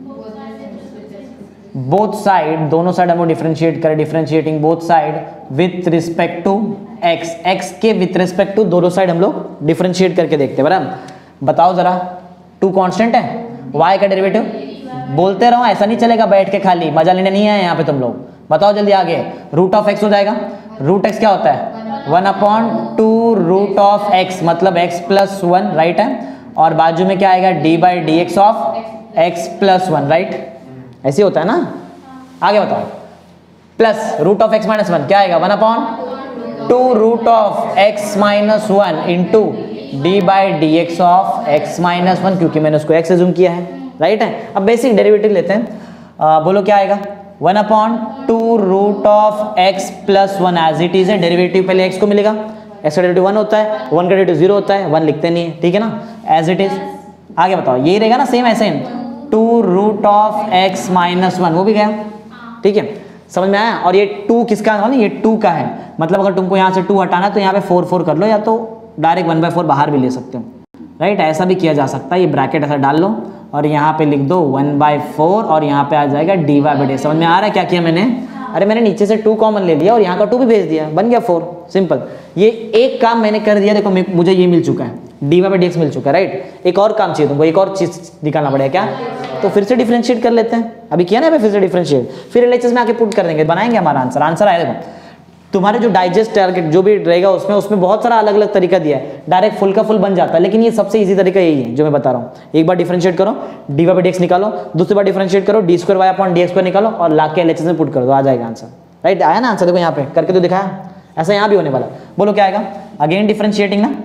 बोथ साइड, दोनों साइड हम लोग डिफरेंशिएट करें, differentiating both side with respect to x, x के विथ रिस्पेक्ट टू दोनों साइड हम लोग डिफरेंशिएट करके देखते हैं, बराबर। बताओ जरा, टू कांस्टेंट है, y का डेरिवेटिव बोलते रहो, ऐसा नहीं चलेगा बैठ के खाली, मजा लेने नहीं है यहाँ पे तुम लोग, बताओ जल्दी आगे, रूट ऑफ एक्स हो जाएगा, रूट एक्स क्या होता है one upon two root of x, मतलब एक्स प्लस वन, राइट है, और बाजू में क्या आएगा d by d x of x plus one, right, ऐसे होता है ना, आगे बताओ, plus root of x minus one क्या आएगा one upon two root of x minus one into d by d x of x minus one, क्योंकि मैंने उसको एक्स एज्यूम किया है, राइट है। अब बेसिक डेरिवेटिव लेते हैं, आ, बोलो क्या आएगा one upon two root of x plus one, as it is है, डेरिवेटिव पहले एक्स को मिलेगा, एक्स का डेरिवेटिव वन होता है, वन का डेरिवेटिव जीरो होता है, वन लिखते नहीं है, ठीक है ना, एज इट इज। आगे बताओ, ये रहेगा ना सेम ऐसे, two root of x minus one, वो भी गया, ठीक है, समझ में आया। और ये टू किसका है, ये टू का है, मतलब अगर तुमको यहाँ से टू हटाना है तो यहाँ पे फोर फोर कर लो, या तो डायरेक्ट वन बाय फोर बाहर भी ले सकते हो, राइट, ऐसा भी किया जा सकता है, ये ब्रैकेट ऐसा डाल लो और यहाँ पे लिख दो वन बाई फोर और यहाँ पे आ जाएगा डी वाई बाई डी। समझ में आ रहा है क्या किया मैंने, अरे मैंने नीचे से टू कॉमन ले लिया और यहाँ का टू भी भेज दिया, बन गया फोर, सिंपल। ये एक काम मैंने कर दिया, देखो मुझे ये मिल चुका है, d y by d x मिल चुका है, राइट। एक और काम चाहिए तुमको, एक और चीज निकालना पड़ेगा, क्या, तो फिर से डिफरेंशिएट कर लेते हैं, अभी किया ना फिर से डिफरेंशिएट, फिर एल एच एस में आके पुट कर देंगे, बनाएंगे हमारा आंसर। आंसर आया देखो, तुम्हारे जो डाइजेस्ट टारगेट जो भी रहेगा उसमें उसमें बहुत सारा अलग अलग तरीका दिया है, डायरेक्ट फुल का फुल बन जाता है, लेकिन ये सबसे इजी तरीका यही है जो मैं बता रहा हूँ। एक बार डिफरेंशिएट करो, d y by d x निकालो, दूसरी बार डिफरेंशिएट करो, d square y upon d x square निकालो और ला के एलएचएस में पुट कर दो, आ जाएगा आंसर। राइट, आया ना आंसर, देखो यहाँ पे करके तो दिखाया, ऐसा यहाँ भी होने वाला। बोलो क्या आएगा? अगेन डिफरेंशिएटिंग ना,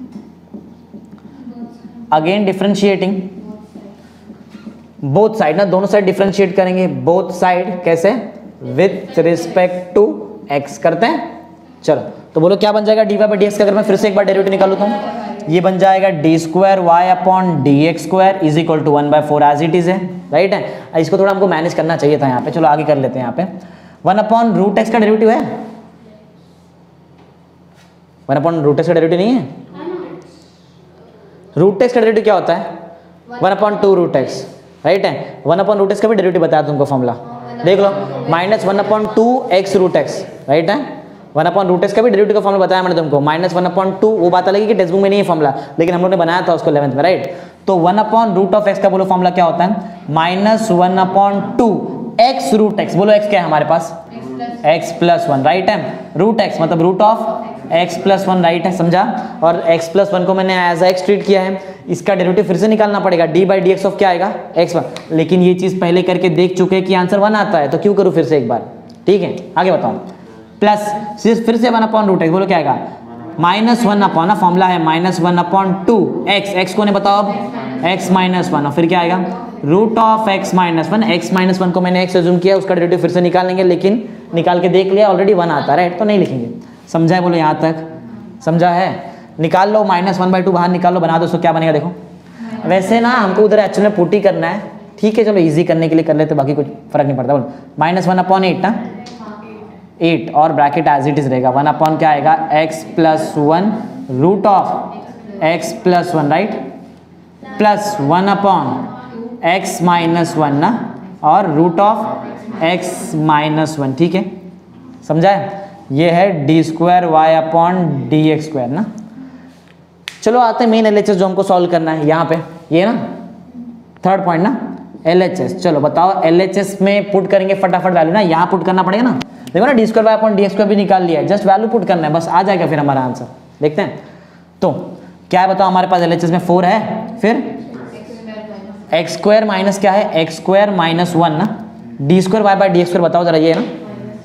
अगेन डिफरेंशिएटिंग बोथ साइड ना, दोनों साइड डिफरेंशिएट करेंगे, बोथ साइड कैसे? विथ रिस्पेक्ट टू एक्स करते हैं। चलो तो बोलो क्या बन जाएगा d y by d x का? अगर मैं फिर से एक बार डेरिवेटिव निकालू तो ये बन जाएगा d square y upon d x square is equal to one by four as it is है। राइट है, इसको थोड़ा हमको मैनेज करना चाहिए था यहाँ पे। चलो आगे कर लेते हैं। यहाँ पे वन अपॉन रूट एक्स का डेरिवेटिव है, वन अपॉन रूट एक्स का डेरिवेटिव नहीं है। रूट एक्स का डेरिवेटिव क्या होता है? One upon two root x. Right है, वन अपॉन रूट एक्स का भी डेरिवेटिव बताया तुमको फॉर्मूला, देख लो, minus one upon two x root x. Right है, वन अपॉन रूट एक्स का भी डेरिवेटिव का फॉर्मूला बताया मैंने तुमको, माइनस वन अपॉन टू, वो बात अलग है कि टेक्स्ट बुक में नहीं है फॉर्मूला, लेकिन हम लोग ने बनाया था उसको इलेवेंथ में। राइट, तो one upon root of x का बोलो फॉर्मूला क्या होता है? Minus one upon two x root x. बोलो एक्स क्या है हमारे पास? X plus one. राइट है, रूट एक्स मतलब root of x plus one. Right है, समझा? और एक्स प्लस वन को मैंने एज एक्स ट्रीट किया है, इसका डेरिवेटिव फिर से निकालना पड़ेगा, d by d x of क्या आएगा? X one. लेकिन ये चीज पहले करके देख चुके हैं कि आंसर वन आता है, तो क्यों करूँ फिर से एक बार? ठीक है, आगे बताओ। प्लस सिर्फ फिर से वन अपॉन रूट एक्स, बोलो क्या आएगा? माइनस वन अपॉन ना, फॉर्मूला है minus one upon two x, x को ने बताओ अब एक्स माइनस वन, और फिर क्या आएगा? Root of x minus one. X minus one को मैंने एक्स एज्यूम किया, उसका डेरिवेटिव फिर से निकाल लेंगे, लेकिन निकाल के देख लिया ऑलरेडी वन आता है। राइट, तो नहीं लिखेंगे। समझा है? बोलो यहाँ तक समझा है? निकाल लो, माइनस वन बाई टू बाहर निकाल लो, बना दो, तो क्या बनेगा देखो। वैसे ना हमको उधर एक्चुअल में पुट ही करना है, ठीक है, चलो इजी करने के लिए कर लेते, बाकी कुछ फर्क नहीं पड़ता। बोलो माइनस वन अपॉन एट ना, एट और ब्रैकेट एज इट इज रहेगा, वन अपॉन क्या आएगा? X plus one root of x plus one. Right, plus one upon x minus one ना, और root of x minus one. ठीक है, समझा है? ये है d square y upon d x square ना। चलो आते हैं मेन एलएचएस जो हमको सॉल्व करना है यहाँ पे, ये ना थर्ड पॉइंट ना, एलएचएस। चलो बताओ, एलएचएस में पुट करेंगे फटाफट वैल्यू ना, यहाँ पुट करना पड़ेगा ना। देखो ना, d square y upon d x square भी निकाल लिया है, जस्ट वैल्यू पुट करना है, बस आ जाएगा फिर हमारा आंसर। देखते हैं तो क्या है, बताओ। हमारे पास एलएचएस में फोर है, फिर एक्स स्क्वायर माइनस क्या है? एक्स स्क्वायर माइनस वन ना, d square y by d x square बताओ जरा, ये है ना।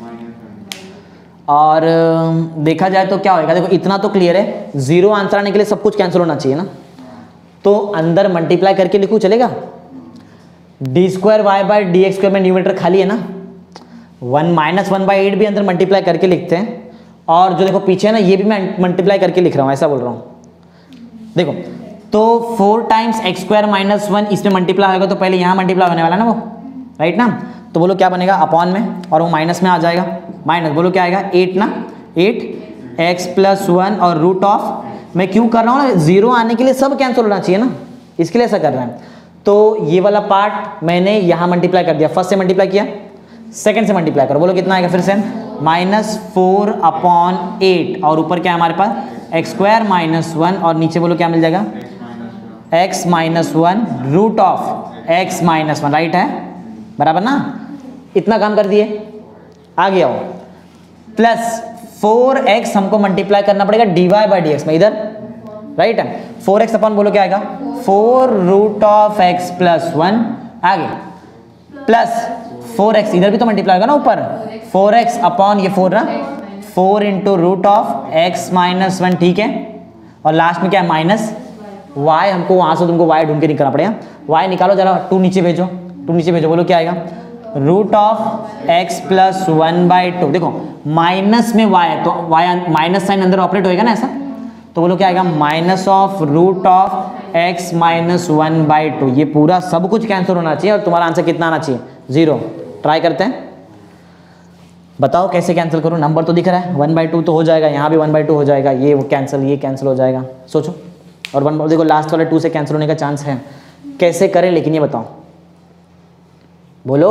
और देखा जाए तो क्या होगा, देखो इतना तो क्लियर है, जीरो आंसर आने के लिए सब कुछ कैंसिल होना चाहिए ना, तो अंदर मल्टीप्लाई करके लिखूं चलेगा? D square y by d x square में न्यूमरेटर खाली है ना, one minus one by eight भी अंदर मल्टीप्लाई करके लिखते हैं, और जो देखो पीछे है ना, ये भी मैं मल्टीप्लाई करके लिख रहा हूँ, ऐसा बोल रहा हूँ। देखो तो four times x square minus one इसमें मल्टीप्लाई होगा, तो पहले यहाँ मल्टीप्लाई होने वाला ना वो। राइट ना, तो बोलो क्या बनेगा? अपॉन में, और वो माइनस में आ जाएगा, माइनस बोलो क्या आएगा? एट ना, एट एक्स प्लस वन और रूट ऑफ, मैं क्यों कर रहा हूँ ना, जीरो आने के लिए सब कैंसिल होना चाहिए ना, इसके लिए ऐसा कर रहे हैं। तो ये वाला पार्ट मैंने यहाँ मल्टीप्लाई कर दिया, फर्स्ट से मल्टीप्लाई किया, सेकंड से मल्टीप्लाई करो, बोलो कितना आएगा फिर से? माइनस फोर अपॉन एट, और ऊपर क्या है हमारे पास? एक्स स्क्वायर माइनस वन, और नीचे बोलो क्या मिल जाएगा? X minus one root of x minus one. Right है, बराबर ना, इतना काम कर दिए। आगे आओ, प्लस फोर एक्स हमको मल्टीप्लाई करना पड़ेगा d y by d x में इधर। राइट है, फोर एक्स अपॉन बोलो क्या आएगा? Four root of x plus one, आगे प्लस फोर एक्स, इधर भी तो मल्टीप्लाई होगा ना ऊपर, फोर एक्स अपॉन ये फोर ना, four into root of x minus one. ठीक है, और लास्ट में क्या है? माइनस वाई, हमको वहां से तुमको वाई ढूंढ के निकालना पड़ेगा। वाई निकालो जरा, टू नीचे भेजो, टू नीचे भेजो, बोलो क्या आएगा? Root of x plus one by two. देखो माइनस में वाई है, तो वाई माइनस साइन अंदर ऑपरेट होएगा ना ऐसा, तो बोलो क्या आएगा? Minus of root of x minus one by two. ये पूरा सब कुछ कैंसिल होना चाहिए, और तुम्हारा आंसर कितना आना चाहिए? जीरो। ट्राई करते हैं, बताओ कैसे कैंसिल करूँ? नंबर तो दिख रहा है, वन बाई टू तो हो जाएगा, यहाँ भी वन बाई टू हो जाएगा, ये वो कैंसिल, ये कैंसिल हो जाएगा, सोचो। और वन, देखो लास्ट वाले टू से कैंसिल होने का चांस है, कैसे करें लेकिन ये बताओ, बोलो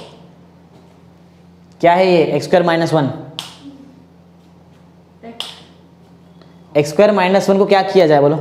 क्या है ये? X square minus one, x square minus one को क्या किया जाए बोलो?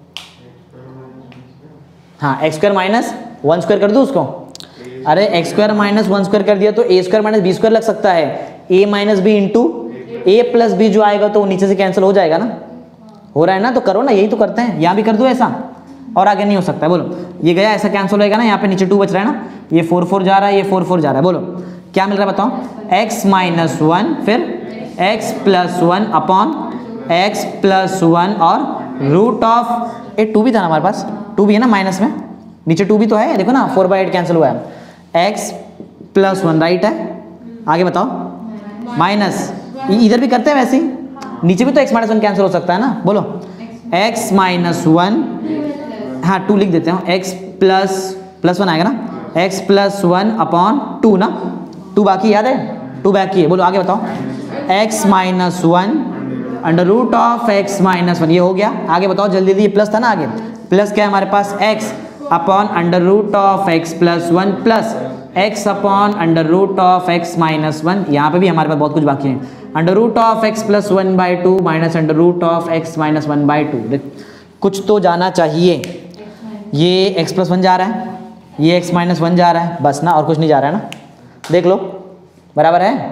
हाँ, x square minus one square कर दूँ उसको? अरे x square minus one square कर दिया तो a square minus b square लग सकता है, a minus b into a plus b जो आएगा तो वो नीचे से कैंसिल हो जाएगा ना, हो रहा है ना, तो करो ना, यही तो करते हैं, यहाँ भी कर दो ऐसा, और आगे नहीं हो सकता है, बोलो ये गया ऐसा कैंसिल होएगा ना, यहाँ पे नीचे टू बच रहा है ना, ये फोर फोर जा रहा है, ये फोर फोर जा रहा है, बोलो क्या मिल रहा है बताओ, एक्स माइनस वन फिर x plus one upon x plus one और रूट ऑफ, ए टू भी था ना हमारे पास, टू भी है ना माइनस में, नीचे टू भी तो है, देखो ना फोर बाई एट कैंसिल हुआ है, एक्स प्लस वन राइट है, आगे बताओ माइनस, इधर भी करते हैं वैसे ही, नीचे भी तो एक्स माइनस वन कैंसिल हो सकता है ना, बोलो एक्स माइनस वन, हाँ टू लिख देते हैं, एक्स प्लस प्लस वन आएगा ना, x plus one upon two ना, टू बाकी याद है, टू बाकी है, बोलो आगे बताओ, x minus one under root of x minus one, ये हो गया, आगे बताओ जल्दी जल्दी, ये प्लस था ना, आगे प्लस क्या है हमारे पास, x upon under root of x plus one plus x upon under root of x minus one, यहाँ पे भी हमारे पास बहुत कुछ बाकी है, under root of x plus one by two minus under root of x minus one by two, कुछ तो जाना चाहिए, ये एक्स प्लस वन जा रहा है, ये एक्स माइनस वन जा रहा है, बस ना, और कुछ नहीं जा रहा है ना, देख लो बराबर है,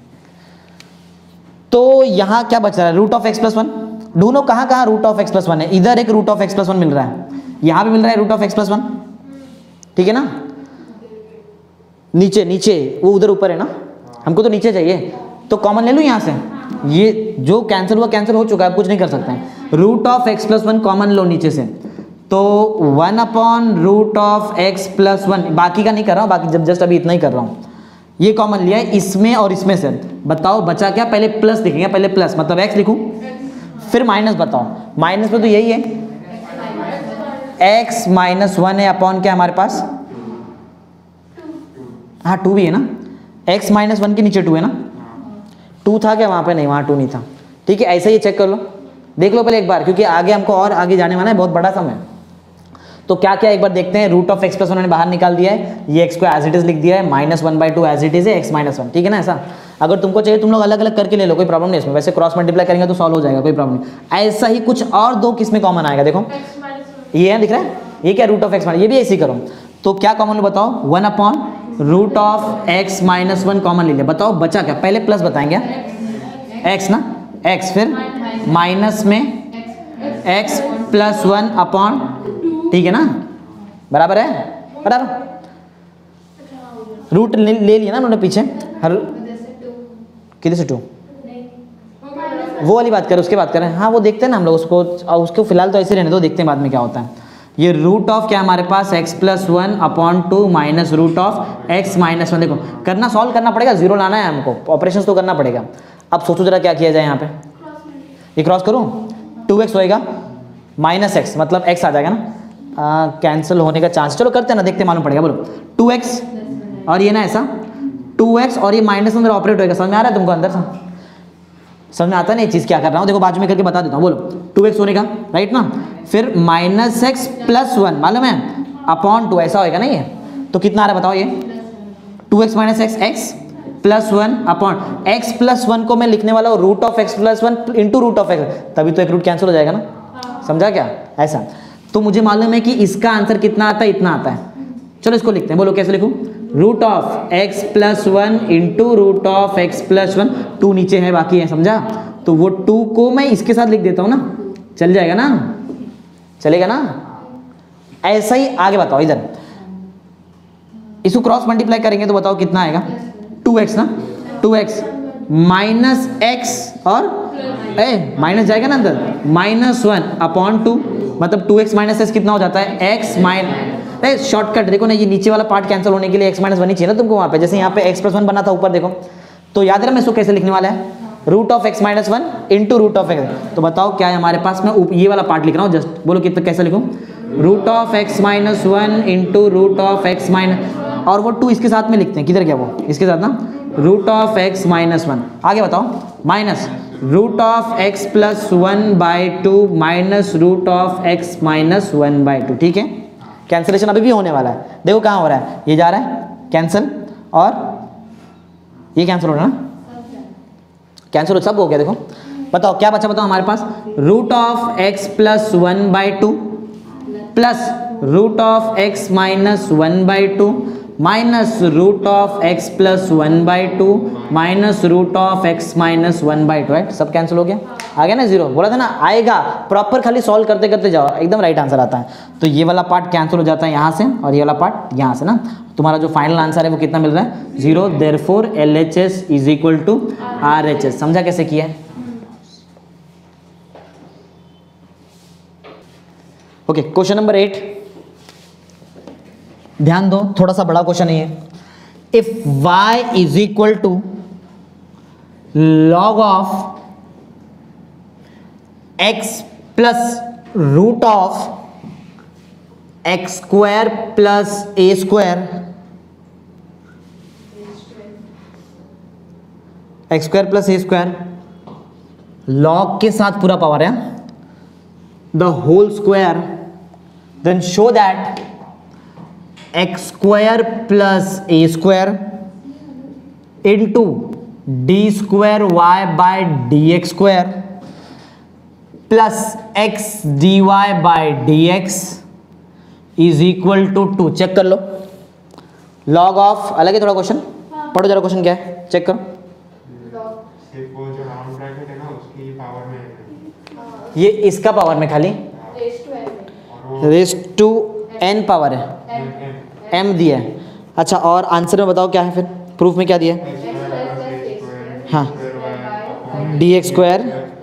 तो यहाँ क्या बच रहा है, root of x plus one, ढूंढो कहाँ कहाँ root of x plus one है, इधर एक root of x plus one मिल रहा है, यहाँ भी मिल रहा है root of x plus one, ठीक है ना, नीचे नीचे वो उधर ऊपर है ना, हमको तो नीचे चाहिए, तो कॉमन ले लूँ यहाँ से, ये जो कैंसिल हुआ कैंसिल हो चुका है, कुछ नहीं कर सकते हैं, root of x plus one common लो नीचे से, तो one upon root of x plus one, बाकी का नहीं कर रहा हूँ, बाकी जब जस्ट अभी इतना ही कर रहा हूँ, ये कॉमन लिया है इसमें और इसमें से, बताओ बचा क्या, पहले प्लस लिखेंगे, पहले प्लस मतलब एक्स लिखूँ, फिर माइनस, बताओ माइनस में तो यही है, एक्स माइनस वन है अपॉन क्या हमारे पास, हाँ टू भी है ना, एक्स माइनस वन के नीचे टू है ना, टू था क्या वहाँ पे, नहीं वहाँ टू नहीं था, ठीक है, ऐसे ही चेक कर लो, देख लो पहले एक बार, क्योंकि आगे हमको और आगे जाने वाला है, बहुत बड़ा समय, तो क्या क्या एक बार देखते हैं, root of x plus one ने बाहर निकाल दिया है, ये एक्स को एज इट इज लिख दिया है, minus one by two as it is है, एक्स माइनस वन, ठीक है ना, ऐसा अगर तुमको चाहिए तुम लोग अलग अलग करके ले लो, कोई प्रॉब्लम नहीं इसमें, वैसे क्रॉस मल्टीप्लाई करेंगे तो सॉल्व हो जाएगा, कोई प्रॉब्लम नहीं, ऐसा ही कुछ और दो किसमें कॉमन आएगा, देखो ये है दिख रहा है, ये क्या रूट ऑफ एक्स, ये भी ऐसे ही करो, तो क्या कॉमन बताओ, one upon root of x minus one common ले लिया, बताओ बचा क्या, पहले प्लस बताएंगे एक्स ना, एक्स फिर माइनस में एक्स प्लस वन अपॉन, ठीक है ना, बराबर है, बराबर, रूट ले, ले लिया ना उन्होंने पीछे, हर किधर से टू, वो वाली बात करें, उसके बात करें, हाँ वो देखते हैं ना हम लोग उसको, उसको फिलहाल तो ऐसे रहने दो, देखते हैं बाद में क्या होता है, ये रूट ऑफ क्या हमारे पास x plus one upon two minus root of x minus one, देखो करना, सॉल्व करना पड़ेगा, जीरो लाना है हमको, ऑपरेशन तो करना पड़ेगा, अब सोचो जरा क्या किया जाए यहाँ पे, ये क्रॉस करूँ, टू एक्स होएगा माइनस एक्स मतलब एक्स आ जाएगा ना, कैंसिल होने का चांस, चलो करते हैं ना, देखते मालूम पड़ेगा, बोलो टू एक्स और ये ना ऐसा टू एक्स और ये माइनस अंदर ऑपरेट होएगा, समझ में आ रहा है तुमको, अंदर से समझ में आता है ना ये चीज़ क्या कर रहा हूँ, देखो बाजू में करके बता देता हूँ, बोलो टू एक्स होने का राइट ना, फिर माइनस एक्स प्लस वन मालूम है अपॉन टू, ऐसा होएगा ना ये, तो कितना आ रहा है बताओ, ये two x minus x, x plus one upon x plus one को मैं लिखने वाला हूँ root of x plus one into root of x, तभी तो एक रूट कैंसिल हो जाएगा ना, समझा क्या, ऐसा, तो मुझे मालूम है कि इसका आंसर कितना आता है, इतना आता है, चलो इसको लिखते हैं, बोलो कैसे लिखूँ, root of x plus one into root of x plus one, two नीचे है बाकी है, समझा, तो वो टू को मैं इसके साथ लिख देता हूँ ना, चल जाएगा ना, चलेगा ना, ऐसा ही आगे बताओ, इधर इसको क्रॉस मल्टीप्लाई करेंगे तो बताओ कितना आएगा, टू एक्स ना, टू एक्स माइनस एक्स और ए माइनस जाएगा ना अंदर, माइनस वन अपॉन टू, मतलब टू एक्स माइनस एक्स कितना हो जाता है, एक्स माइनस, शॉर्टकट देखो ना, ये नीचे वाला पार्ट कैंसिल होने के लिए एक्स माइनस वन ही चाहिए ना तुमको वहाँ पे, जैसे यहाँ पे एक्स प्लस वन बना था ऊपर देखो, तो याद है मैं इसको कैसे लिखने वाला है, root of x minus one into root of x, तो बताओ क्या है हमारे पास, मैं ये वाला पार्ट लिख रहा हूँ जस्ट, बोलो कितना कैसे लिखूँ, root of x minus one into root of x minus, और वो टू इसके साथ में लिखते हैं, किधर गया वो, इसके साथ ना, root of x minus one, आगे बताओ minus root of x plus one by two minus root of x minus one by two, ठीक है, कैंसिलेशन अभी भी होने वाला है, देखो कहाँ हो रहा है, ये जा रहा है कैंसिल और ये कैंसिल हो रहा है ना, कैंसिल हो, सब हो गया, देखो बताओ क्या बचा, बताओ हमारे पास root of x plus one by two plus root of x minus one by two minus root of x plus one by two minus root of x minus one by two, right. सब cancel हो गया, आ गया ना zero, बोला था ना आएगा, proper खाली सॉल्व करते करते जाओ, एकदम राइट आंसर आता है। तो ये वाला पार्ट कैंसिल हो जाता है यहाँ से और ये वाला पार्ट यहाँ से ना। तुम्हारा जो फाइनल आंसर है वो कितना मिल रहा है, zero. Therefore L H S is equal to R H S. समझा कैसे किया है? ओके, क्वेश्चन नंबर एट, ध्यान दो, थोड़ा सा बड़ा क्वेश्चन है ये। If y is equal to log of x plus root of x square plus a square, x square plus a square, log के साथ पूरा पावर है, the whole square, then show that x square plus a square into d square y by d x square plus x d y by d x is equal to two. Check कर लो, log of, अलग है थोड़ा question, पढ़ो जरा question क्या है, check करो। सिर्फ वो जो राउंड ब्रैकेट है ना उसकी पावर में है। ये इसका पावर में खाली रेस टू एन पावर है, एम दिया है। अच्छा, और आंसर में बताओ क्या है फिर, प्रूफ में क्या दिया है? हाँ, d x square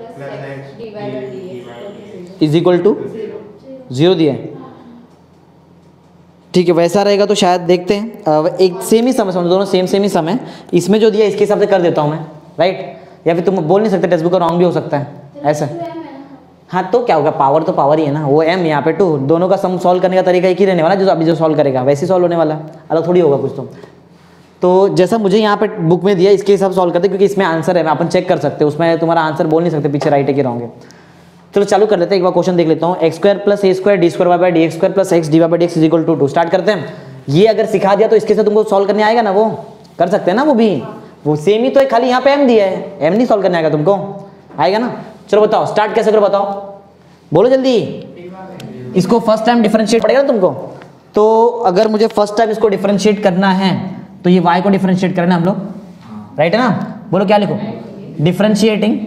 is equal to zero दिया है। ठीक है, वैसा रहेगा तो शायद देखते हैं, अब एक सेम ही समय, समझो दोनों सेम सेम ही समय, इसमें जो दिया इसके हिसाब से कर देता हूँ मैं, राइट। या फिर तुम बोल नहीं सकते, टेक्स्ट बुक का रॉन्ग भी हो सकता है ऐसा। हाँ, तो क्या होगा, पावर तो पावर ही है ना, वो एम यहाँ पे टू, दोनों का सम सॉल्व करने का तरीका एक ही रहने वाला, जो अभी जो सॉल्व करेगा वैसे ही सॉल्व होने वाला, अलग थोड़ी होगा कुछ। तो तो जैसा मुझे यहाँ पे बुक में दिया इसके हिसाब से सॉल्व करते, क्योंकि इसमें आंसर है, अपन चेक कर सकते हैं, उसमें तुम्हारा आंसर बोल नहीं सकते पीछे राइट है कि रॉन्ग है। चलो चालू कर लेते हैं, एक बार क्वेश्चन देख लेता हूँ। X square plus a square d square y by d x square plus x d y by d x is equal to two. Start करते हैं। ये अगर सिखा दिया तो इसके साथ तुमको सॉल्व करने आएगा ना, वो कर सकते हैं ना, वो भी वो सेम ही तो है, खाली यहाँ पे एम दिया है, एम नहीं सॉल्व करने आएगा तुमको, आएगा ना। चलो बताओ, स्टार्ट कैसे करो, बताओ, बोलो जल्दी। इसको फर्स्ट टाइम डिफरेंशिएट पड़ेगा ना तुमको, तो अगर मुझे फर्स्ट टाइम इसको डिफरेंशिएट करना है तो ये y को डिफरेंशिएट करना हम लोग, राइट है ना। बोलो क्या लिखो, differentiating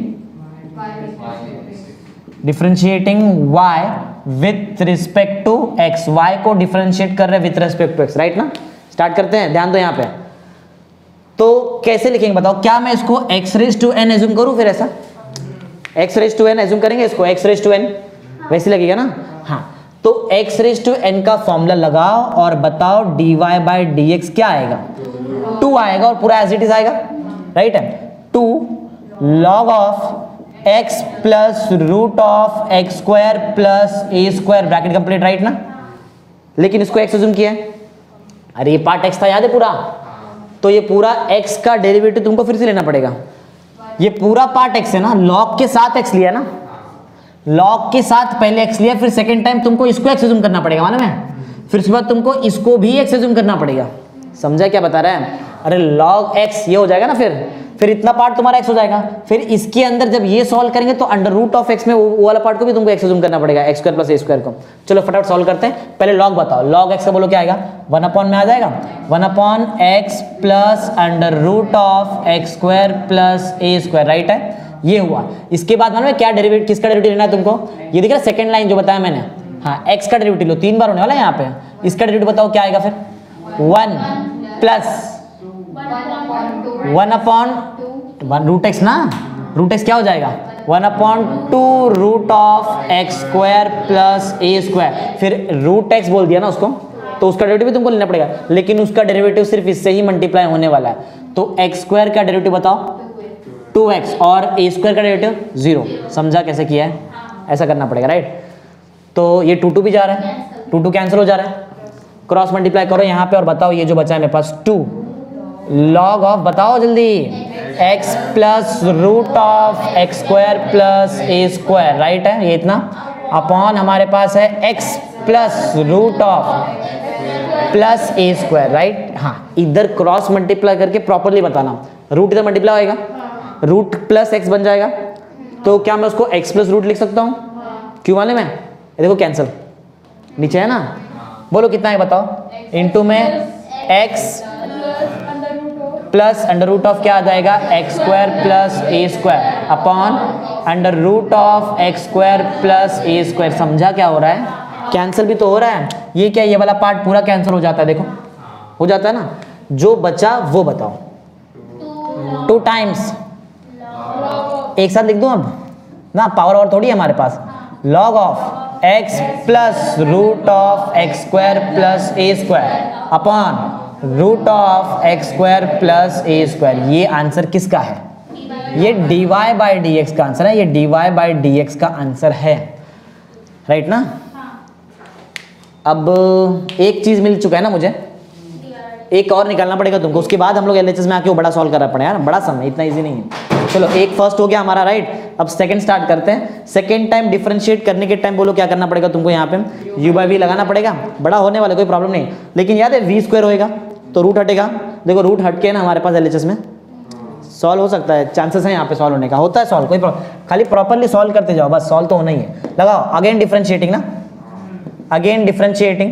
differentiating y with respect to x, y को डिफरेंशिएट कर रहे हैं with respect to x, right ना। स्टार्ट करते हैं, ध्यान दो यहाँ पे। तो कैसे लिखेंगे बताओ, क्या मैं इसको x raise to n assume करूं, फिर ऐसा x raise to n assume करेंगे इसको, x रेज टू n वैसे लगेगा ना। हाँ, तो x रेज टू n का फॉर्मूला लगाओ और बताओ dy बाय dx क्या आएगा, टू आएगा और पूरा एज इट इज आएगा, राइट है। Two log of x plus root of x square plus a square, bracket complete, right ना। लेकिन इसको x एज्यूम किया है, अरे ये पार्ट x था, याद है पूरा, तो ये पूरा x का डेरिवेटिव तुमको फिर से लेना पड़ेगा। ये पूरा पार्ट x है ना, लॉग के साथ x लिया ना, लॉग के साथ पहले x लिया, फिर सेकंड टाइम तुमको इसको x एज्यूम करना पड़ेगा, मालूम है। फिर उसके बाद तुमको इसको भी x एज्यूम करना पड़ेगा। समझा क्या बता रहा है? अरे log x ये हो जाएगा ना, फिर फिर इतना पार्ट तुम्हारा x हो जाएगा, फिर इसके अंदर जब ये सॉल्व करेंगे तो अंडर रूट ऑफ x में वो, वो वाला पार्ट को भी तुमको x एज्यूम करना पड़ेगा, x square plus a square को। चलो फटाफट सॉल्व करते हैं। पहले log बताओ, log x का बोलो क्या आएगा, वन अपॉन में आ जाएगा, one upon x plus under root of x square plus a square, right है। ये हुआ। इसके बाद मालूम है क्या डेरिवेटिव, किसका डेरिवेटिव लेना है तुमको, ये दिख रहा है सेकंड लाइन जो बताया मैंने, हाँ x का डेरिवेटिव लो, तीन बार होने वाला है यहाँ पे। इसका डेरिवेटिव बताओ क्या आएगा फिर, one plus one upon one root x ना, रूट एक्स क्या हो जाएगा, one upon two root of x square plus a square. फिर रूट एक्स बोल दिया ना उसको, तो उसका डेरिवेटिव भी तुमको लेना पड़ेगा, लेकिन उसका डेरिवेटिव सिर्फ इससे ही मल्टीप्लाई होने वाला है। तो एक्स स्क्वायर का डेरिवेटिव बताओ टू एक्स और ए स्क्वायर का डेरिवेटिव जीरो। समझा कैसे किया है, ऐसा करना पड़ेगा, राइट। तो ये टू टू भी जा रहा है, टू टू कैंसिल हो जा रहा है, क्रॉस मल्टीप्लाई करो यहाँ पे और बताओ ये जो बचा है मेरे पास टू लॉग ऑफ, बताओ जल्दी, x plus root of x square plus a square, right है, ये इतना अपॉन हमारे पास है x plus root of plus a square, right. हाँ, इधर क्रॉस मल्टीप्लाई करके प्रॉपरली बताना, रूट इधर मल्टीप्लाई होएगा, रूट प्लस एक्स बन जाएगा, तो क्या मैं उसको x प्लस रूट लिख सकता हूँ, क्यों वाले में, देखो कैंसिल नीचे है ना। बोलो कितना है बताओ, इंटू में x plus under root of क्या आ जाएगा x square plus a square upon under root of x square plus a square. समझा क्या हो रहा है? कैंसिल भी तो हो रहा है। ये क्या, ये वाला पार्ट पूरा कैंसिल हो जाता है, देखो हो जाता है ना। जो बचा वो बताओ। टू टाइम्स एक साथ लिख दूं अब ना, पावर और थोड़ी है हमारे पास। Log of x plus root of x square plus a square upon root of x square plus a square. ये आंसर किसका है? ये d y by d x का आंसर है। ये d y by d x का answer है, right ना। अब एक चीज मिल चुका है ना मुझे, एक और निकालना पड़ेगा तुमको। उसके बाद हम लोग एलएचएस में आके वो बड़ा सॉल्व करना पड़ेगा यार, बड़ा सम है, इतना इजी नहीं है। चलो एक फर्स्ट हो गया हमारा, राइट। अब सेकंड स्टार्ट करते हैं। सेकंड टाइम डिफरेंशिएट करने के टाइम बोलो क्या करना पड़ेगा तुमको, यहाँ पे यू बाई वी लगाना पड़ेगा। बड़ा होने वाला कोई प्रॉब्लम नहीं, लेकिन याद है वी स्क्वायर होएगा तो रूट हटेगा। देखो रूट हट के ना हमारे पास एलएचएस में सॉल्व हो सकता है, चांसेस है यहाँ पे सॉल्व होने का, होता है सॉल्व, कोई प्रॉब्लम। खाली प्रॉपरली सॉल्व करते जाओ बस, सॉल्व तो होना ही है। लगाओ अगेन डिफरेंशिएटिंग ना, again differentiating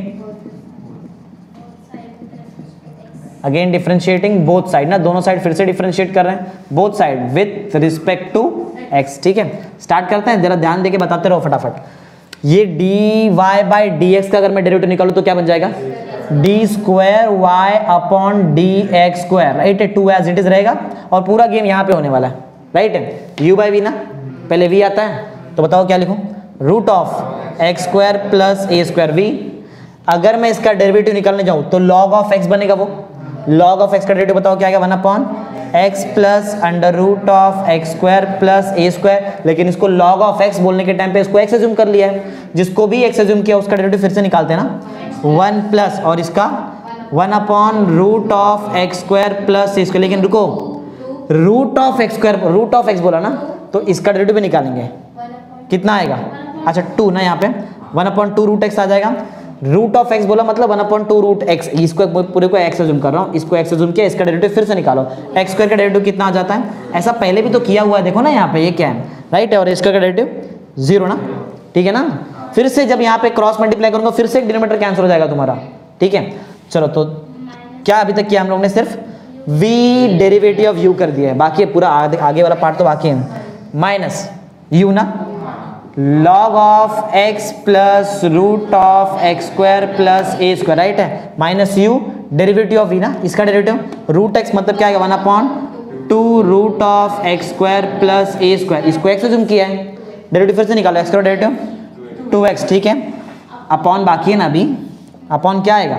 again differentiating both side ना, दोनों साइड फिर से डिफरेंशिएट कर रहे हैं, both side with respect to x. ठीक है, स्टार्ट करते हैं, जरा ध्यान देके बताते रहो फटाफट। ये d y by d x का अगर मैं डेरिवेटिव निकालूं तो क्या बन जाएगा? D square y upon d x square, right है। टू एज इट इज रहेगा और पूरा गेम यहाँ पे होने वाला है, राइट है। यू बाई वी ना, पहले वी आता है तो बताओ क्या लिखूं? Root of x square plus a square v. अगर मैं इसका डेरिवेटिव निकालने जाऊं तो लॉग ऑफ एक्स बनेगा, वो लॉग ऑफ एक्स का डेरिवेटिव बताओ क्या आएगा? One upon x plus under root of x square plus a square. लेकिन इसको लॉग ऑफ एक्स बोलने के टाइम पे इसको एक्स एज्यूम कर लिया है, जिसको भी एक्स एज्यूम किया उसका डेरिवेटिव फिर से निकालते हैं ना, वन प्लस और इसका one upon root of x square plus a square. लेकिन रुको, root of x square, root of x बोला ना तो इसका डेरिवेटिव भी निकालेंगे, कितना आएगा? अच्छा टू ना, यहाँ पे one upon two root x आ जाएगा। रूट ऑफ एक्स बोला मतलब one upon two root x, इसको पूरे को एक्स एज्यूम कर रहा हूँ, इसको एक्स एज्यूम किया, इसका डेरिवेटिव फिर से निकालो। एक्स स्क्वायर का डेरिवेटिव कितना आ जाता है? ऐसा पहले भी तो किया हुआ है, देखो ना यहाँ पे ये क्या है, राइट है। और इसका डेरिवेटिव जीरो ना, ठीक है ना। फिर से जब यहाँ पे क्रॉस मल्टीप्लाई करूंगा फिर से एक डिनोमिनेटर कैंसिल हो जाएगा तुम्हारा, ठीक है। चलो तो क्या अभी तक किया हम लोग ने? सिर्फ v डेरिवेटिव ऑफ u कर दिया है, बाकी पूरा आगे, आगे वाला पार्ट तो बाकी है। माइनस u ना, log of x plus root of x square plus a square, right है। Minus u derivative of v ना, इसका डेरिवेटिव रूट x मतलब क्या आएगा? One upon two root of x square plus a square. इसको x assume किया है, derivative फिर से निकालो, x का डेरिवेटिव टू एक्स, ठीक है। अपॉन बाकी है ना अभी, अपॉन क्या आएगा?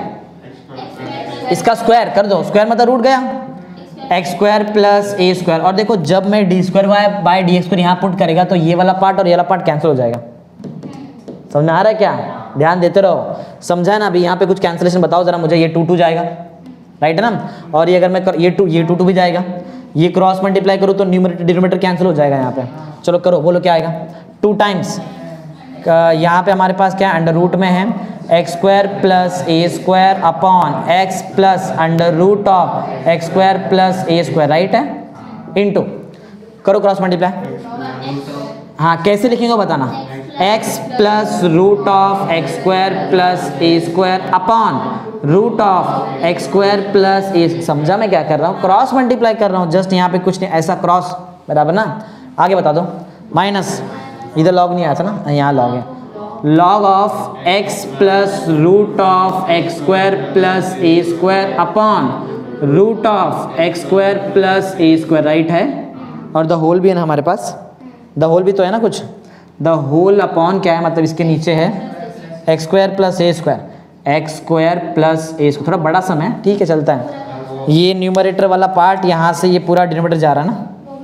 इसका स्क्वायर कर दो, स्क्वायर मतलब रूट गया, x square plus a square. और देखो जब मैं d square y by d x को यहाँ पुट करेगा तो ये वाला पार्ट और ये वाला पार्ट कैंसिल हो जाएगा। समझ में आ रहा है क्या? ध्यान देते रहो, समझा है ना। अभी यहाँ पे कुछ कैंसिलेशन बताओ जरा मुझे। ये टू टू जाएगा, राइट है ना। और ये अगर मैं कर, ये टू ये टू टू भी जाएगा, ये क्रॉस मल्टीप्लाई करूँ तो न्यूमरेटर डिनोमिनेटर कैंसिल हो जाएगा यहाँ पे। चलो करो, बोलो क्या आएगा? टू टाइम्स यहाँ पे हमारे पास क्या अंडर रूट में है x square plus a square upon x plus under root of x square plus a square, right है। इनटू करो क्रॉस मल्टीप्लाई। हाँ कैसे लिखेंगे बताना? X plus root of x square plus a square upon root of x square plus a. समझा मैं क्या कर रहा हूँ? क्रॉस मल्टीप्लाई कर रहा हूँ जस्ट, यहाँ पे कुछ नहीं, ऐसा क्रॉस, बराबर ना। आगे बता दो। माइनस, इधर लॉग नहीं आया था ना, यहाँ लॉग है। Log of x plus root of x square plus a square upon root of x square plus a square, right है। और द होल भी है ना हमारे पास, द होल भी तो है ना कुछ। द होल अपॉन क्या है, मतलब इसके नीचे है x square plus a square, x square plus a square. थोड़ा बड़ा सम है, ठीक है चलता है। ये न्यूमरेटर वाला पार्ट यहाँ से ये पूरा डिनोमिनेटर जा रहा है ना,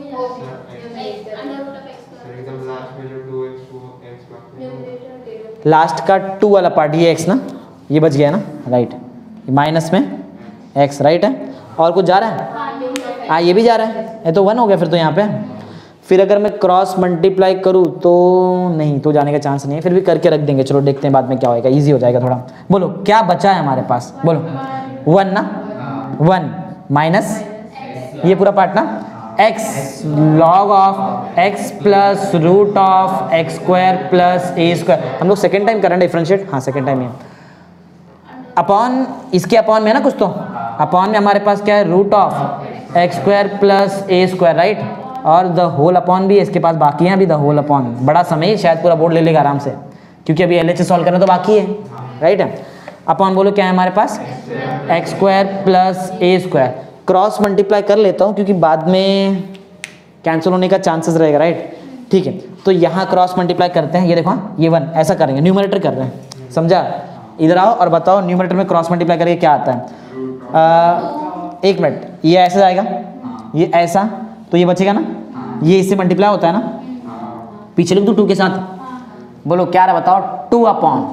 लास्ट का टू वाला पार्ट ये x ना, ये बच गया ना, राइट। माइनस में x, राइट है। और कुछ जा रहा है? हाँ ये भी जा रहा है, ये तो वन हो गया फिर तो यहाँ पे। फिर अगर मैं क्रॉस मल्टीप्लाई करूँ तो नहीं, तो जाने का चांस नहीं है, फिर भी करके रख देंगे। चलो देखते हैं बाद में क्या होएगा, इजी हो जाएगा थोड़ा। बोलो क्या बचा है हमारे पास? बोलो वन ना, वन माइनस ये पूरा पार्ट ना, x log of x plus root of x square plus a square. हम लोग सेकेंड टाइम कर रहे हैं डिफरेंशिएट, हाँ सेकेंड टाइम ही। अपॉन इसके अपॉन में है ना कुछ तो, अपॉन में हमारे पास क्या है, root of x square plus a square, right, और द होल अपॉन भी इसके पास बाकी है अभी, द होल अपॉन, बड़ा समय शायद पूरा बोर्ड ले लेगा आराम से, क्योंकि अभी एल एच एस सॉल्व करना तो बाकी है, राइट है। अपॉन बोलो क्या है हमारे पास, x square plus a square, cross multiply कर लेता हूँ क्योंकि बाद में कैंसिल होने का चांसेस रहेगा, राइट, ठीक है। तो यहाँ क्रॉस मल्टीप्लाई करते हैं, ये देखो ये वन ऐसा करेंगे, न्यूमरेटर कर रहे हैं, समझा। इधर आओ और बताओ न्यूमरेटर में क्रॉस मल्टीप्लाई करके क्या आता है। आ, एक मिनट, ये ऐसा जाएगा, ये ऐसा, तो ये बचेगा ना, ये इससे मल्टीप्लाई होता है ना, पीछे लिख दो टू के साथ, बोलो क्या रहा बताओ, two upon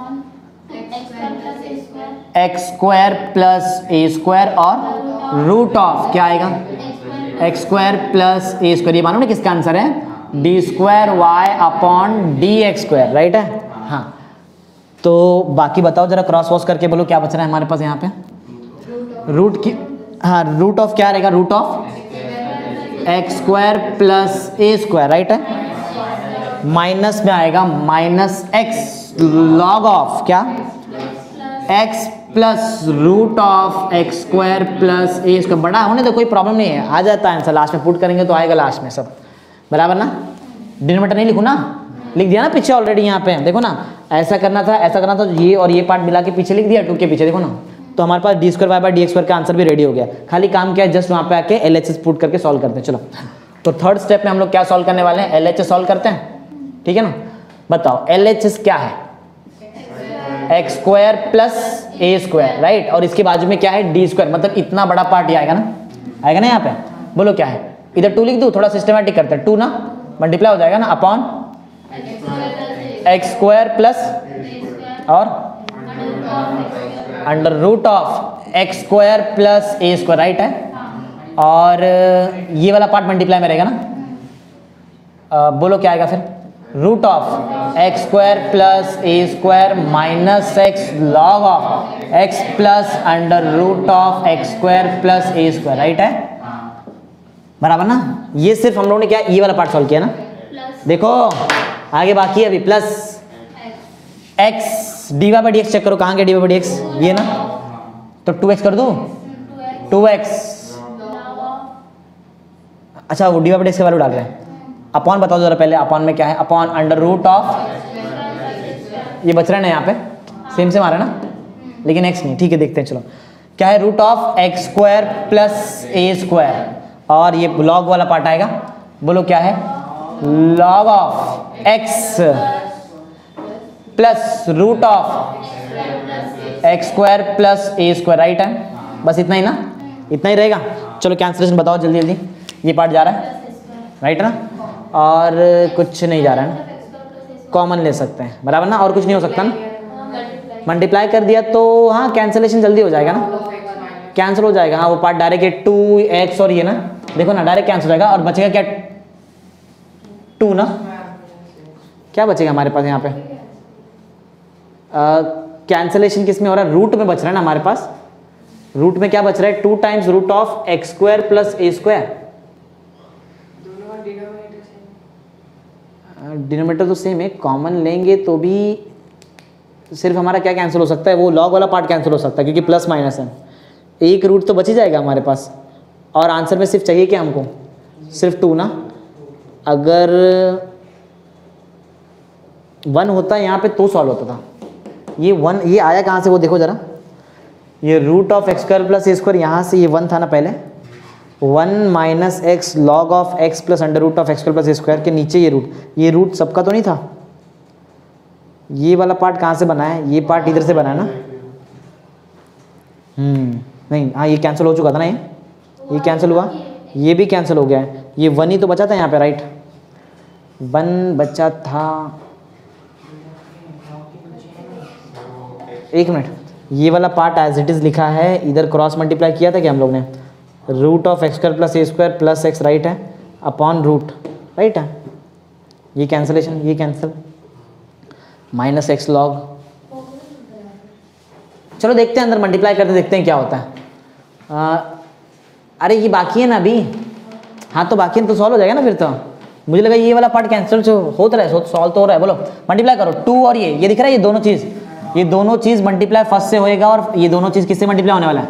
x square plus a square और रूट ऑफ क्या आएगा, x square plus a square, ये मालूम ना किसका आंसर है, d square y upon d x square, right है। हाँ, तो बाकी बताओ जरा क्रॉस वॉश करके बोलो क्या बच रहा है हमारे पास यहाँ पे, रूट की, हाँ रूट ऑफ क्या रहेगा, root of x square plus a square, right है, माइनस में आएगा माइनस एक्स लॉग ऑफ क्या, x plus root of x square plus a square, बड़ा होने तो कोई प्रॉब्लम नहीं है, आ जाता है आंसर, लास्ट में पुट करेंगे तो आएगा लास्ट में सब, बराबर ना। डिनोमिनेटर नहीं लिखूँ ना, लिख दिया ना पीछे ऑलरेडी, यहाँ पे देखो ना, ऐसा करना था ऐसा करना था, ये और ये पार्ट मिला के पीछे लिख दिया, टू के पीछे देखो ना, तो हमारे पास d square y by d x square का आंसर भी रेडी हो गया। खाली काम क्या है, जस्ट वहाँ पे आके एल एच एस पुट करके सॉल्व करते हैं। चलो तो थर्ड स्टेप में हम लोग क्या सॉल्व करने वाले हैं, एल एच एस सॉल्व करते हैं, ठीक है ना। बताओ एल एच एस क्या है, x square plus a square, right, और इसके बाजू में क्या है, डी स्क्वायर, मतलब इतना बड़ा पार्ट ये आएगा ना, आएगा ना यहाँ पे, बोलो क्या है, इधर टू लिख दूँ, थोड़ा सिस्टमैटिक करते हैं, टू ना मल्टीप्लाई हो जाएगा ना, अपॉन एक्स स्क्वायर प्लस और under root of x square plus a square, right है, और ये वाला पार्ट मल्टीप्लाई में रहेगा ना, आ, बोलो क्या आएगा फिर, root of x square plus a square minus x log of x plus under root of x square plus a square, right है, बराबर ना। ये सिर्फ हम लोगों ने क्या ये वाला पार्ट सॉल्व किया ना, देखो आगे बाकी है अभी, plus x d y by d x check करो, कहाँ गया d y by d x, ये ना, तो टू एक्स कर दो, टू एक्स, अच्छा वो d y by d x का वैल्यू डाल रहे हैं, अपॉन बताओ जरा पहले, अपॉन में क्या है, अपॉन अंडर रूट ऑफ, ये बच रहा है ना यहाँ पे, सेम सेम आ रहा है ना, लेकिन एक्स नहीं, ठीक है देखते हैं, चलो क्या है, root of x square plus a square, और ये लॉग वाला पार्ट आएगा, बोलो क्या है, log of x plus root of x square plus a square, right है, बस इतना ही ना, इतना ही रहेगा। चलो कैंसिलेशन बताओ जल्दी जल्दी, ये पार्ट जा रहा है, राइट ना, और कुछ नहीं जा रहा है ना, कॉमन ले सकते हैं, बराबर ना, और कुछ नहीं हो सकता ना, मल्टीप्लाई कर दिया तो हाँ कैंसिलेशन जल्दी हो जाएगा ना, कैंसिल हो जाएगा, हाँ वो पार्ट डायरेक्ट टू एक्स और ये ना, देखो ना डायरेक्ट कैंसिल हो जाएगा, और बचेगा क्या, टू ना, क्या बचेगा हमारे पास यहाँ पे, कैंसिलेशन किस में हो रहा है, रूट में बच रहा है ना हमारे पास, रूट में क्या बच रहा है, two times root of x square plus a square, denominator तो सेम है, कॉमन लेंगे तो भी सिर्फ हमारा क्या कैंसिल हो सकता है, वो लॉग वाला पार्ट कैंसिल हो सकता है क्योंकि प्लस माइनस है, एक रूट तो बच ही जाएगा हमारे पास, और आंसर में सिर्फ चाहिए क्या हमको, सिर्फ टू ना। अगर वन होता है यहाँ पे तो सॉल्व होता था, ये वन ये आया कहाँ से वो देखो जरा, ये root of x square plus a square, यहाँ से ये वन था ना पहले, one minus x log of x plus under root of x square plus a square के नीचे ये रूट, ये रूट सबका तो नहीं था, ये वाला पार्ट कहाँ से बना है, ये पार्ट इधर से बना है ना, हम्म नहीं हाँ ये कैंसिल हो चुका था ना, ये ये कैंसिल हुआ, ये भी कैंसिल हो गया है, ये वन ही तो बचा था यहाँ पे, राइट, वन बचा था, एक मिनट, ये वाला पार्ट एज इट इज़ लिखा है, इधर क्रॉस मल्टीप्लाई किया था क्या हम लोग ने, root of x square plus a square plus x, right है, अपॉन रूट, राइट है, ये कैंसिलेशन, ये कैंसिल, माइनस एक्स लॉग, चलो देखते हैं अंदर मल्टीप्लाई करते देखते हैं क्या होता है। आ, अरे ये बाकी है ना अभी, हाँ तो बाकी है तो सॉल्व हो जाएगा ना फिर तो, मुझे लगा ये वाला पार्ट कैंसिल जो होता रहा है सॉल्व तो हो रहा है, बोलो मल्टीप्लाई करो, टू और ये ये दिख रहा है, ये दोनों चीज़ ये दोनों चीज़ मल्टीप्लाई फर्स्ट से होएगा, और ये दोनों चीज़ किससे मल्टीप्लाई होने वाला है,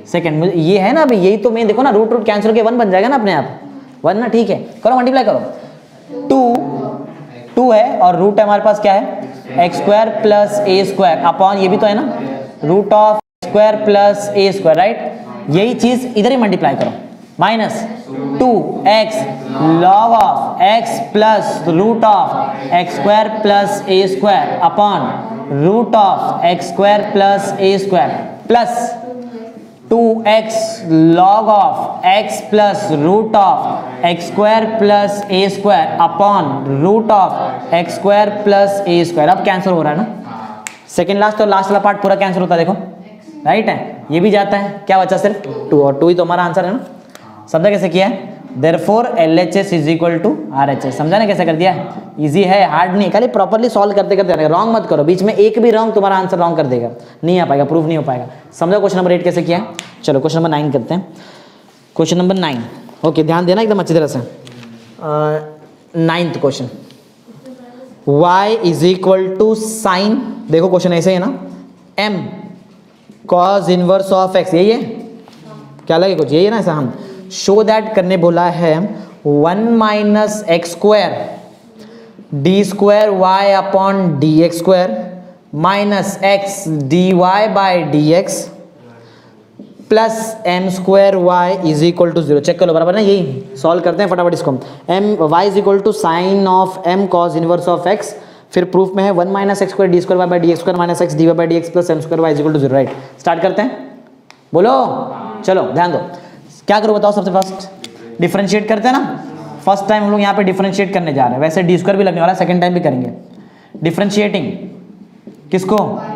सेकेंड ये है ना, अभी यही तो मैं देखो ना, रूट रूट कैंसिल के वन बन जाएगा ना अपने आप, वन ना, ठीक है, करो मल्टीप्लाई करो, टू टू है और रूट है हमारे पास क्या है, x square plus a square upon, ये भी तो है ना, root of square plus a square, right, यही चीज इधर ही मल्टीप्लाई करो, minus two x log of x plus root of x square plus a square upon root of x square plus a square plus two x log of x plus root of x square plus a square upon root of x square plus a square. अब cancel हो रहा है ना, second last और last वाला part पूरा cancel होता है, देखो राइट है, ये भी जाता है, क्या बचा सिर्फ टू, और टू ही तो हमारा आंसर है ना। समझा कैसे किया है, therefore L H S is equal to R H S, समझा ना कैसे कर दिया, इजी है, हार्ड नहीं, खाली प्रॉपर्ली सॉल्व करते करते रॉन्ग मत करो, बीच में एक भी रॉन्ग तुम्हारा आंसर रॉन्ग कर देगा, नहीं आ पाएगा, प्रूफ नहीं हो पाएगा। समझो क्वेश्चन नंबर एट कैसे किया है। चलो क्वेश्चन नंबर नाइन करते हैं, क्वेश्चन नंबर नाइन, ओके ध्यान देना एकदम अच्छी तरह से। Ninth question, y is equal to sine, देखो क्वेश्चन ऐसे है ना, m cos inverse of x, यही है क्या लगे कुछ, यही है ना ऐसा, हम शो दैट करने बोला है, one minus x square d square y upon d x square minus x d y by d x plus m square y is equal to zero. Check कर लो बराबर ना, यही सॉल्व करते हैं फटाफट इसको। M y is equal to sine of m cos inverse of x, फिर प्रूफ में है one minus x square d square y by d x square minus x d y by d x plus m square y is equal to zero, right. Start करते हैं, बोलो, चलो ध्यान दो, क्या करो बताओ, सबसे फर्स्ट डिफरेंशिएट करते हैं ना, फर्स्ट टाइम हम लोग यहाँ पे डिफरेंशिएट करने जा रहे हैं, वैसे डी स्क्वायर भी लगने वाला है, सेकंड टाइम भी करेंगे। डिफरेंशिएटिंग किसको,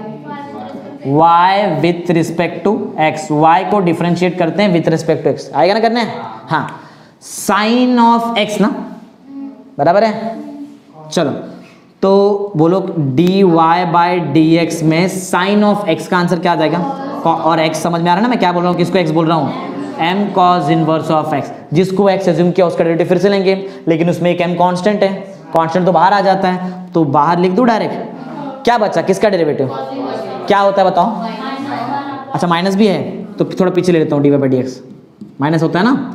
y with respect to x, y को डिफरेंशिएट करते हैं विथ रिस्पेक्ट टू x, आएगा ना करने, हाँ, साइन ऑफ x ना, बराबर है। चलो तो बोलो d y by d x में साइन ऑफ x का आंसर क्या आ जाएगा, और x समझ में आ रहा है ना मैं क्या बोल रहा हूँ, किसको x बोल रहा हूँ, m cos inverse of x, जिसको x एज्यूम किया उसका डेरिवेटिव फिर से लेंगे, लेकिन उसमें एक m कांस्टेंट है, कांस्टेंट तो बाहर आ जाता है, तो बाहर लिख दूं डायरेक्ट, क्या बचा, किसका डेरिवेटिव क्या होता है बताओ, अच्छा माइनस भी है, तो थोड़ा पीछे ले लेता हूँ, d y by d x minus होता है ना,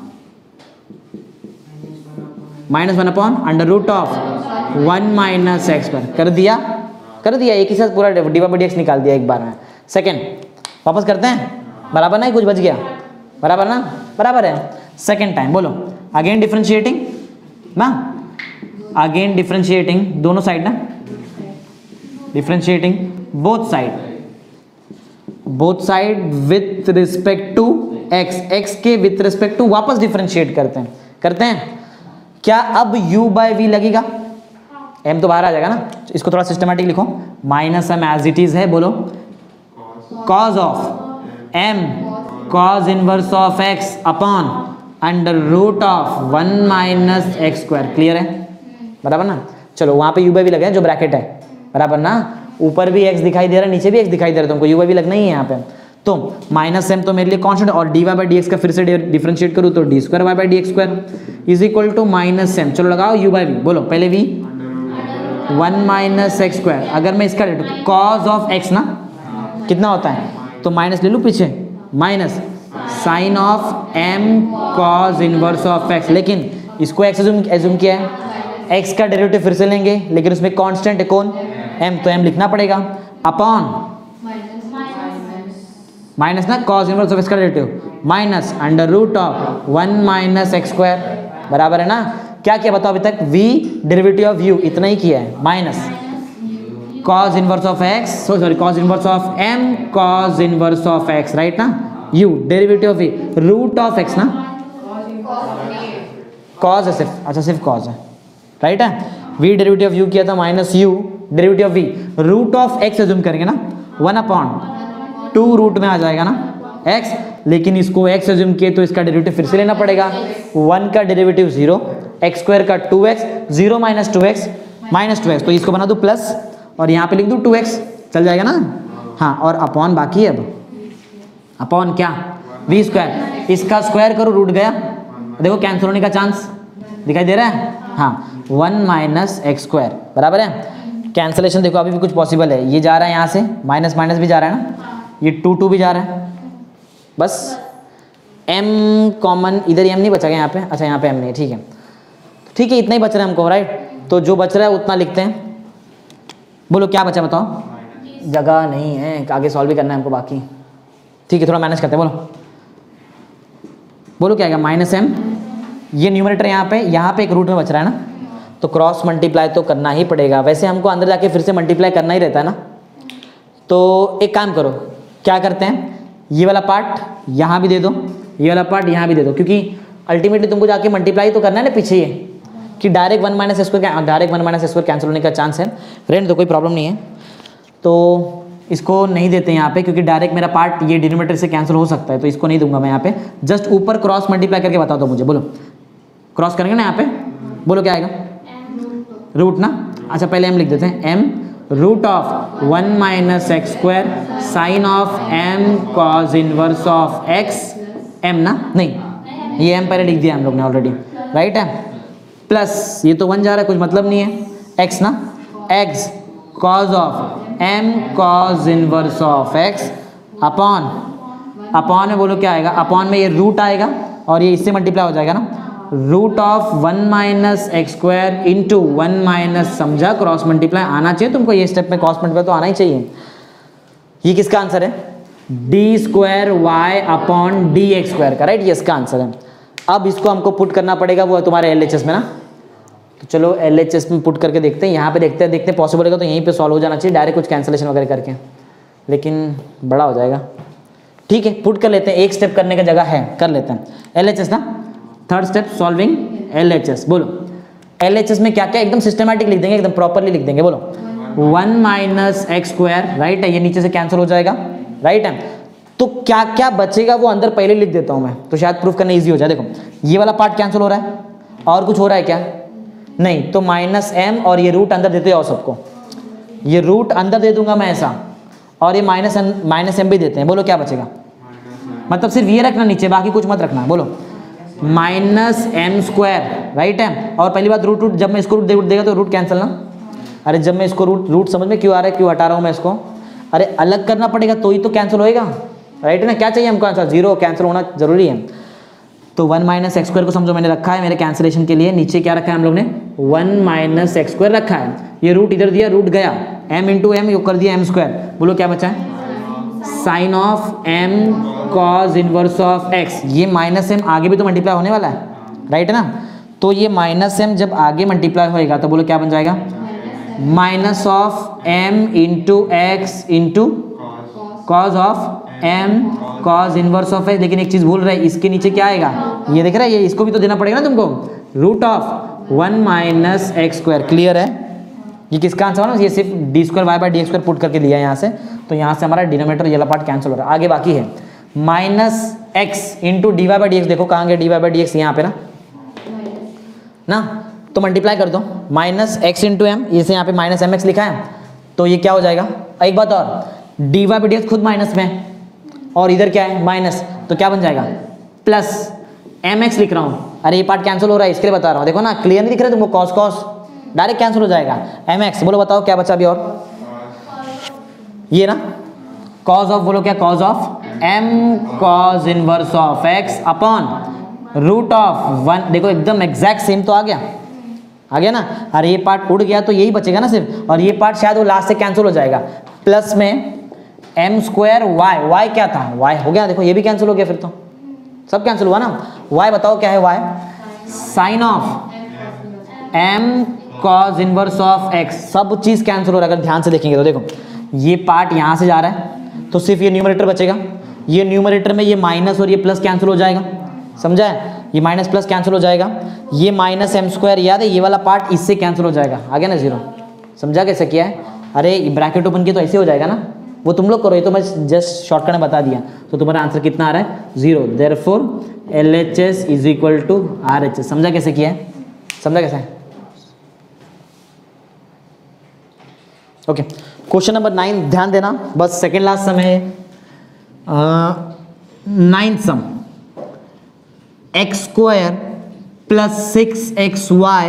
minus one upon under root of one minus x square, कर दिया कर दिया एक ही साथ पूरा d y by d x निकाल दिया एक बार में। सेकेंड वापस करते हैं, बराबर ना, कुछ बच गया, बराबर ना, बराबर है। सेकेंड टाइम बोलो, अगेन डिफरेंशिएटिंग ना, अगेन डिफरेंशिएटिंग दोनों साइड ना, differentiating both side, both side with respect to x, x के विथ रिस्पेक्ट टू वापस डिफरेंशिएट करते हैं, करते हैं क्या, अब u बाई वी लगेगा, m तो बाहर आ जाएगा ना, इसको थोड़ा सिस्टमैटिक लिखो, minus m as it is है, बोलो cos of m cos inverse of x upon under root of one minus x square, clear है, बराबर ना। चलो वहां पे u बाई वी लगे जो ब्रैकेट है, बराबर ना, ऊपर भी x दिखाई दे रहा है, नीचे भी x दिखाई दे रहा है, तुमको u बाई वी लगना ही है यहाँ पे, तो माइनस एम तो मेरे लिए कांस्टेंट, और d y by d x का फिर से डिफरेंशिएट करूँ तो d square y by d x square is equal to minus m, चलो लगाओ u बाई वी, बोलो पहले v one minus x square, अगर मैं इसका कॉज ऑफ x ना कितना होता है, तो माइनस ले लूँ पीछे, minus sine of m cos inverse of x, लेकिन इसको x एज्यूम किया है, x का डेरिवेटिव फिर से लेंगे, लेकिन उसमें कांस्टेंट है कौन, m, तो m लिखना पड़ेगा, अपॉन माइनस ना कॉस इनवर्स ऑफ x का derivative minus under root of one minus x square, बराबर है ना। क्या किया बताओ अभी तक, v डेरिवेटिव ऑफ u इतना ही किया है, minus cos inverse of x, sorry cos inverse of m cos inverse of x, right ना, u derivative of v root of x ना, कॉस है सिर्फ, अच्छा सिर्फ कॉस है, राइट है, v डेरिवेटिव ऑफ u किया था minus u derivative of v root of x assume करेंगे ना, वन अपॉन टू रूट में आ जाएगा ना x, लेकिन इसको x एज्यूम किए तो इसका डेरिवेटिव फिर से लेना पड़ेगा, वन का डेरिवेटिव जीरो, एक्स स्क्वायर का two x, zero minus two x minus two x, तो इसको बना दूँ प्लस और यहाँ पे लिख दूँ टू एक्स, चल जाएगा ना, हाँ, और अपॉन बाकी है, अब अपॉन क्या, वी स्क्वायर, इसका स्क्वायर करो रूट गया, देखो कैंसिल होने का चांस दिखाई दे रहा है, हाँ, वन माइनस एक्स स्क्वायर, बराबर है। कैंसलेशन देखो अभी भी कुछ पॉसिबल है, ये जा रहा है यहाँ से, माइनस माइनस भी जा रहा है ना, ये टू टू भी जा रहा है, बस m कॉमन, इधर m नहीं बचा गया यहाँ पे, अच्छा यहाँ पे m नहीं है, ठीक है ठीक है, इतना ही बच रहा है हमको, राइट। तो जो बच रहा है उतना लिखते हैं। बोलो क्या बचा बताओ, जगह नहीं है, आगे सॉल्व भी करना है हमको बाकी, ठीक है थोड़ा मैनेज करते हैं। बोलो बोलो क्या आएगा, माइनस एम, ये न्यूमरेटर यहाँ पे, यहाँ पे एक रूट में बच रहा है ना, तो क्रॉस मल्टीप्लाई तो करना ही पड़ेगा, वैसे हमको अंदर जाके फिर से मल्टीप्लाई करना ही रहता है ना। तो एक काम करो, क्या करते हैं, ये वाला पार्ट यहाँ भी दे दो, ये वाला पार्ट यहाँ भी दे दो, क्योंकि अल्टीमेटली तुमको जाके मल्टीप्लाई तो करना है ना पीछे, ये कि direct one minus square direct one minus square cancel होने का चांस है, फ्रेंड तो कोई प्रॉब्लम नहीं है। तो इसको नहीं देते यहाँ पे, क्योंकि डायरेक्ट मेरा पार्ट ये डिनोमिनेटर से कैंसिल हो सकता है, तो इसको नहीं दूंगा मैं यहाँ पे। जस्ट ऊपर क्रॉस मल्टीप्लाई करके बता दो मुझे, बोलो क्रॉस करेंगे ना यहाँ पे, बोलो क्या आएगा, रूट ना, अच्छा पहले हम लिख देते हैं m root of one minus x square sine of m cos inverse of x, m ना, नहीं ये एम पहले लिख दिया हम लोग ने ऑलरेडी, राइट है, प्लस ये तो वन जा रहा है, कुछ मतलब नहीं है, एक्स ना, x cos of m cos inverse of x upon, upon में बोलो क्या आएगा, अपॉन में ये रूट आएगा और ये इससे मल्टीप्लाई हो जाएगा ना, root of one minus x square into one minus, समझा क्रॉस मल्टीप्लाई आना चाहिए तुमको, ये स्टेप में क्रॉस मल्टीप्लाई तो आना ही चाहिए। ये किसका आंसर है, d square y upon d x square का, राइट, ये इसका आंसर है। अब इसको हमको पुट करना पड़ेगा, वो है तुम्हारे एल एच एस में ना, तो चलो एल एच एस में पुट करके देखते हैं, यहाँ पे देखते हैं देखते हैं पॉसिबल होगा तो यहीं पे सॉल्व हो जाना चाहिए, डायरेक्ट कुछ कैंसिलेशन वगैरह करके, लेकिन बड़ा हो जाएगा, ठीक है पुट कर लेते हैं, एक स्टेप करने का जगह है, कर लेते हैं एल एच एस ना, third step solving L H S. बोलो एल एच एस में क्या क्या, एकदम सिस्टमैटिक लिख देंगे, एकदम प्रॉपरली लिख देंगे, बोलो one minus x square, right है, ये नीचे से कैंसिल हो जाएगा, राइट है, तो क्या क्या बचेगा वो अंदर पहले लिख देता हूं मैं, तो शायद प्रूफ करना इजी हो जाए। देखो ये वाला पार्ट कैंसिल हो रहा है, और कुछ हो रहा है क्या, नहीं, तो माइनस एम और ये रूट अंदर देते हो सबको, ये रूट अंदर दे दूंगा मैं ऐसा, और ये माइनस माइनस एम भी देते हैं, बोलो क्या बचेगा, मतलब सिर्फ ये रखना नीचे, बाकी कुछ मत रखना, बोलो माइनस एम स्क्वायर, राइट है, और पहली बात रूट रूट, जब मैं इसको रूट रूट देगा तो रूट कैंसिल ना, अरे जब मैं इसको रूट रूट समझ में क्यों आ रहा है, क्यों हटा रहा हूँ मैं इसको, अरे अलग करना पड़ेगा तो ही तो कैंसिल होएगा, राइट है ना, क्या चाहिए हमको आंसर, जीरो, कैंसिल होना जरूरी है। तो वन माइनस एक्स स्क्वायर को समझो मैंने रखा है मेरे कैंसिलेशन के लिए, नीचे क्या रखा है हम लोग ने, वन माइनस एक्स स्क्वायर रखा है, ये रूट इधर दिया, रूट गया, एम इंटू एम कर दिया एम स्क्वायर, बोलो क्या बचा है, sine of m cos inverse of x, ये माइनस एम आगे भी तो मल्टीप्लाई होने वाला है, राइट है ना, तो ये माइनस एम जब आगे मल्टीप्लाई होएगा तो बोलो क्या बन जाएगा, minus of m into x into cos of m cos inverse of x, लेकिन एक चीज भूल रहे हैं, इसके नीचे क्या आएगा, ये देख रहा है, ये इसको भी तो देना पड़ेगा ना तुमको, root of one minus x square, clear है, ये किसका आंसर है ना, ये सिर्फ d square y by d x square put करके दिया है यहाँ से, तो यहाँ से हमारा डिनोमिनेटर ये वाला पार्ट कैंसिल हो रहा है, आगे बाकी है minus x into d y by d x, देखो कहाँ गया d y by d x, यहाँ पे ना ना, तो मल्टीप्लाई कर दो, माइनस एक्स इंटू एम, इसे यहाँ पे माइनस एम एक्स लिखा है, तो ये क्या हो जाएगा, एक बात और, d y by d x खुद माइनस में और इधर क्या है माइनस, तो क्या बन जाएगा, प्लस एम एक्स लिख रहा हूँ, अरे ये पार्ट कैंसिल हो रहा है इसके लिए बता रहा हूँ, देखो ना क्लियर नहीं दिख रहा है तुमको, कॉस कॉस डायरेक्ट कैंसिल हो जाएगा, एम एक्स, बोलो बताओ क्या बचा अभी, और ये ना कॉज ऑफ, बोलो क्या, cos of m cos inverse of x upon root of one, देखो एकदम एग्जैक्ट सेम तो आ गया, आ गया ना, अरे ये पार्ट उड़ गया तो यही बचेगा ना सिर्फ, और ये पार्ट शायद वो लास्ट से कैंसिल हो जाएगा, प्लस में एम स्क्वायर वाई, वाई क्या था, वाई हो गया, देखो ये भी कैंसिल हो गया, फिर तो सब कैंसिल हुआ ना, वाई बताओ क्या है, y sine of m cos inverse of x, सब चीज कैंसिल हो रहा है, अगर ध्यान से देखेंगे तो देखो ये पार्ट यहाँ से जा रहा है तो सिर्फ ये न्यूमरेटर बचेगा, ये न्यूमरेटर में ये माइनस और ये प्लस कैंसिल हो जाएगा, समझा है, ये माइनस प्लस कैंसिल हो जाएगा, ये माइनस एम स्क्वायर याद है, ये वाला पार्ट इससे कैंसिल हो जाएगा, आ गया ना जीरो, समझा कैसे किया है, अरे ब्रैकेट ओपन किया तो ऐसे हो जाएगा ना, वो तुम लोग करो, ये तो मैं जस्ट शॉर्टकट में बता दिया, तो तुम्हारा आंसर कितना आ रहा है, zero, therefore L H S is equal to R H S, समझा कैसे किया है, समझा कैसे है, ओके। क्वेश्चन नंबर नाइन ध्यान देना, बस सेकेंड लास्ट सम है, ninth sum, x square plus six x y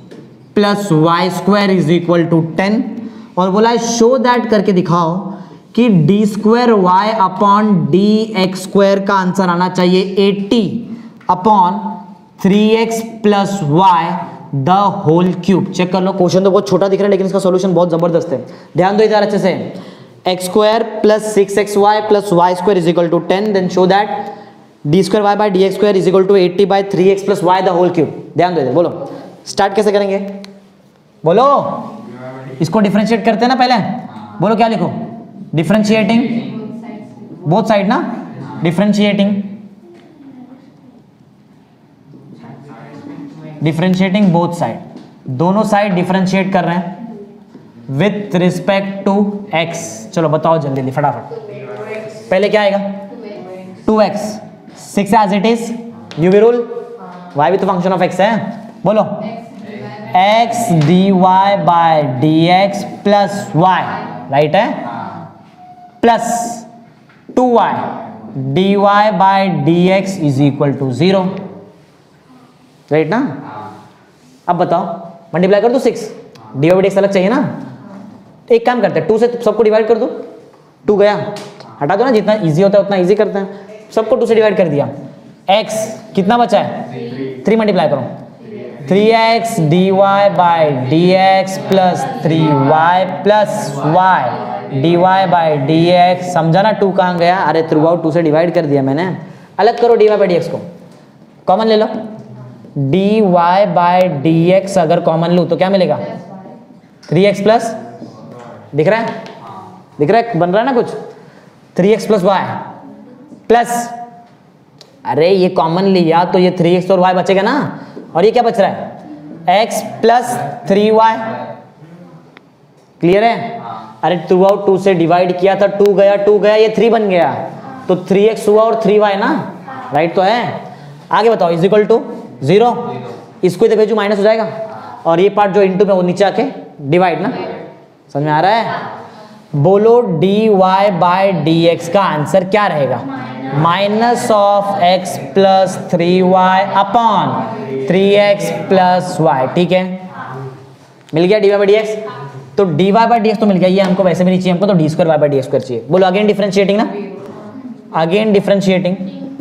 plus y square is equal to ten, और बोला है शो दैट करके दिखाओ कि d square y upon d x square का आंसर आना चाहिए eighty upon three x plus y the whole cube. Check कर लो, क्वेश्चन तो बहुत छोटा दिख रहा है लेकिन इसका सॉल्यूशन बहुत जबरदस्त है। ध्यान दो इधर अच्छे से। X square plus six x y plus y square is equal to ten, then show that d square y by d x square is equal to eighty by three x plus y the whole cube. ध्यान दो इधर, बोलो start कैसे करेंगे, बोलो। इसको differentiate करते हैं ना पहले, बोलो क्या लिखो, डिफरेंशिएटिंग बोथ साइड ना, डिफरेंशिएटिंग डिफरेंशिएटिंग बोथ साइड, दोनों साइड डिफरेंशिएट कर रहे हैं विथ रिस्पेक्ट टू एक्स। चलो बताओ जल्दी जल्दी फटाफट, पहले क्या आएगा two x, six as it is, UV rule, y भी तो फंक्शन ऑफ एक्स है, बोलो x d y by d x plus y, right है, plus two y d y by d x is equal to zero, right ना। अब बताओ multiply कर दो six, d y by d x अलग चाहिए ना, एक काम करते हैं टू से सबको डिवाइड कर दो, टू गया हटा दो ना, जितना इजी होता है उतना इजी करते हैं, सबको टू से डिवाइड कर दिया, x कितना बचा है थ्री, मल्टीप्लाई करो three x d y by d x plus three y plus y d y by d x, समझा ना टू कहाँ गया, अरे थ्रू आउट टू से डिवाइड कर दिया मैंने। अलग करो d y by d x को, कॉमन ले लो, d y by d x अगर कॉमन लूँ तो क्या मिलेगा थ्री एक्स प्लस, दिख रहा है दिख रहा है बन रहा है ना कुछ, three x plus y plus, अरे ये कॉमन लिया तो ये थ्री एक्स और वाई बचेगा ना, और ये क्या बच रहा है x plus three y, clear है। अरे थ्रू आउट टू से डिवाइड किया था, टू गया टू गया ये थ्री बन गया, तो थ्री एक्स हुआ और थ्री वाई ना, राइट तो है। आगे बताओ इज इक्वल टू जीरो, इसको इधर भेजू माइनस हो जाएगा, और ये पार्ट जो इंटू में वो नीचे आके डिवाइड ना, समझ में आ रहा है। बोलो d y by d x का आंसर क्या रहेगा, minus of x plus three y upon three x plus y, ठीक है मिल गया d y by d x. तो d y by d x तो मिल गया, ये हमको वैसे भी नहीं चाहिए, हमको तो d square y by d x square चाहिए। बोलो अगेन डिफरेंशिएटिंग ना, अगेन डिफरेंशिएटिंग,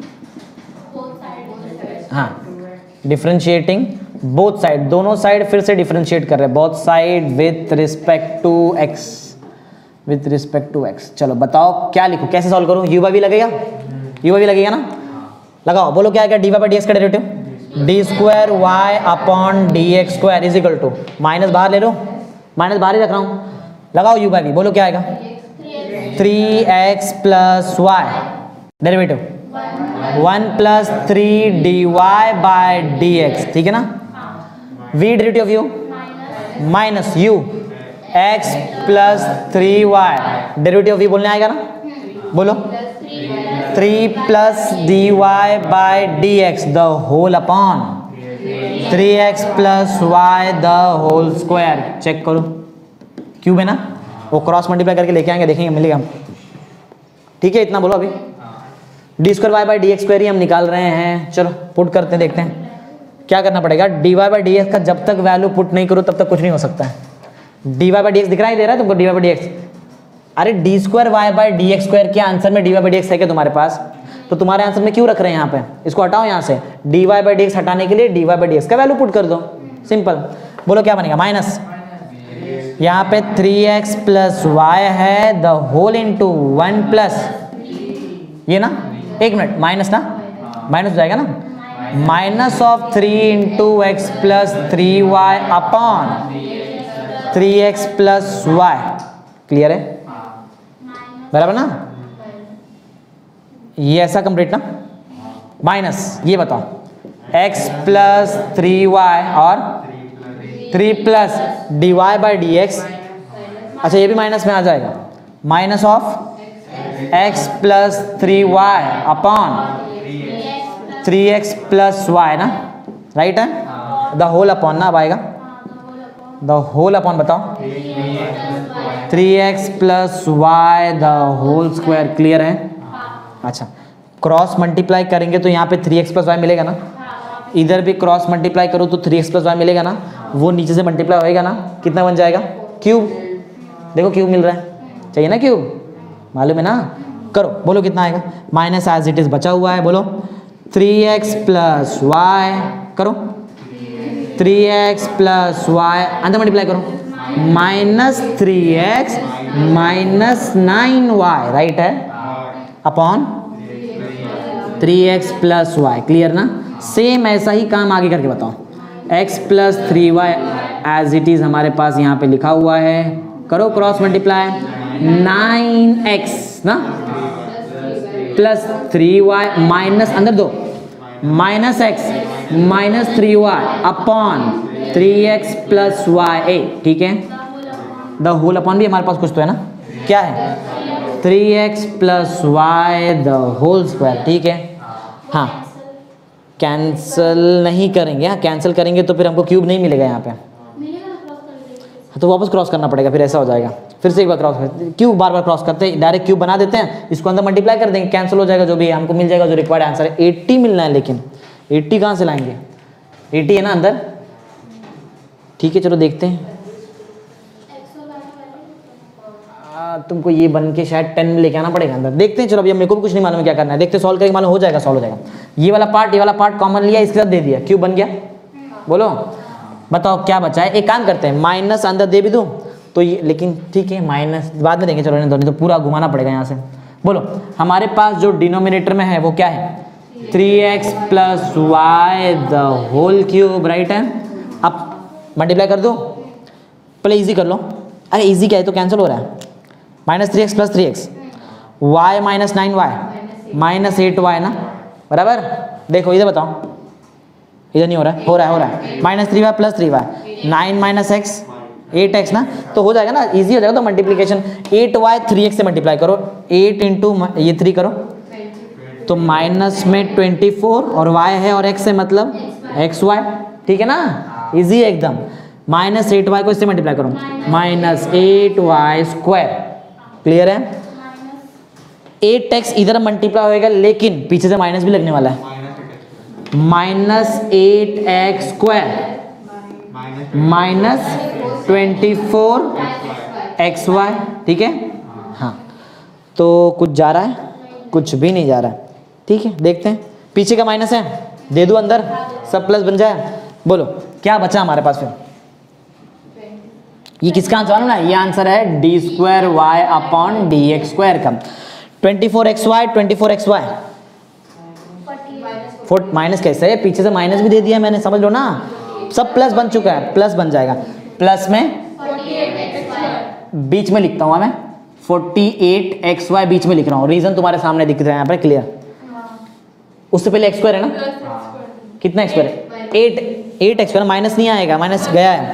हाँ डिफरेंशिएटिंग बोथ साइड, दोनों साइड फिर से डिफरेंशिएट कर रहे हैं, both side with respect to x, with respect to x. चलो बताओ क्या लिखूं, कैसे सॉल्व करूं, यू बाई भी लगेगा, यू बाई भी लगेगा ना, लगाओ बोलो क्या है, d y by d x का derivative d square y upon d x square is equal to, minus बाहर ले लो, माइनस बाहर ही रख रहा हूं, लगाओ यू बाई भी, बोलो क्या आएगा three x plus y, derivative one plus three d y by d x, ठीक है ना, v derivative of u minus u x plus three y, derivative of v बोलने आएगा ना, बोलो three plus d y by d x the whole upon three x plus y the whole square. Check करो cube है ना, वो cross multiply करके लेके आएंगे, देखेंगे मिलेगा हम, ठीक है इतना बोलो। अभी d square y by d x square ही हम निकाल रहे हैं, चलो पुट करते हैं, देखते हैं क्या करना पड़ेगा। D y by d x का जब तक वैल्यू पुट नहीं करो तब तक कुछ नहीं हो सकता है। D y by d x दिखाई दे रहा है तुमको, d y by d x, अरे d square y by d x square के आंसर में d y by d x है क्या तुम्हारे पास, तो तुम्हारे आंसर में क्यों रख रहे हैं यहाँ पे, इसको हटाओ यहाँ से, d y by d x हटाने के लिए d y by d x का वैल्यू पुट कर दो, सिंपल। बोलो क्या बनेगा, माइनस यहाँ पे थ्री एक्स प्लस वाई है the whole into one plus ये ना, एक मिनट माइनस ना, माइनस हो जाएगा ना, minus of three into x plus three y upon three x plus y, clear है बराबर ना, ये ऐसा कंप्लीट ना, माइनस ये बताओ एक्स प्लस थ्री वाई और three plus d y by d x, अच्छा ये भी माइनस में आ जाएगा, minus of x plus three y upon three x plus y ना, राइट है, द होल अपॉन ना अब आएगा, द होल अपॉन बताओ three x plus y the whole square, clear है। अच्छा क्रॉस मल्टीप्लाई करेंगे तो यहाँ पे थ्री एक्स प्लस वाई मिलेगा ना, इधर भी क्रॉस मल्टीप्लाई करो तो थ्री एक्स प्लस वाई मिलेगा ना, वो नीचे से मल्टीप्लाई होएगा ना, कितना बन जाएगा क्यूब, देखो क्यूब मिल रहा है, चाहिए ना क्यूब, मालूम है ना, करो बोलो कितना आएगा, माइनस एज इट इज बचा हुआ है, बोलो थ्री एक्स प्लस वाई, करो थ्री एक्स प्लस वाई, अंदर मल्टीप्लाई करो, minus three x minus nine y, right है, upon three x plus y, clear ना। सेम ऐसा ही काम आगे करके बताओ, x plus three y as it is हमारे पास यहाँ पे लिखा हुआ है, करो क्रॉस मल्टीप्लाई, नाइन एक्स ना प्लस थ्री वाई माइनस अंदर दो minus x minus three y upon three x plus y ए, ठीक है। द होल अपॉन भी हमारे पास कुछ तो है ना, क्या है, three x plus y the whole square, ठीक है। हाँ कैंसिल नहीं करेंगे, हाँ कैंसिल करेंगे तो फिर हमको क्यूब नहीं मिलेगा यहाँ पे, तो वापस क्रॉस करना पड़ेगा, फिर ऐसा हो जाएगा, फिर से एक बार क्रॉस करते, क्यूब बार बार क्रॉस करते हैं, डायरेक्ट क्यूब बना देते हैं, इसको अंदर मल्टीप्लाई कर देंगे, कैंसिल हो जाएगा, जो भी है हमको मिल जाएगा जो रिक्वायर्ड आंसर है। एट्टी मिलना है, लेकिन एट्टी कहाँ से लाएंगे, एट्टी है ना अंदर, ठीक है चलो देखते हैं। आ, तुमको ये बन के शायद टेन में लेके आना पड़ेगा अंदर, देखते हैं चलो, अभी मेरे को भी कुछ नहीं मालूम क्या करना है, देखते सॉल्व करके मालूम हो जाएगा, सॉल्व हो जाएगा। ये वाला पार्ट ये वाला पार्ट कॉमन लिया, इसके साथ दे दिया, क्यूब बन गया, बोलो बताओ क्या बचा है। एक काम करते हैं, माइनस अंदर दे भी दूँ तो ये, लेकिन ठीक है माइनस बाद में देंगे, चलो नहीं तो पूरा घुमाना पड़ेगा यहाँ से। बोलो हमारे पास जो डिनोमिनेटर में है वो क्या है, three x plus y the whole cube, right है। अब मल्टीप्लाई कर दो, पहले इजी कर लो, अरे इजी क्या है तो कैंसिल हो रहा है, minus three x plus three x y minus nine y minus eight y ना, बराबर। देखो इधर बताओ, इधर नहीं हो रहा है, हो रहा है हो रहा है minus three y plus three y, nine minus x eight x ना, तो हो जाएगा ना, इजी हो जाएगा। तो multiplication eight y three x से मल्टीप्लाई करो, एट इंटू ये थ्री करो तो माइनस में ट्वेंटी फोर और वाई है और एक्स है मतलब एक्स वाई, ठीक है ना, इजी है एकदम। माइनस एट वाई को इससे मल्टीप्लाई करो, minus eight y square, clear है। एट एक्स इधर मल्टीप्लाई होएगा, लेकिन पीछे से माइनस भी लगने वाला है, minus eight x square minus twenty four x y, ठीक है। हाँ तो कुछ जा रहा है, कुछ भी नहीं जा रहा है, ठीक है देखते हैं। पीछे का माइनस है, दे दो अंदर, सब प्लस बन जाए। बोलो क्या बचा हमारे पास फिर, ये किसका आंसर मालूम ना, ये आंसर है d square y upon d x square का। Twenty four x y twenty four x y four minus कैसे है, पीछे से माइनस भी दे दिया मैंने, समझ लो ना, सब प्लस बन चुका है, प्लस बन जाएगा, प्लस में बीच में लिखता हूँ मैं फोर्टी एट एक्स वाई बीच में लिख रहा हूँ, रीजन तुम्हारे सामने दिख रहा है यहाँ पर, क्लियर। उससे पहले एक्स स्क्वायर है ना, कितना एक्स स्क्वायर है, eight eight x square, minus नहीं आएगा, माइनस गया है,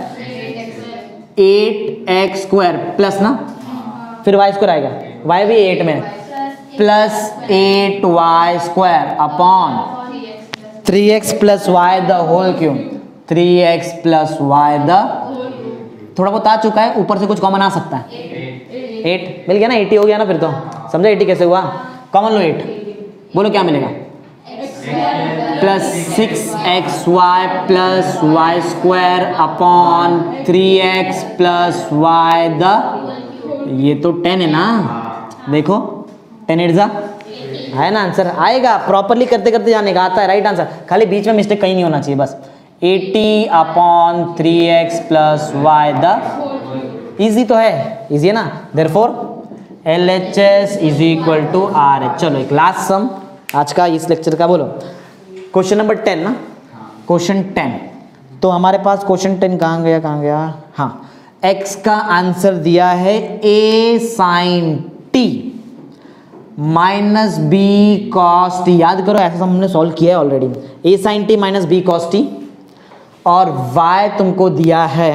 एट एक्स स्क्वायर प्लस ना, फिर वाई स्क्वायर आएगा, वाई भी एट में, plus eight y square upon three x plus y the whole cube, three x plus y the, थोड़ा बहुत आ चुका है, ऊपर से कुछ कॉमन आ सकता है, एट मिल गया ना, एटी हो गया ना, फिर तो समझा एटी कैसे हुआ, कॉमन लो एट, बोलो क्या मिलेगा, plus six x y plus y square upon three x plus y the, ये तो टेन है ना, देखो टेन एट जा है ना, आंसर आएगा, प्रॉपरली करते करते जाने का आता है, राइट आंसर, खाली बीच में मिस्टेक कहीं नहीं होना चाहिए बस। Eighty upon three x plus y the, easy तो है, ईजी है ना, therefore L H S is equal to R H. चलो एक लास्ट सम आज का इस लेक्चर का, बोलो क्वेश्चन नंबर टेन ना, क्वेश्चन टेन, तो हमारे पास क्वेश्चन टेन कहाँ गया कहाँ गया, हाँ एक्स का आंसर दिया है a sine t minus b cos t, याद करो ऐसा हमने सॉल्व किया है already, a sine t minus b cos t, और y तुमको दिया है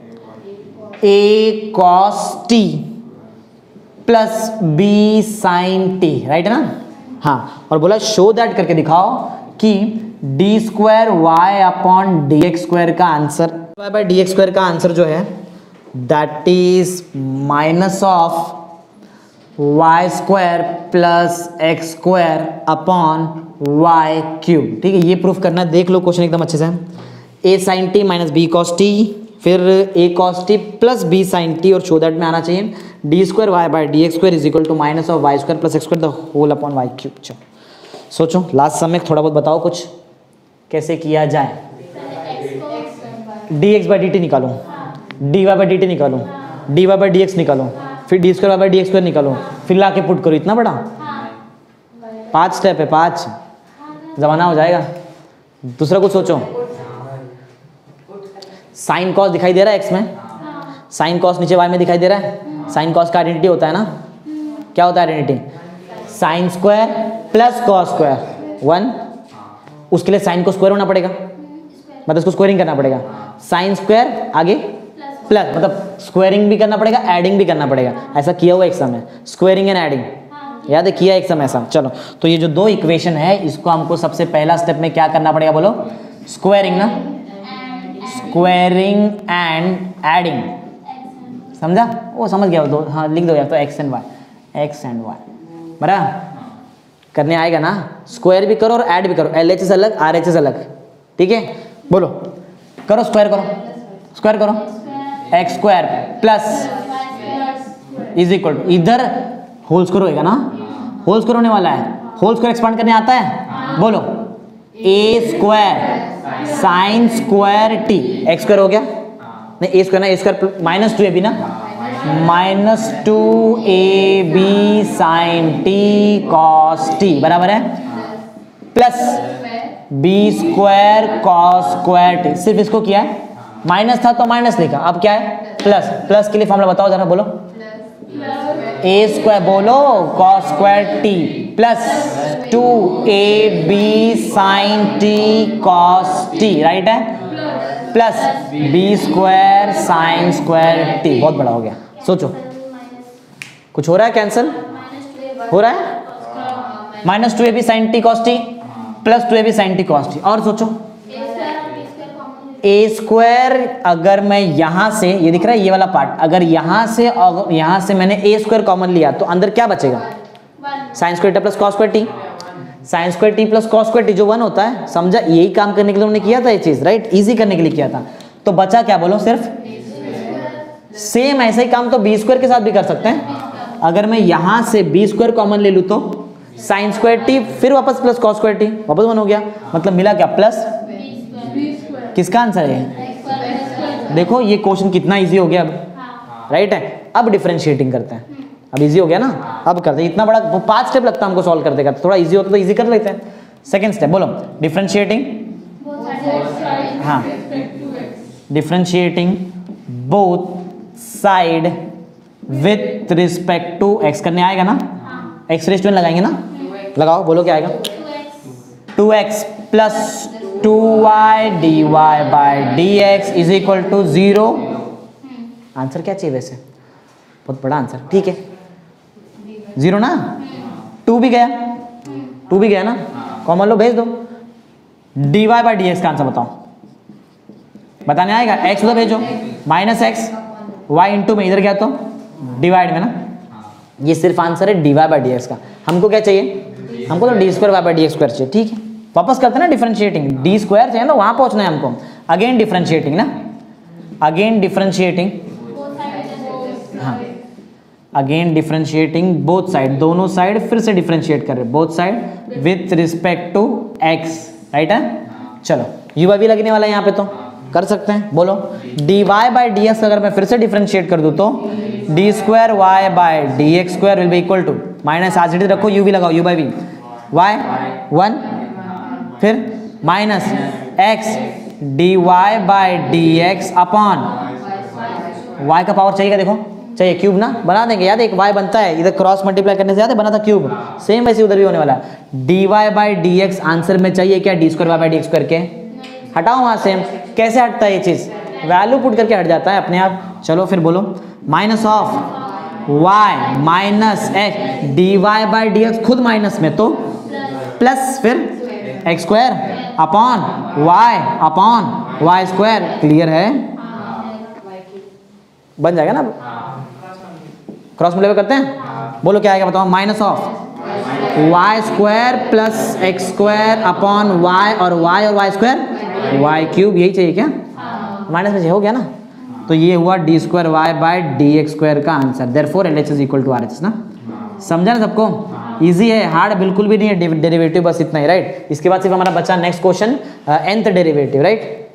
a cos t plus b sine t, right है ना, हाँ, और बोला शो दैट करके दिखाओ कि d square y upon d x square का answer, y by d x square का आंसर जो है that is minus of y square plus x square upon y cube, ठीक है। ये प्रूफ करना है, देख लो क्वेश्चन एकदम अच्छे से, a sine t minus b cos t फिर a cos t plus b sine t और शो दैट में आना चाहिए d square y by d x square is equal to minus of y square plus x square the whole upon y cube. चलो सोचो last सम में थोड़ा बहुत बताओ कुछ कैसे किया जाए। D x by d t निकालो, d y by d t निकालो, d y by d x निकालो, फिर d square y by d x square निकालो, फिर ला के पुट करो। इतना बड़ा पांच स्टेप है, पांच जमाना हो जाएगा। दूसरा कुछ सोचो। साइन कॉस दिखाई दे रहा है एक्स में, साइन कॉस नीचे वाई में दिखाई दे रहा है। साइन कॉस का आइडेंटिटी होता है ना, क्या होता है identity? Sine square plus cos square one. उसके लिए साइन को स्क्वायर होना पड़ेगा, मतलब इसको स्क्वायरिंग करना पड़ेगा। साइन स्क्वायर आगे प्लस, मतलब स्क्वायरिंग भी करना पड़ेगा, एडिंग भी करना पड़ेगा। ऐसा किया हुआ एग्जाम में, स्क्वायरिंग एंड एडिंग, याद है किया एग्जाम ऐसा। चलो तो ये जो दो इक्वेशन है इसको हमको सबसे पहला स्टेप में क्या करना पड़ेगा बोलो? स्क्वायरिंग ना, स्क्वायरिंग एंड एडिंग। समझा? वो समझ गया वो दो, हाँ लिख दो या तो x and y, x and y बराबर करने आएगा ना। स्क्वायर भी करो और ऐड भी करो, एल एच एस अलग, आर एच एस अलग, ठीक है। बोलो करो, स्क्वायर करो, स्क्वायर करो, x square plus is equal to, इधर होल स्क्वायर होएगा ना, होल स्क्वायर होने वाला है। होल स्क्वायर एक्सपांड करने आता है? बोलो a square sine square t, x square हो गया नहीं, ए स्क्वायर ना, a square minus two a b ना, minus two a b sine t cos t बराबर है plus b square cos square t. सिर्फ इसको किया है, माइनस था तो माइनस लिखा, अब क्या है प्लस। प्लस के लिए फॉर्मूला बताओ जरा, बोलो ए स्क्वायर, बोलो cos square t plus two a b sine t cos t, right है, plus b square sine square t. बहुत बड़ा हो गया। सोचो कुछ हो रहा है, कैंसिल हो रहा है, minus two a b sine t cos t plus two a b sine t cos t. और सोचो ए स्क्वायर, अगर मैं यहां से, ये दिख रहा है ये वाला पार्ट, अगर यहां से और यहां से मैंने ए स्क्वायर कॉमन लिया तो अंदर क्या बचेगा? Sine square t plus cos square t, sine square t plus cos square t जो वन होता है। समझा? यही काम करने के लिए उन्होंने किया था ये चीज, राइट, इजी करने के लिए किया था। तो बचा क्या बोलो? सिर्फ सेम ऐसा ही काम तो बी स्क्वायर के साथ भी कर सकते हैं। अगर मैं यहां से बी स्क्वायर कॉमन ले लूं तो साइन स्क्वायर टी फिर वापस प्लस कॉस स्क्वायर टी, वापस वन हो गया, मतलब मिला क्या? प्लस। किसका आंसर है? देखो ये क्वेश्चन कितना इजी हो गया अब, राइट है। अब डिफरेंशिएटिंग करते हैं, अब इजी हो गया ना, अब करते हैं। इतना बड़ा पांच स्टेप लगता है हमको सॉल्व करते करते, थोड़ा इजी होता तो इजी कर लेते हैं। सेकंड स्टेप बोलो डिफरेंशिएटिंग, हाँ differentiating both side with respect to x करने आएगा ना, एक्स रेज़ टू एन लगाएंगे ना, लगाओ बोलो क्या आएगा? Two x plus two y d y by d x is equal to zero. Answer क्या चाहिए वैसे? बहुत बड़ा आंसर, ठीक है जीरो ना, टू भी गया, टू भी गया ना, कॉमन लो भेज दो। D y by d x का आंसर बताओ, बताने आएगा? एक्स उधर भेजो, माइनस एक्स वाई इंटू में इधर गया तो डिवाइड में ना, ये सिर्फ आंसर है d y by d x का। हमको क्या चाहिए? हमको तो d square y by d x square चाहिए, ठीक है। वापस करते हैं ना डिफरेंशिएटिंग, डी स्क्वायर चाहिए ना, वहां पहुंचना है हमको। अगेन डिफरेंशिएटिंग ना, अगेन डिफरेंशिएटिंग, हाँ अगेन डिफरेंशिएटिंग बोथ साइड, दोनों साइड फिर से डिफरेंशिएट कर रहे हैं, both side with respect to x, right है। चलो यू वाई भी लगने वाला है यहाँ पे, तो कर सकते हैं। बोलो d y by d x अगर मैं फिर से डिफरेंशिएट कर दूँ तो d square y by d x square will be equal to minus as it रखो, यू भी लगाओ, u by v y one, फिर minus x d y by d x upon y का पावर चाहिए, देखो चाहिए क्यूब ना, बना देंगे, याद एक वाई बनता है इधर क्रॉस मल्टीप्लाई करने से, याद है बना था क्यूब, सेम वैसे उधर भी होने वाला है। D y by d x answer में चाहिए क्या? D square y by d x square के, हटाओ वहां से। कैसे हटता है ये चीज? वैल्यू पुट करके हट जाता है अपने आप। चलो फिर बोलो minus of y minus x d y by d x, खुद माइनस में तो प्लस फिर x square upon y upon y square, clear है? बन जाएगा ना, क्रॉस मल्टीप्लाई करते हैं, बोलो क्या आएगा बताओ? Minus of y square plus x square upon y, और वाई और वाई स्क्वायर वाई क्यूब, यही चाहिए क्या? माइनस में हो गया ना, तो ये हुआ d square y by d x square का answer. Therefore L H is equal to R H ना। समझा ना सबको? इजी है, हार्ड बिल्कुल भी नहीं है। डेरिवेटिव बस इतना ही, राइट। इसके बाद सिर्फ हमारा बचा next question, nth derivative, right.